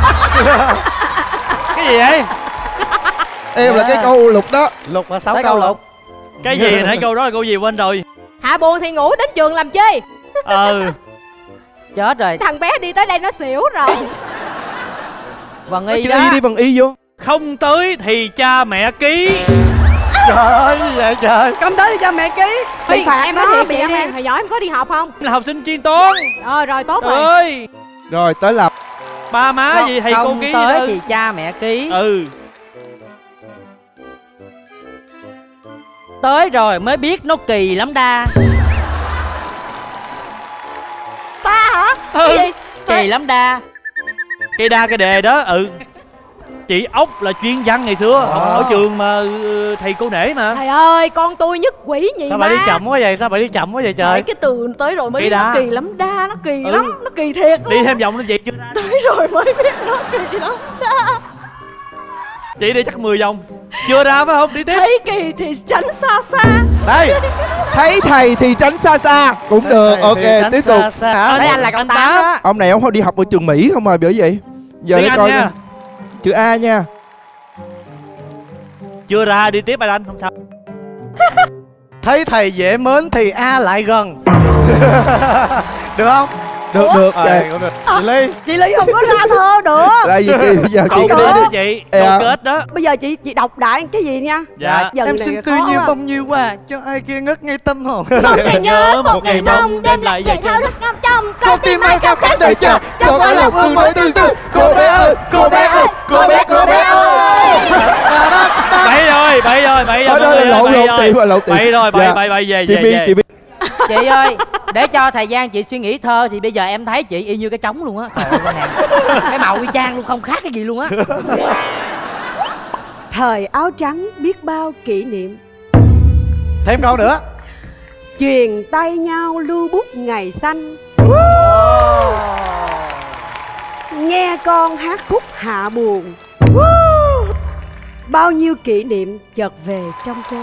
Cái gì vậy? Em là cái câu lục đó. Lục là sáu Tới câu câu lục. lục. Cái gì nãy câu đó là câu gì quên rồi. Hạ buồn thì ngủ đến trường làm chơi. Ờ. Chết rồi. Thằng bé đi tới đây nó xỉu rồi. Vân Nói Y chữ đó. Y đi bằng Y vô. Không tới thì cha mẹ ký. Trời ơi, gì vậy trời? Không tới đi cho mẹ ký. Huy, Bị phạt em đó, nói thiệt bị chị ăn đi, ăn. hồi nhỏ em có đi học không? Là học sinh chuyên toán. Ờ rồi tốt Trời rồi. ơi. Rồi tới Lập. Ba má gì thầy cô Không ký gì tới đâu. thì cha mẹ ký. Ừ. Tới rồi mới biết nó kỳ lắm đa. Ta hả? Ừ. Cái gì? Kỳ lắm đa. Cây đa cây đề đó. Ừ. Chị Ốc là chuyên văn ngày xưa, học ở trường mà ừ, thầy cô nể mà. Thầy ơi, con tôi nhất quỷ nhị Sao ma. bà đi chậm quá vậy? Sao bà đi chậm quá vậy Trời, trời? cái từ tới rồi mới Kỳ biết nó đa. kỳ lắm đa, nó kỳ Ừ. lắm, nó kỳ thiệt Đi luôn. thêm vòng lên chị chưa ra. Tới rồi mới biết nó kỳ lắm đa. Chị đi chắc mười vòng. Chưa ra phải không? Đi tiếp. Thấy kỳ thì tránh xa xa. Đây. Thấy thầy thì tránh xa xa. Cũng được, ok, tiếp tục. Thấy anh là con tám đó. Ông này ông không đi học ở trường Mỹ không mà bởi vậy. Giờ Tiếng để Anh coi nha. nha. Chữ A nha. Chưa ra đi tiếp anh không sao. Thấy thầy dễ mến thì A lại gần. Được không? Được, được. Ờ, Trời. cũng được. Chị Ly. Chị Ly không có ra thơ được. Là gì chị? Bây giờ chị Câu cái kết đi. đó chị. Ê, Câu à. kết đó. Bây giờ chị chị đọc đại cái gì nha. Dạ. Giờ Em này xin khó tươi như quá. bông như hoa cho ai kia ngất ngay tâm hồn. Một ngày nhớ, một ngày mong, mong, đêm lại đêm về lại thao thức ngâm trong Con tim ai cao khát đời chờ. Cho có lòng tương đối tương tự. Cô bé ơi, cô bé ơi, cô bé, cô bé ơi. Bậy rồi, bậy rồi, bậy rồi. Đó, đó là lộn, lộn tiền rồi, lộn tiền. Bậy rồi, bậy, Dạ. bậy, bậy, về, Chị về, Bi, về. chị Bi. Chị ơi, để cho thời gian chị suy nghĩ thơ thì bây giờ em thấy chị y như cái trống luôn á. Trời ơi con này. Cái màu y chang luôn, không khác cái gì luôn á. Thời áo trắng biết bao kỷ niệm. Thêm câu nữa. Truyền tay nhau lưu bút ngày xanh. Nghe con hát khúc hạ buồn. Bao nhiêu kỷ niệm chợt về trong cô.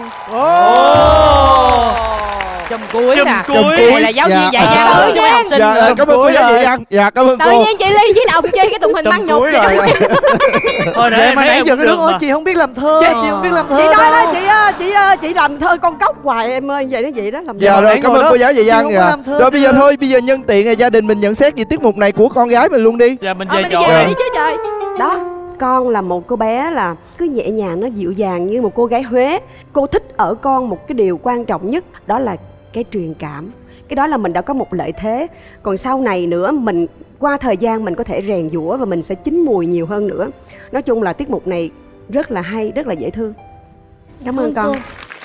Chùm cuối Chùm nè. cuối. Này là giáo viên Dạ. dạy văn Dạ. đối cho mấy học sinh. Dạ, nữa. cảm ơn cô giáo dạy văn. Dạ, cảm ơn Tự cô. nhiên chị Ly với đồng chơi cái tụng hình băng nhục cuối vậy rồi. đó. Thôi để Vậy em mà thấy nãy em giờ cũng cái được đứa ơi mà. chị không biết làm thơ. Chị không biết làm thơ Chị nói đâu. đó chị ơi, chị ơi, chị làm thơ con cóc hoài em ơi, vậy nó vậy đó làm Dạ gì? rồi, nãy cảm ngồi ơn đó, cô giáo dạy chị văn. không có Dạ. làm thơ Rồi bây giờ được. thôi, bây giờ nhân tiện là gia đình mình nhận xét về tiết mục này của con gái mình luôn đi. Dạ mình Ờ, về mình chỗ. về đi chứ trời. Đó, con là một cô bé là cứ nhẹ nhàng, nó dịu dàng như một cô gái Huế. Cô thích ở con một cái điều quan trọng nhất, đó là cái truyền cảm. Cái đó là mình đã có một lợi thế. Còn sau này nữa, mình qua thời gian mình có thể rèn giũa và mình sẽ chín mùi nhiều hơn nữa. Nói chung là tiết mục này rất là hay, rất là dễ thương. Cảm ơn con.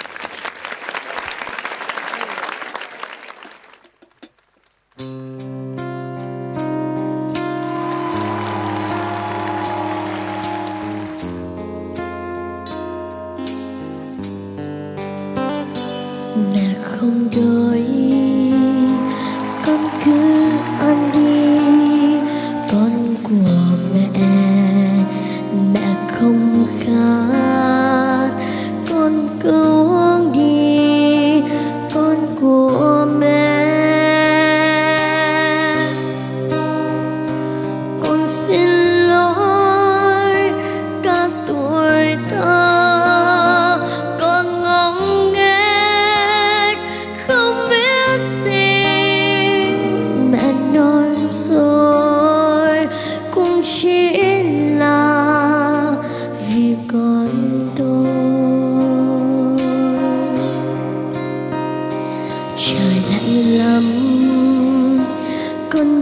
Mẹ không đói, con cứ ăn đi, con của mẹ. Mẹ không khát, con cứ uống đi,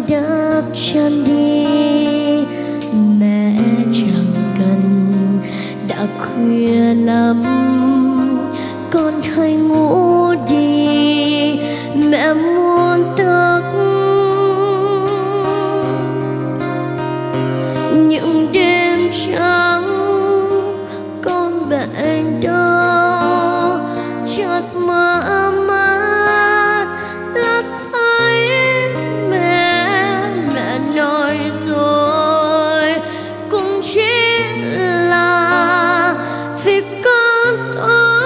đáp chân đi, mẹ chẳng cần, đã khuya lắm con hãy ngủ đi, mẹ muốn thức. Những đêm trắng con bệnh đau chợt mơ mát là thấy mẹ, mẹ nói rồi cũng chỉ là vì con thôi.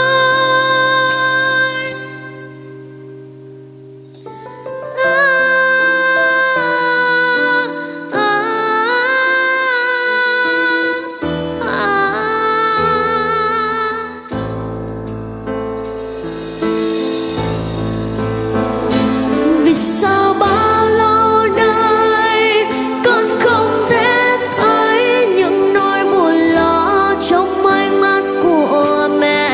Vì sao bao lâu nay con không thể thấy những nỗi buồn lo trong ánh mắt của mẹ?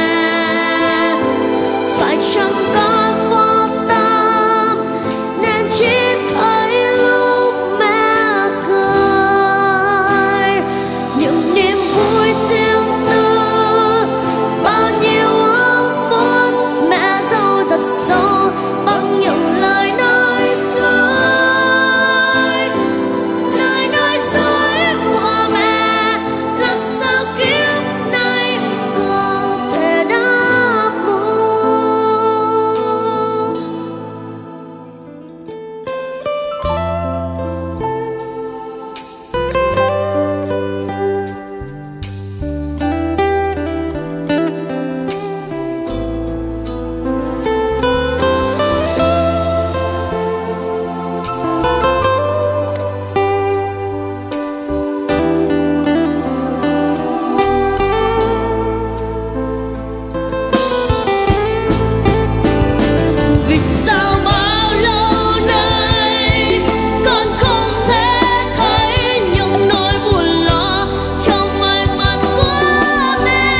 Phải chăng con vô tâm nên chỉ thấy lúc mẹ cười những niềm vui riêng tư, bao nhiêu ước muốn mẹ giấu thật sâu bằng những lời nói dối, lời nói dối của mẹ làm sao kiếp này có thể đáp ứng. Vì sao bao lâu nay con không thể thấy những nỗi buồn lo trong ánh mắt của mẹ?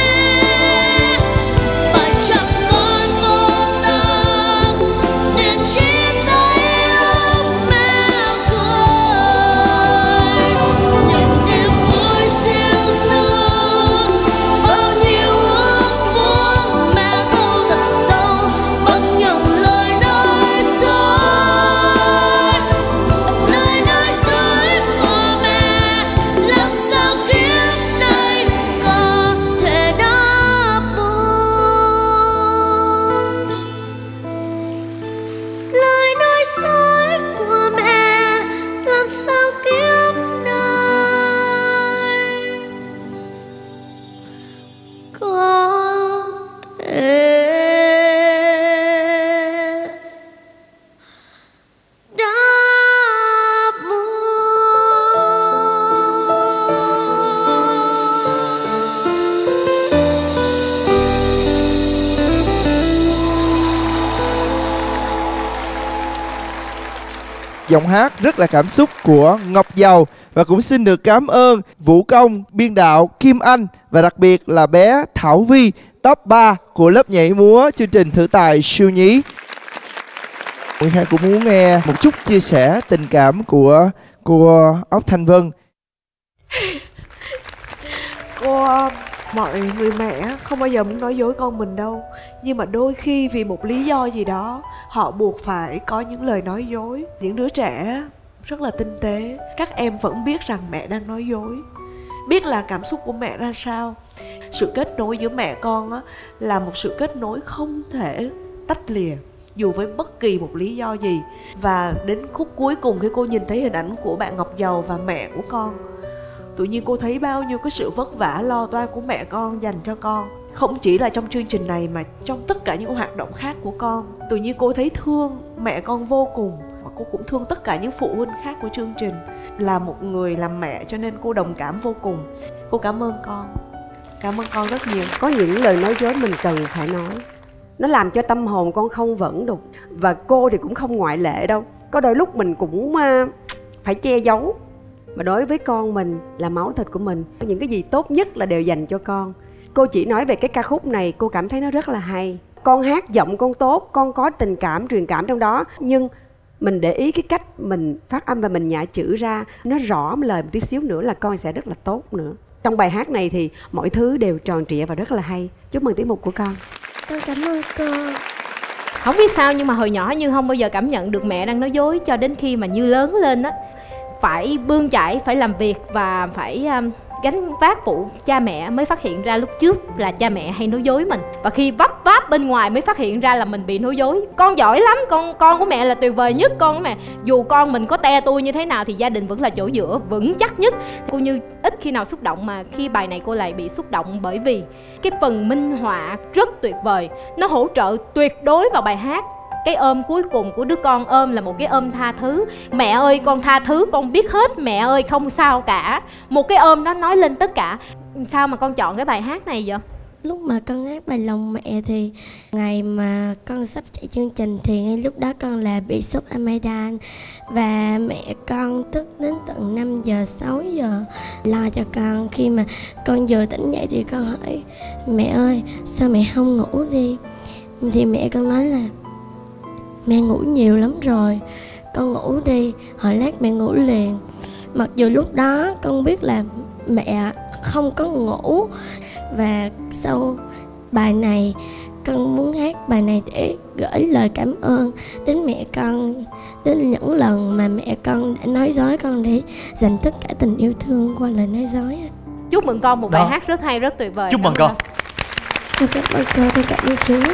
Phải chăng con vô tâm nên chỉ thấy lúc mẹ cười những niềm vui riêng tư, bao nhiêu ước muốn mẹ giấu thật sâu bằng những lời nói dối, lời nói dối của mẹ làm sao kiếp này có thể đáp ứng. Lời nói dối của mẹ làm sao kiếp này có thể đáp ứng. Giọng hát rất là cảm xúc của Ngọc Dầu. Và cũng xin được cảm ơn Vũ Công, biên đạo Kim Anh và đặc biệt là bé Thảo Vi, top ba của lớp nhảy múa chương trình Thử Tài Siêu Nhí. Nguyễn Khang cũng muốn nghe một chút chia sẻ tình cảm của cô Ốc Thanh Vân. Cô, mọi người mẹ không bao giờ muốn nói dối con mình đâu. Nhưng mà đôi khi vì một lý do gì đó họ buộc phải có những lời nói dối. Những đứa trẻ rất là tinh tế, các em vẫn biết rằng mẹ đang nói dối, biết là cảm xúc của mẹ ra sao. Sự kết nối giữa mẹ con á, là một sự kết nối không thể tách lìa dù với bất kỳ một lý do gì. Và đến khúc cuối cùng khi cô nhìn thấy hình ảnh của bạn Ngọc Dầu và mẹ của con, tự nhiên cô thấy bao nhiêu cái sự vất vả lo toan của mẹ con dành cho con. Không chỉ là trong chương trình này mà trong tất cả những hoạt động khác của con. Tự nhiên cô thấy thương mẹ con vô cùng. Và cô cũng thương tất cả những phụ huynh khác của chương trình. Là một người làm mẹ cho nên cô đồng cảm vô cùng. Cô cảm ơn con. Cảm ơn con rất nhiều. Có những lời nói dối mình cần phải nói, nó làm cho tâm hồn con không vững được. Và cô thì cũng không ngoại lệ đâu. Có đôi lúc mình cũng phải che giấu. Mà đối với con mình là máu thịt của mình, những cái gì tốt nhất là đều dành cho con. Cô chỉ nói về cái ca khúc này, cô cảm thấy nó rất là hay. Con hát giọng con tốt, con có tình cảm, truyền cảm trong đó. Nhưng mình để ý cái cách mình phát âm và mình nhả chữ ra nó rõ lời một tí xíu nữa là con sẽ rất là tốt nữa. Trong bài hát này thì mọi thứ đều tròn trịa và rất là hay. Chúc mừng tiết mục của con. Con cảm ơn cô. Không biết sao nhưng mà hồi nhỏ Như không bao giờ cảm nhận được mẹ đang nói dối, cho đến khi mà Như lớn lên á, phải bươn chải, phải làm việc và phải um, gánh vác phụ cha mẹ mới phát hiện ra lúc trước là cha mẹ hay nói dối mình. Và khi vấp váp bên ngoài mới phát hiện ra là mình bị nói dối. Con giỏi lắm, con con của mẹ là tuyệt vời nhất. Con của mẹ, dù con mình có te tua như thế nào thì gia đình vẫn là chỗ dựa vững chắc nhất. Cô Như ít khi nào xúc động, mà khi bài này cô lại bị xúc động bởi vì cái phần minh họa rất tuyệt vời. Nó hỗ trợ tuyệt đối vào bài hát. Cái ôm cuối cùng của đứa con ôm là một cái ôm tha thứ. Mẹ ơi con tha thứ, con biết hết, mẹ ơi không sao cả. Một cái ôm đó nói lên tất cả. Sao mà con chọn cái bài hát này vậy? Lúc mà con hát bài Lòng Mẹ thì ngày mà con sắp chạy chương trình thì ngay lúc đó con là bị sốt amidan. Và mẹ con thức đến tận năm giờ, sáu giờ lo cho con. Khi mà con vừa tỉnh dậy thì con hỏi mẹ ơi sao mẹ không ngủ đi. Thì mẹ con nói là mẹ ngủ nhiều lắm rồi, con ngủ đi, hồi lát mẹ ngủ liền. Mặc dù lúc đó con biết là mẹ không có ngủ. Và sau bài này con muốn hát bài này để gửi lời cảm ơn đến mẹ con, đến những lần mà mẹ con đã nói dối con để dành tất cả tình yêu thương qua lời nói dối. Chúc mừng con một Đó. bài hát rất hay, rất tuyệt vời. Chúc mừng con. Con cảm ơn cô, con cảm ơn chú.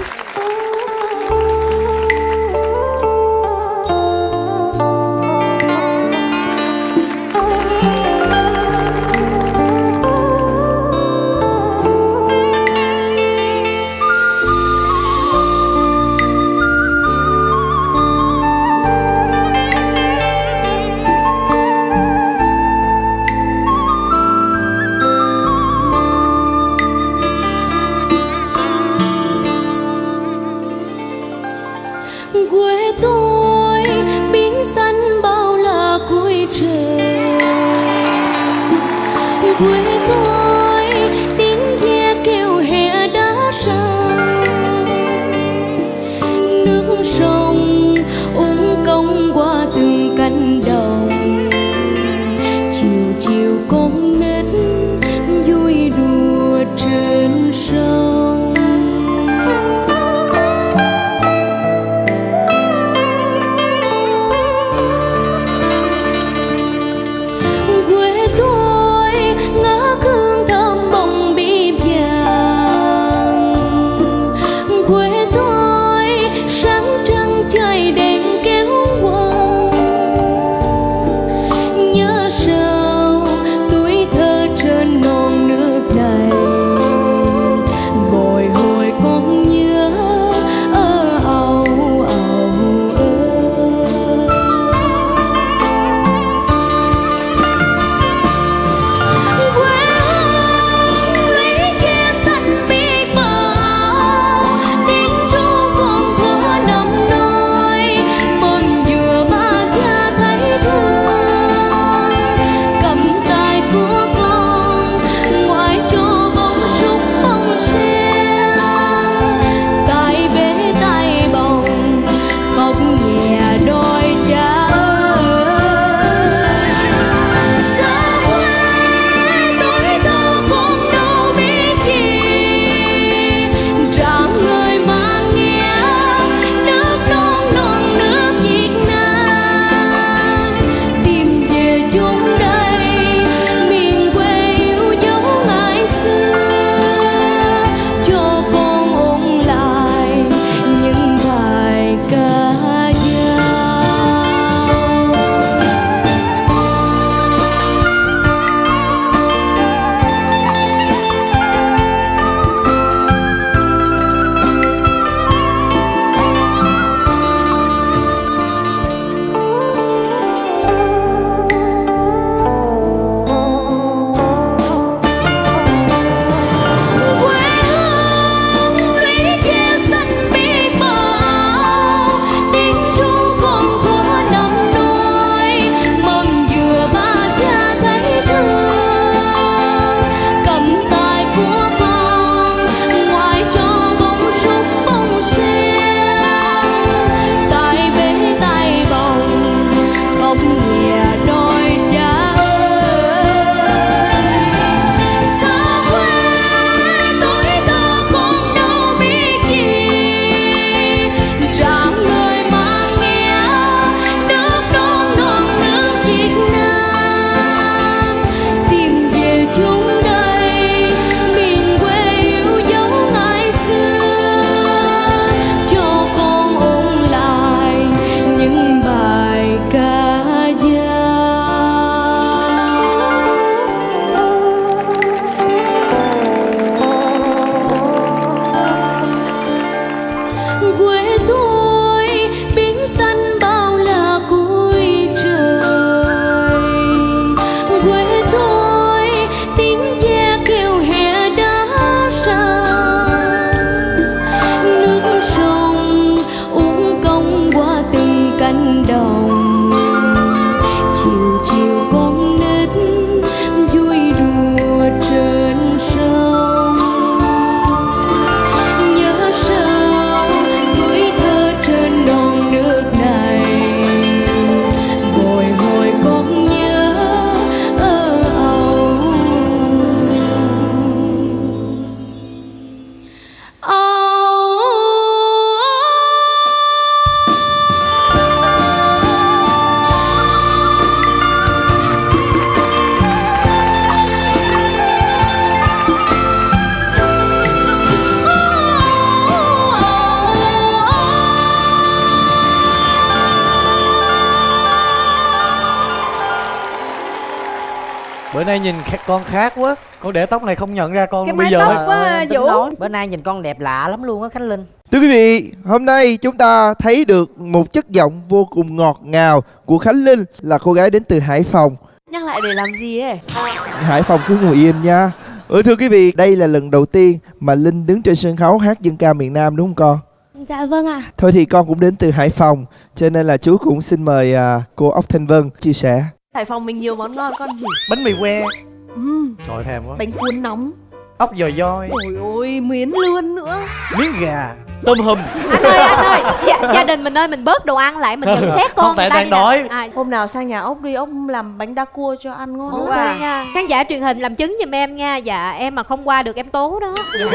Bữa nay nhìn kh- con khác quá. Con để tóc này không nhận ra con Cái luôn bây mái giờ. tóc quá, Vũ. Nói, bữa nay nhìn con đẹp lạ lắm luôn á Khánh Linh. Thưa quý vị, hôm nay chúng ta thấy được một chất giọng vô cùng ngọt ngào của Khánh Linh, là cô gái đến từ Hải Phòng. Nhắc lại để làm gì ấy? Hải Phòng cứ ngồi yên nha. Ừ, thưa quý vị, đây là lần đầu tiên mà Linh đứng trên sân khấu hát dân ca miền Nam đúng không con? Dạ vâng ạ. Thôi thì con cũng đến từ Hải Phòng, cho nên là chú cũng xin mời à, cô Ốc Thanh Vân chia sẻ. Hải Phòng mình nhiều món ngon con nhỉ? Bánh mì que. Ừ. Trời thèm quá. Bánh cuốn nóng. Ốc dồi doi. Ôi ôi, miến lươn nữa. Miếng gà. Tôm hùm. Anh ơi, anh ơi, gia, gia đình mình ơi, mình bớt đồ ăn lại, mình nhận xét con. Không, tại người ta đang đi nào. đói. À, Hôm nào sang nhà ốc đi, ốc làm bánh đa cua cho ăn ngon ok lắm. nha. Khán giả truyền hình làm chứng giùm em nha. Dạ, em mà không qua được em tố đó.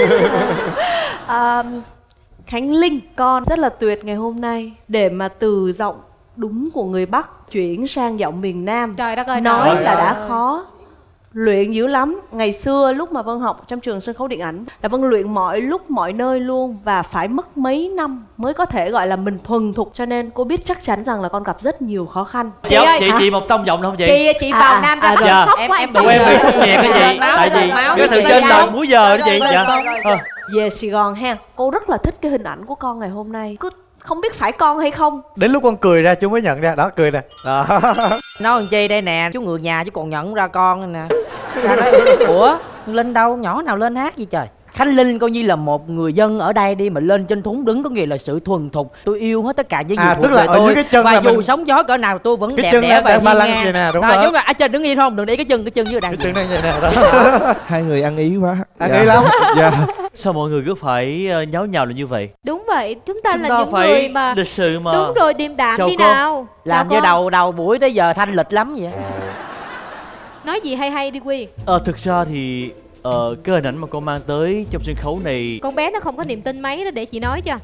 à, Khánh Linh, con rất là tuyệt ngày hôm nay. Để mà từ giọng đúng của người Bắc chuyển sang giọng miền Nam, Trời đất ơi, nói trời là ơi. đã khó. Luyện dữ lắm. Ngày xưa lúc mà Vân học trong trường sân khấu điện ảnh là Vân luyện mọi lúc mọi nơi luôn, và phải mất mấy năm mới có thể gọi là mình thuần thục. Cho nên cô biết chắc chắn rằng là con gặp rất nhiều khó khăn. Chị ơi, chị chị một tông giọng được không chị? Chị chị vào À, Nam à, ra rồi. à, sốc Em- quá em em bị- sốc em bị rồi. sốc nhẹ cái gì? Máu Tại rồi, vì máu cái rồi. sự trên đầu múi giờ đó chị. Rồi, Dạ. rồi, rồi, Ờ. rồi. Về Sài Gòn ha, cô rất là thích cái hình ảnh của con ngày hôm nay. Cứ không biết phải con hay không. Đến lúc con cười ra chú mới nhận ra. Đó, cười nè. Đó. Nói làm chi đây nè, chú ngược nhà chứ còn nhận ra con nè. Ra nói, ủa Linh đâu, nhỏ nào lên hát gì trời. Khánh Linh coi như là một người dân ở đây đi, mà lên trên thúng đứng có nghĩa là sự thuần thục. Tôi yêu hết tất cả những gì À, thuộc tức là về ở tôi. dưới cái chân và là dù mình- sóng gió cỡ nào tôi vẫn Cái đẹp chân đẽ đang- và đang hiên balance ngang. vậy nè, đúng à, rồi. Chứ mà ở trên đứng yên không, đừng để cái chân cái chân dưới đằng. Cái chân đang vậy nè đó. Hai người ăn ý quá. Ăn Dạ. ý lắm. Dạ. Sao mọi người cứ phải ờ, nháo nhào là như vậy? Đúng vậy, chúng ta Chúng là ta những phải người mà lịch sự mà. đúng rồi, điềm đạm Chào đi con. nào. Làm Chào như con. đầu đầu buổi tới giờ thanh lịch lắm vậy. Nói gì hay hay đi Quy. Ờ, thực ra thì ờ, cái hình ảnh mà con mang tới trong sân khấu này. Con bé nó không có niềm tin mấy đó, để chị nói cho.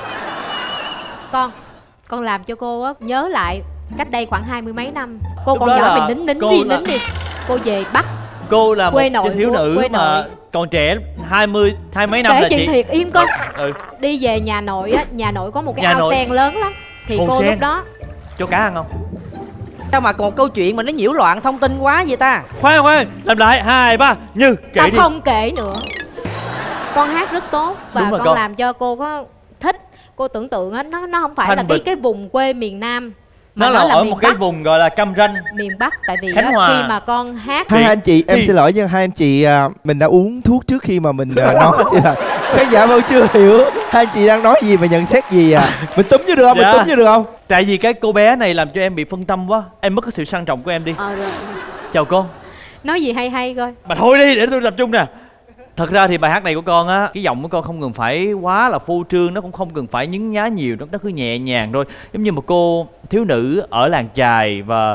Con, con làm cho cô á nhớ lại cách đây khoảng hai mươi mấy năm. Cô Lúc còn đó nhỏ là mình nín nín cô đi là- nín đi. Cô về Bắc. Cô là một Quê nội trên thiếu của- nữ quê mà nội. còn trẻ hai mươi hai mấy năm Kể là chuyện chị. thiệt, im con. Ừ. Đi về nhà nội á, nhà nội có một cái Nhà ao nội. sen lớn lắm. Thì Hồ cô sen. lúc đó Cho cá ăn không? Sao mà còn câu chuyện mà nó nhiễu loạn thông tin quá vậy ta? Khoan khoan, làm lại hai ba Như kể tao đi. không kể nữa. Con hát rất tốt và Đúng rồi con, con. làm cho cô có thích. Cô tưởng tượng á, nó nó không phải Thanh là cái Bịch. cái vùng quê miền Nam, mà Nó nó, là là ở miền một cái Bắc. vùng gọi là cam ranh. Miền Bắc, tại vì Khánh á, Hòa. khi mà con hát Hai anh chị, em thì- xin lỗi nhưng hai anh chị à, mình đã uống thuốc trước khi mà mình à, nói chưa? Khán giả vẫn chưa hiểu hai anh chị đang nói gì và nhận xét gì à? Mình túm vô được không? Dạ. Mình túm vô được không? Tại vì cái cô bé này làm cho em bị phân tâm quá. Em mất cái sự sang trọng của em đi. Ờ, rồi. Chào con. Nói gì hay hay coi. Mà thôi đi để tôi tập trung nè. Thật ra thì bài hát này của con á, cái giọng của con không cần phải quá là phô trương, nó cũng không cần phải nhấn nhá nhiều, nó nó cứ nhẹ nhàng thôi. Giống như một cô thiếu nữ ở làng chài và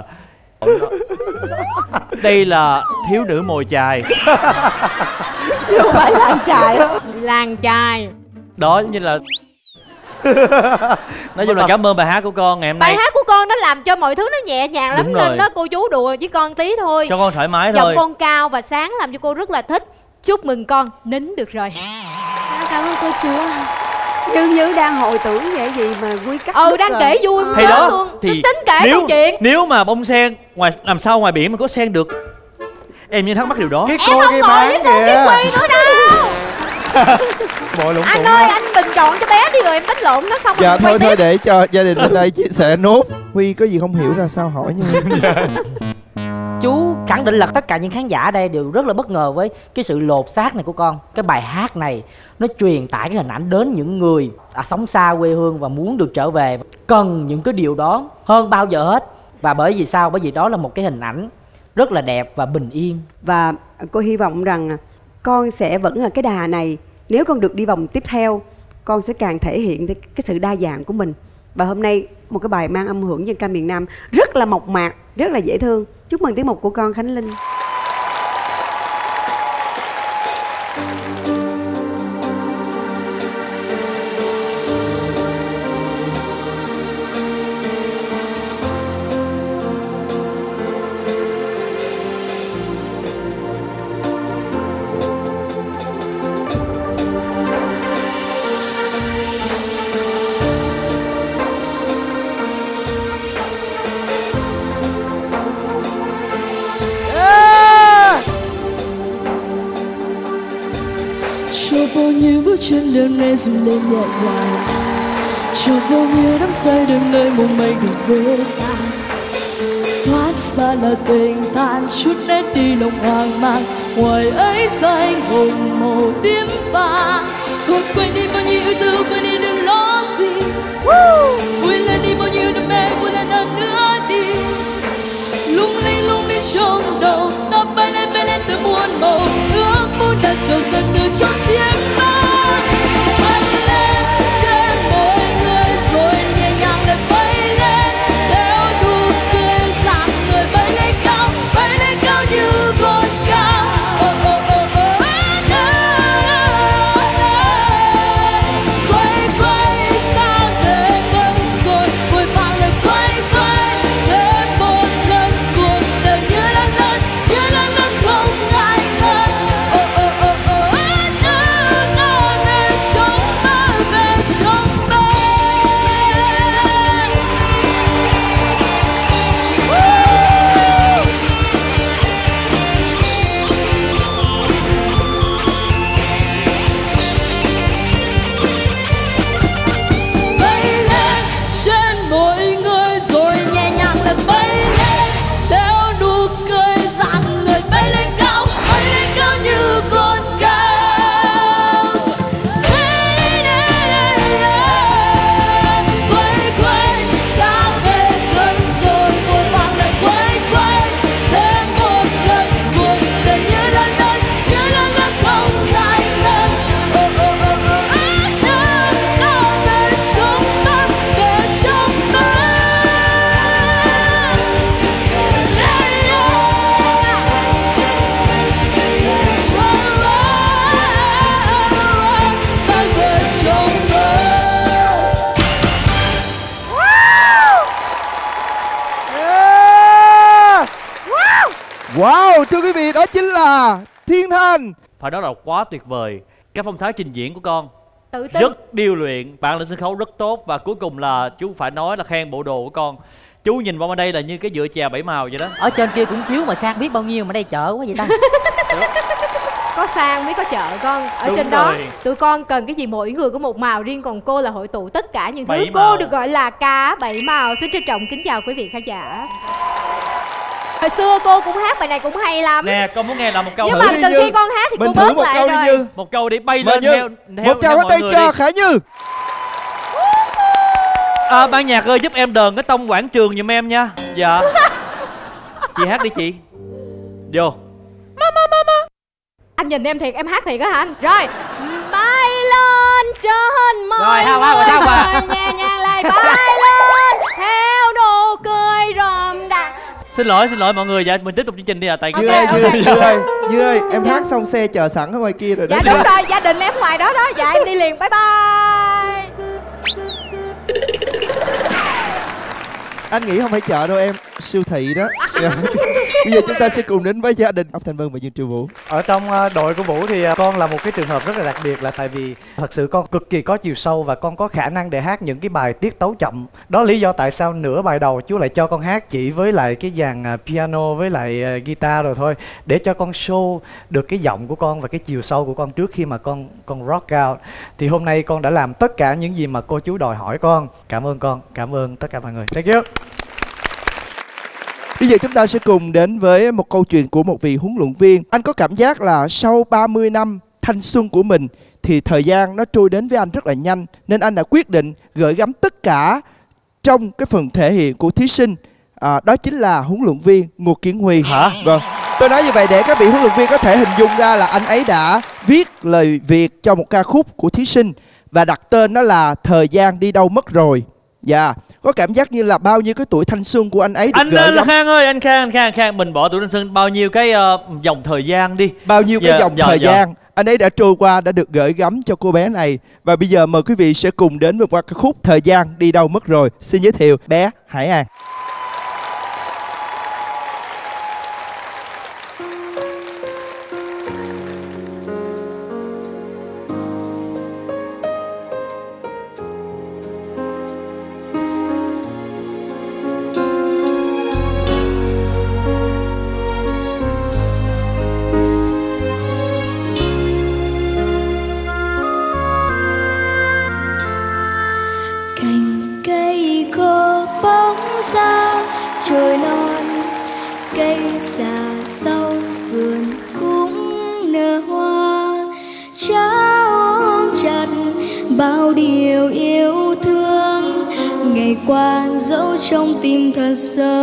đây là thiếu nữ mồi chài. Chứ không phải làng chài. Làng chài. Đó giống như là nói chung là cảm ơn bài hát của con ngày hôm Bài nay. hát của con nó làm cho mọi thứ nó nhẹ nhàng lắm. Đúng Nên rồi. đó cô chú đùa với con tí thôi. Cho con thoải mái Giọng thôi. con cao và sáng làm cho cô rất là thích. Chúc mừng con, nín được rồi. Cảm ơn cô chú. Như Như đang hồi tưởng vậy gì mà Quy cắt Ừ, đứt đang rồi. kể vui Thì chết đó luôn. thì Tính kể nếu câu chuyện. nếu mà bông sen ngoài làm sao ngoài biển mà có sen được, em như thắc mắc điều đó. Cái Em không ngồi với cô Kim Quy nữa đâu. Bội lủng Anh ơi, anh bình chọn cho bé đi rồi em tính lộn nó xong rồi Dạ mình thôi quay thôi tiếp. để cho gia đình bên đây chia sẻ nốt. Huy có gì không hiểu ra sao hỏi nha. Chú khẳng định là tất cả những khán giả ở đây đều rất là bất ngờ với cái sự lột xác này của con. Cái bài hát này nó truyền tải cái hình ảnh đến những người à, sống xa quê hương và muốn được trở về, cần những cái điều đó hơn bao giờ hết. Và bởi vì sao? Bởi vì đó là một cái hình ảnh rất là đẹp và bình yên. Và cô hy vọng rằng con sẽ vẫn là cái đà này. Nếu con được đi vòng tiếp theo, con sẽ càng thể hiện cái cái sự đa dạng của mình. Và hôm nay một cái bài mang âm hưởng dân ca miền Nam rất là mộc mạc, rất là dễ thương. Chúc mừng tiết mục của con Khánh Linh. Ê! trên đường này rung lên nhẹ nhàng, cho vô nghĩa đắm say đêm nay mong manh được với ta. Hóa ra là tình tan chút nét đi nồng hoang mang, ngoài ấy xa anh hồng màu tím vàng. Thôi quên đi bao nhiêu ưu tư, quên đi đừng lo gì, quên lên đi bao nhiêu đam mê, quên lần lần nữa đi. Lung linh lung linh trong đầu ta bay lên bay lên tới muôn màu, ước muốn đã trào dâng từ trong chiếc mơ. Bay lên trên mỗi người rồi nhẹ nhàng để bay lên, theo thu cười dạng người bay lên cao, bay lên cao như con cao. Oh, oh, oh, oh. Quay quay sang bên gần rồi vội vàng lại quay quay thêm một lần cuộc đời như lần lần như lần lần không ngại ngần. Oh, oh, oh, oh. Nước ta về trong mơ về trong mơ. Bay lên trên mỗi người rồi nhẹ nhàng lại bay lên, theo nụ cười dạng người bay lên cao, bay lên cao như con cao. Quay quay xa về gần rồi vội vàng lại quay quay thêm một lần cuộc đời như lần lần như lần lần không ngại ngần. Oh, oh, oh, oh. Nước ta về trong mơ về trong mơ. Wow, thưa quý vị, đó chính là Thiên Thành. Phải nói là quá tuyệt vời. Cái phong thái trình diễn của con Tự tin. rất điêu luyện, bạn lên sân khấu rất tốt. Và cuối cùng là chú phải nói là khen bộ đồ của con. Chú nhìn vào bên đây là như cái dựa chè bảy màu vậy đó. Ở trên kia cũng chiếu mà sang biết bao nhiêu mà đây chợ quá vậy ta. Có sang mới có chợ con. Ở Đúng trên đó rồi. tụi con cần cái gì mỗi người có một màu riêng, còn cô là hội tụ tất cả những thứ. Bảy Cô màu. được gọi là cá bảy màu. Xin trân trọng kính chào quý vị khán giả. Hồi xưa cô cũng hát bài này cũng hay lắm. Nè, con muốn nghe là một câu. Nhưng thử mà đi từ Như. khi con hát thì Mình cô thử bớt một lại câu đi rồi. Như. Một câu đi bay Mời lên Như. theo, theo Một tràng theo pháo mọi tay người cho đi. Khả Như. À, ban nhạc ơi giúp em đờn cái tông quảng trường giùm em nha. Dạ. Chị hát đi chị. Vô. Anh nhìn em thiệt, em hát thiệt á hả anh? Rồi. Bay lên trên mọi Rồi, hao quá, rồi, hao quá. người nhẹ nhàng lại bay lên theo nụ cười rộm rã. Xin lỗi, xin lỗi mọi người. Dạ, mình tiếp tục chương trình đi à. Tại Như ơi, Như ơi, Như ơi, Như ơi, em hát xong xe chờ sẵn ở ngoài kia rồi đó. Dạ đúng rồi, gia đình em ngoài đó đó. Dạ em đi liền, bye bye. Anh nghĩ không phải chợ đâu em, siêu thị đó. Dạ. Bây giờ chúng ta sẽ cùng đến với gia đình ông Thành Vân và Dương Triều Vũ. Ở trong ờ, đội của Vũ thì ờ, con là một cái trường hợp rất là đặc biệt, là tại vì thật sự con cực kỳ có chiều sâu và con có khả năng để hát những cái bài tiết tấu chậm. Đó là lý do tại sao nửa bài đầu chú lại cho con hát chỉ với lại cái dàn ờ, piano với lại ờ, guitar rồi thôi, để cho con show được cái giọng của con và cái chiều sâu của con trước khi mà con con rock out. Thì hôm nay con đã làm tất cả những gì mà cô chú đòi hỏi con. Cảm ơn con, cảm ơn tất cả mọi người. Thank you. Bây giờ chúng ta sẽ cùng đến với một câu chuyện của một vị huấn luyện viên. Anh có cảm giác là sau ba mươi năm thanh xuân của mình thì thời gian nó trôi đến với anh rất là nhanh, nên anh đã quyết định gửi gắm tất cả trong cái phần thể hiện của thí sinh. À, đó chính là huấn luyện viên Ngô Kiến Huy. Hả? Vâng. Tôi nói như vậy để các vị huấn luyện viên có thể hình dung ra là anh ấy đã viết lời Việt cho một ca khúc của thí sinh và đặt tên nó là Thời gian đi đâu mất rồi. Dạ, yeah. Có cảm giác như là bao nhiêu cái tuổi thanh xuân của anh ấy được Anh gửi uh, gắm. Khang ơi, anh Khang, anh Khang, anh Khang, mình bỏ tuổi thanh xuân bao nhiêu cái uh, dòng thời gian đi. Bao nhiêu Dạ, cái dòng dạ, thời dạ. gian anh ấy đã trôi qua, đã được gửi gắm cho cô bé này. Và bây giờ mời quý vị sẽ cùng đến với một ca khúc Thời gian đi đâu mất rồi. Xin giới thiệu bé Hải An. trồi non, cây xà sau vườn cũng nở hoa. Cha ôm chặt bao điều yêu thương, ngày qua dẫu trong tim thật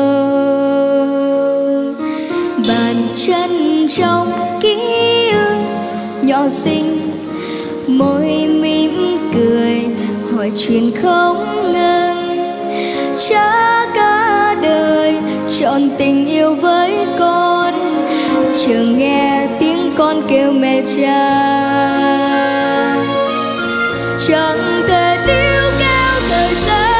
sâu. Bàn chân trong ký ức nhỏ xinh, môi mỉm cười hỏi chuyện không ngừng. Cha cả đời chọn tình yêu với con, chờ nghe tiếng con kêu mẹ cha. Chẳng thể níu kéo thời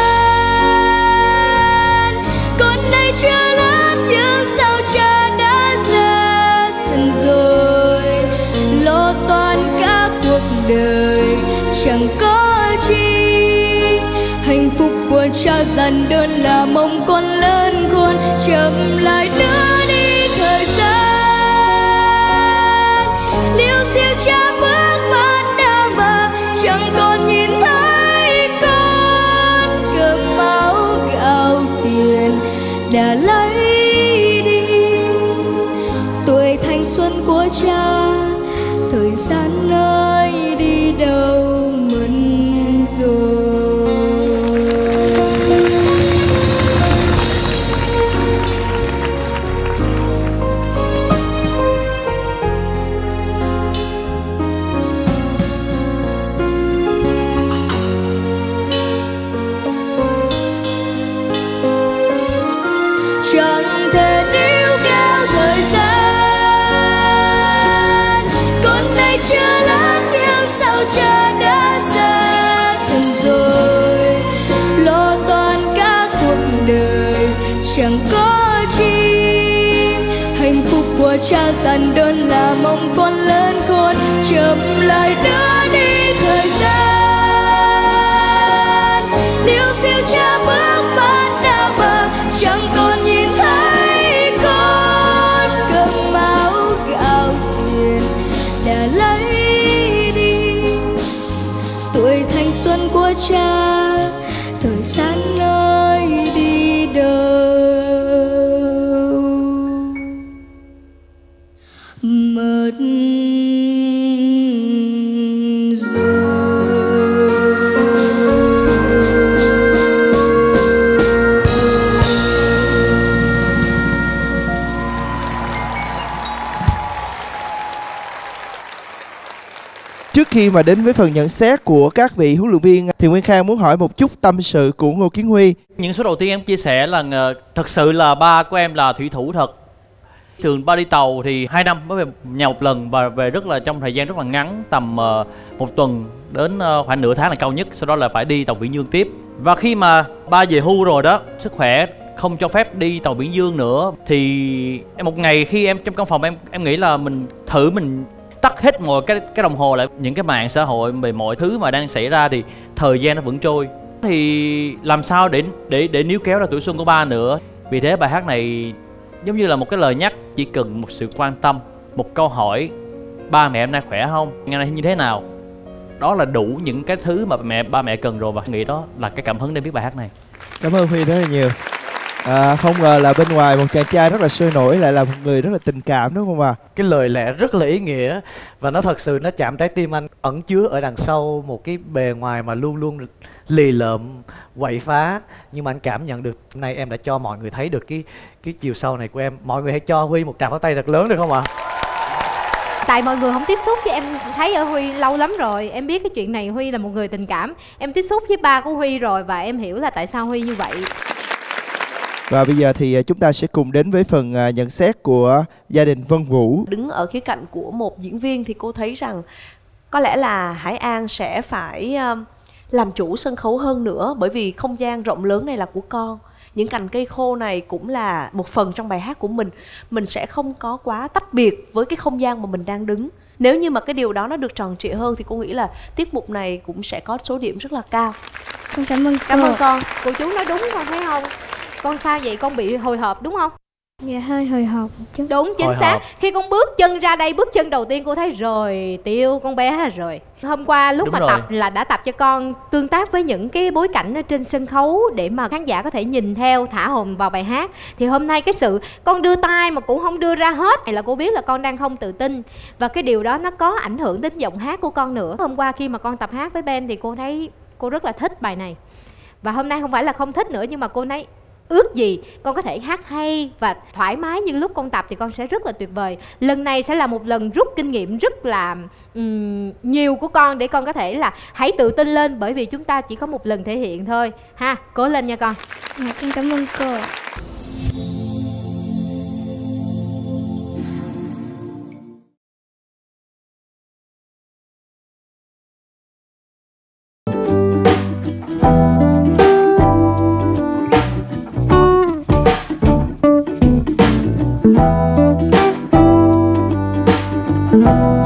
gian, con nay chưa lớn nhưng sao cha đã ra thần rồi. Lo toan cả cuộc đời chẳng có chi, hạnh phúc của cha dần đơn là mong con lớn khôn. Chậm lại nữa đi thời gian, liêu xiêu cha bước mắt đã mờ, chẳng còn nhìn thấy con. Cơm áo gạo tiền đã lấy đi, tuổi thanh xuân của cha thời gian ơi đi đâu mất rồi. Chẳng thể níu kéo thời gian, con nay chưa lớn nhưng sao cha đã ra thần rồi. Lo toan cả cuộc đời chẳng có chi, hạnh phúc của cha dần đơn là mong con lớn khôn. Chậm lại nữa đi thời gian, liêu xiêu cha bước mắt đã mờ, chẳng còn nhìn thấy con. Cơm áo gạo tiền đã lấy đi, tuổi thanh xuân của cha thời gian ơi đi đâu mất rồi. Trước khi mà đến với phần nhận xét của các vị huấn luyện viên thì Nguyên Khang muốn hỏi một chút tâm sự của Ngô Kiến Huy. Những số đầu tiên em chia sẻ là uh, thật sự là ba của em là thủy thủ thật. Thường ba đi tàu thì hai năm mới về nhà một lần, và về rất là trong thời gian rất là ngắn, tầm uh, một tuần đến uh, khoảng nửa tháng là cao nhất. Sau đó là phải đi tàu Biển Dương tiếp. Và khi mà ba về hưu rồi đó, sức khỏe không cho phép đi tàu Biển Dương nữa, thì một ngày khi em trong căn phòng em em nghĩ là mình thử mình tắt hết mọi cái cái đồng hồ lại, những cái mạng xã hội về mọi thứ mà đang xảy ra thì thời gian nó vẫn trôi. Thì làm sao để để để níu kéo ra tuổi xuân của ba nữa. Vì thế bài hát này giống như là một cái lời nhắc, chỉ cần một sự quan tâm, một câu hỏi: ba mẹ em nay khỏe không, ngày nay như thế nào. Đó là đủ những cái thứ mà mẹ ba mẹ cần rồi, và nghĩ đó là cái cảm hứng để viết bài hát này. Cảm ơn Huy rất là nhiều. À, không ngờ là bên ngoài một chàng trai rất là sôi nổi lại là một người rất là tình cảm, đúng không ạ? À? Cái lời lẽ rất là ý nghĩa và nó thật sự nó chạm trái tim anh. Ẩn chứa ở đằng sau một cái bề ngoài mà luôn luôn lì lợm, quậy phá, nhưng mà anh cảm nhận được hôm nay em đã cho mọi người thấy được cái cái chiều sâu này của em. Mọi người hãy cho Huy một tràng pháo tay thật lớn được không ạ? À? Tại mọi người không tiếp xúc chứ em thấy ở Huy lâu lắm rồi. Em biết cái chuyện này Huy là một người tình cảm. Em tiếp xúc với ba của Huy rồi và em hiểu là tại sao Huy như vậy. Và bây giờ thì chúng ta sẽ cùng đến với phần nhận xét của gia đình Vân Vũ. Đứng ở khía cạnh của một diễn viên thì cô thấy rằng có lẽ là Hải An sẽ phải làm chủ sân khấu hơn nữa, bởi vì không gian rộng lớn này là của con. Những cành cây khô này cũng là một phần trong bài hát của mình. Mình sẽ không có quá tách biệt với cái không gian mà mình đang đứng. Nếu như mà cái điều đó nó được tròn trịa hơn thì cô nghĩ là tiết mục này cũng sẽ có số điểm rất là cao. Con cảm ơn Cảm ơn cô. con. Cô chú nói đúng con thấy không? Con sao vậy? Con bị hồi hộp đúng không? Dạ hơi hồi hộp một chút. Đúng, chính Hồi xác. hộp. Khi con bước chân ra đây, bước chân đầu tiên cô thấy rồi, Tiêu con bé rồi. Hôm qua lúc Đúng mà rồi. tập là đã tập cho con tương tác với những cái bối cảnh ở trên sân khấu để mà khán giả có thể nhìn theo, thả hồn vào bài hát. Thì hôm nay cái sự con đưa tay mà cũng không đưa ra hết này là cô biết là con đang không tự tin. Và cái điều đó nó có ảnh hưởng đến giọng hát của con nữa. Hôm qua khi mà con tập hát với Ben thì cô thấy cô rất là thích bài này. Và hôm nay không phải là không thích nữa, nhưng mà cô thấy ước gì con có thể hát hay và thoải mái như lúc con tập thì con sẽ rất là tuyệt vời. Lần này sẽ là một lần rút kinh nghiệm rất là um, nhiều của con để con có thể là hãy tự tin lên, bởi vì chúng ta chỉ có một lần thể hiện thôi ha. Cố lên nha con. Dạ con cảm ơn cô. Thank you.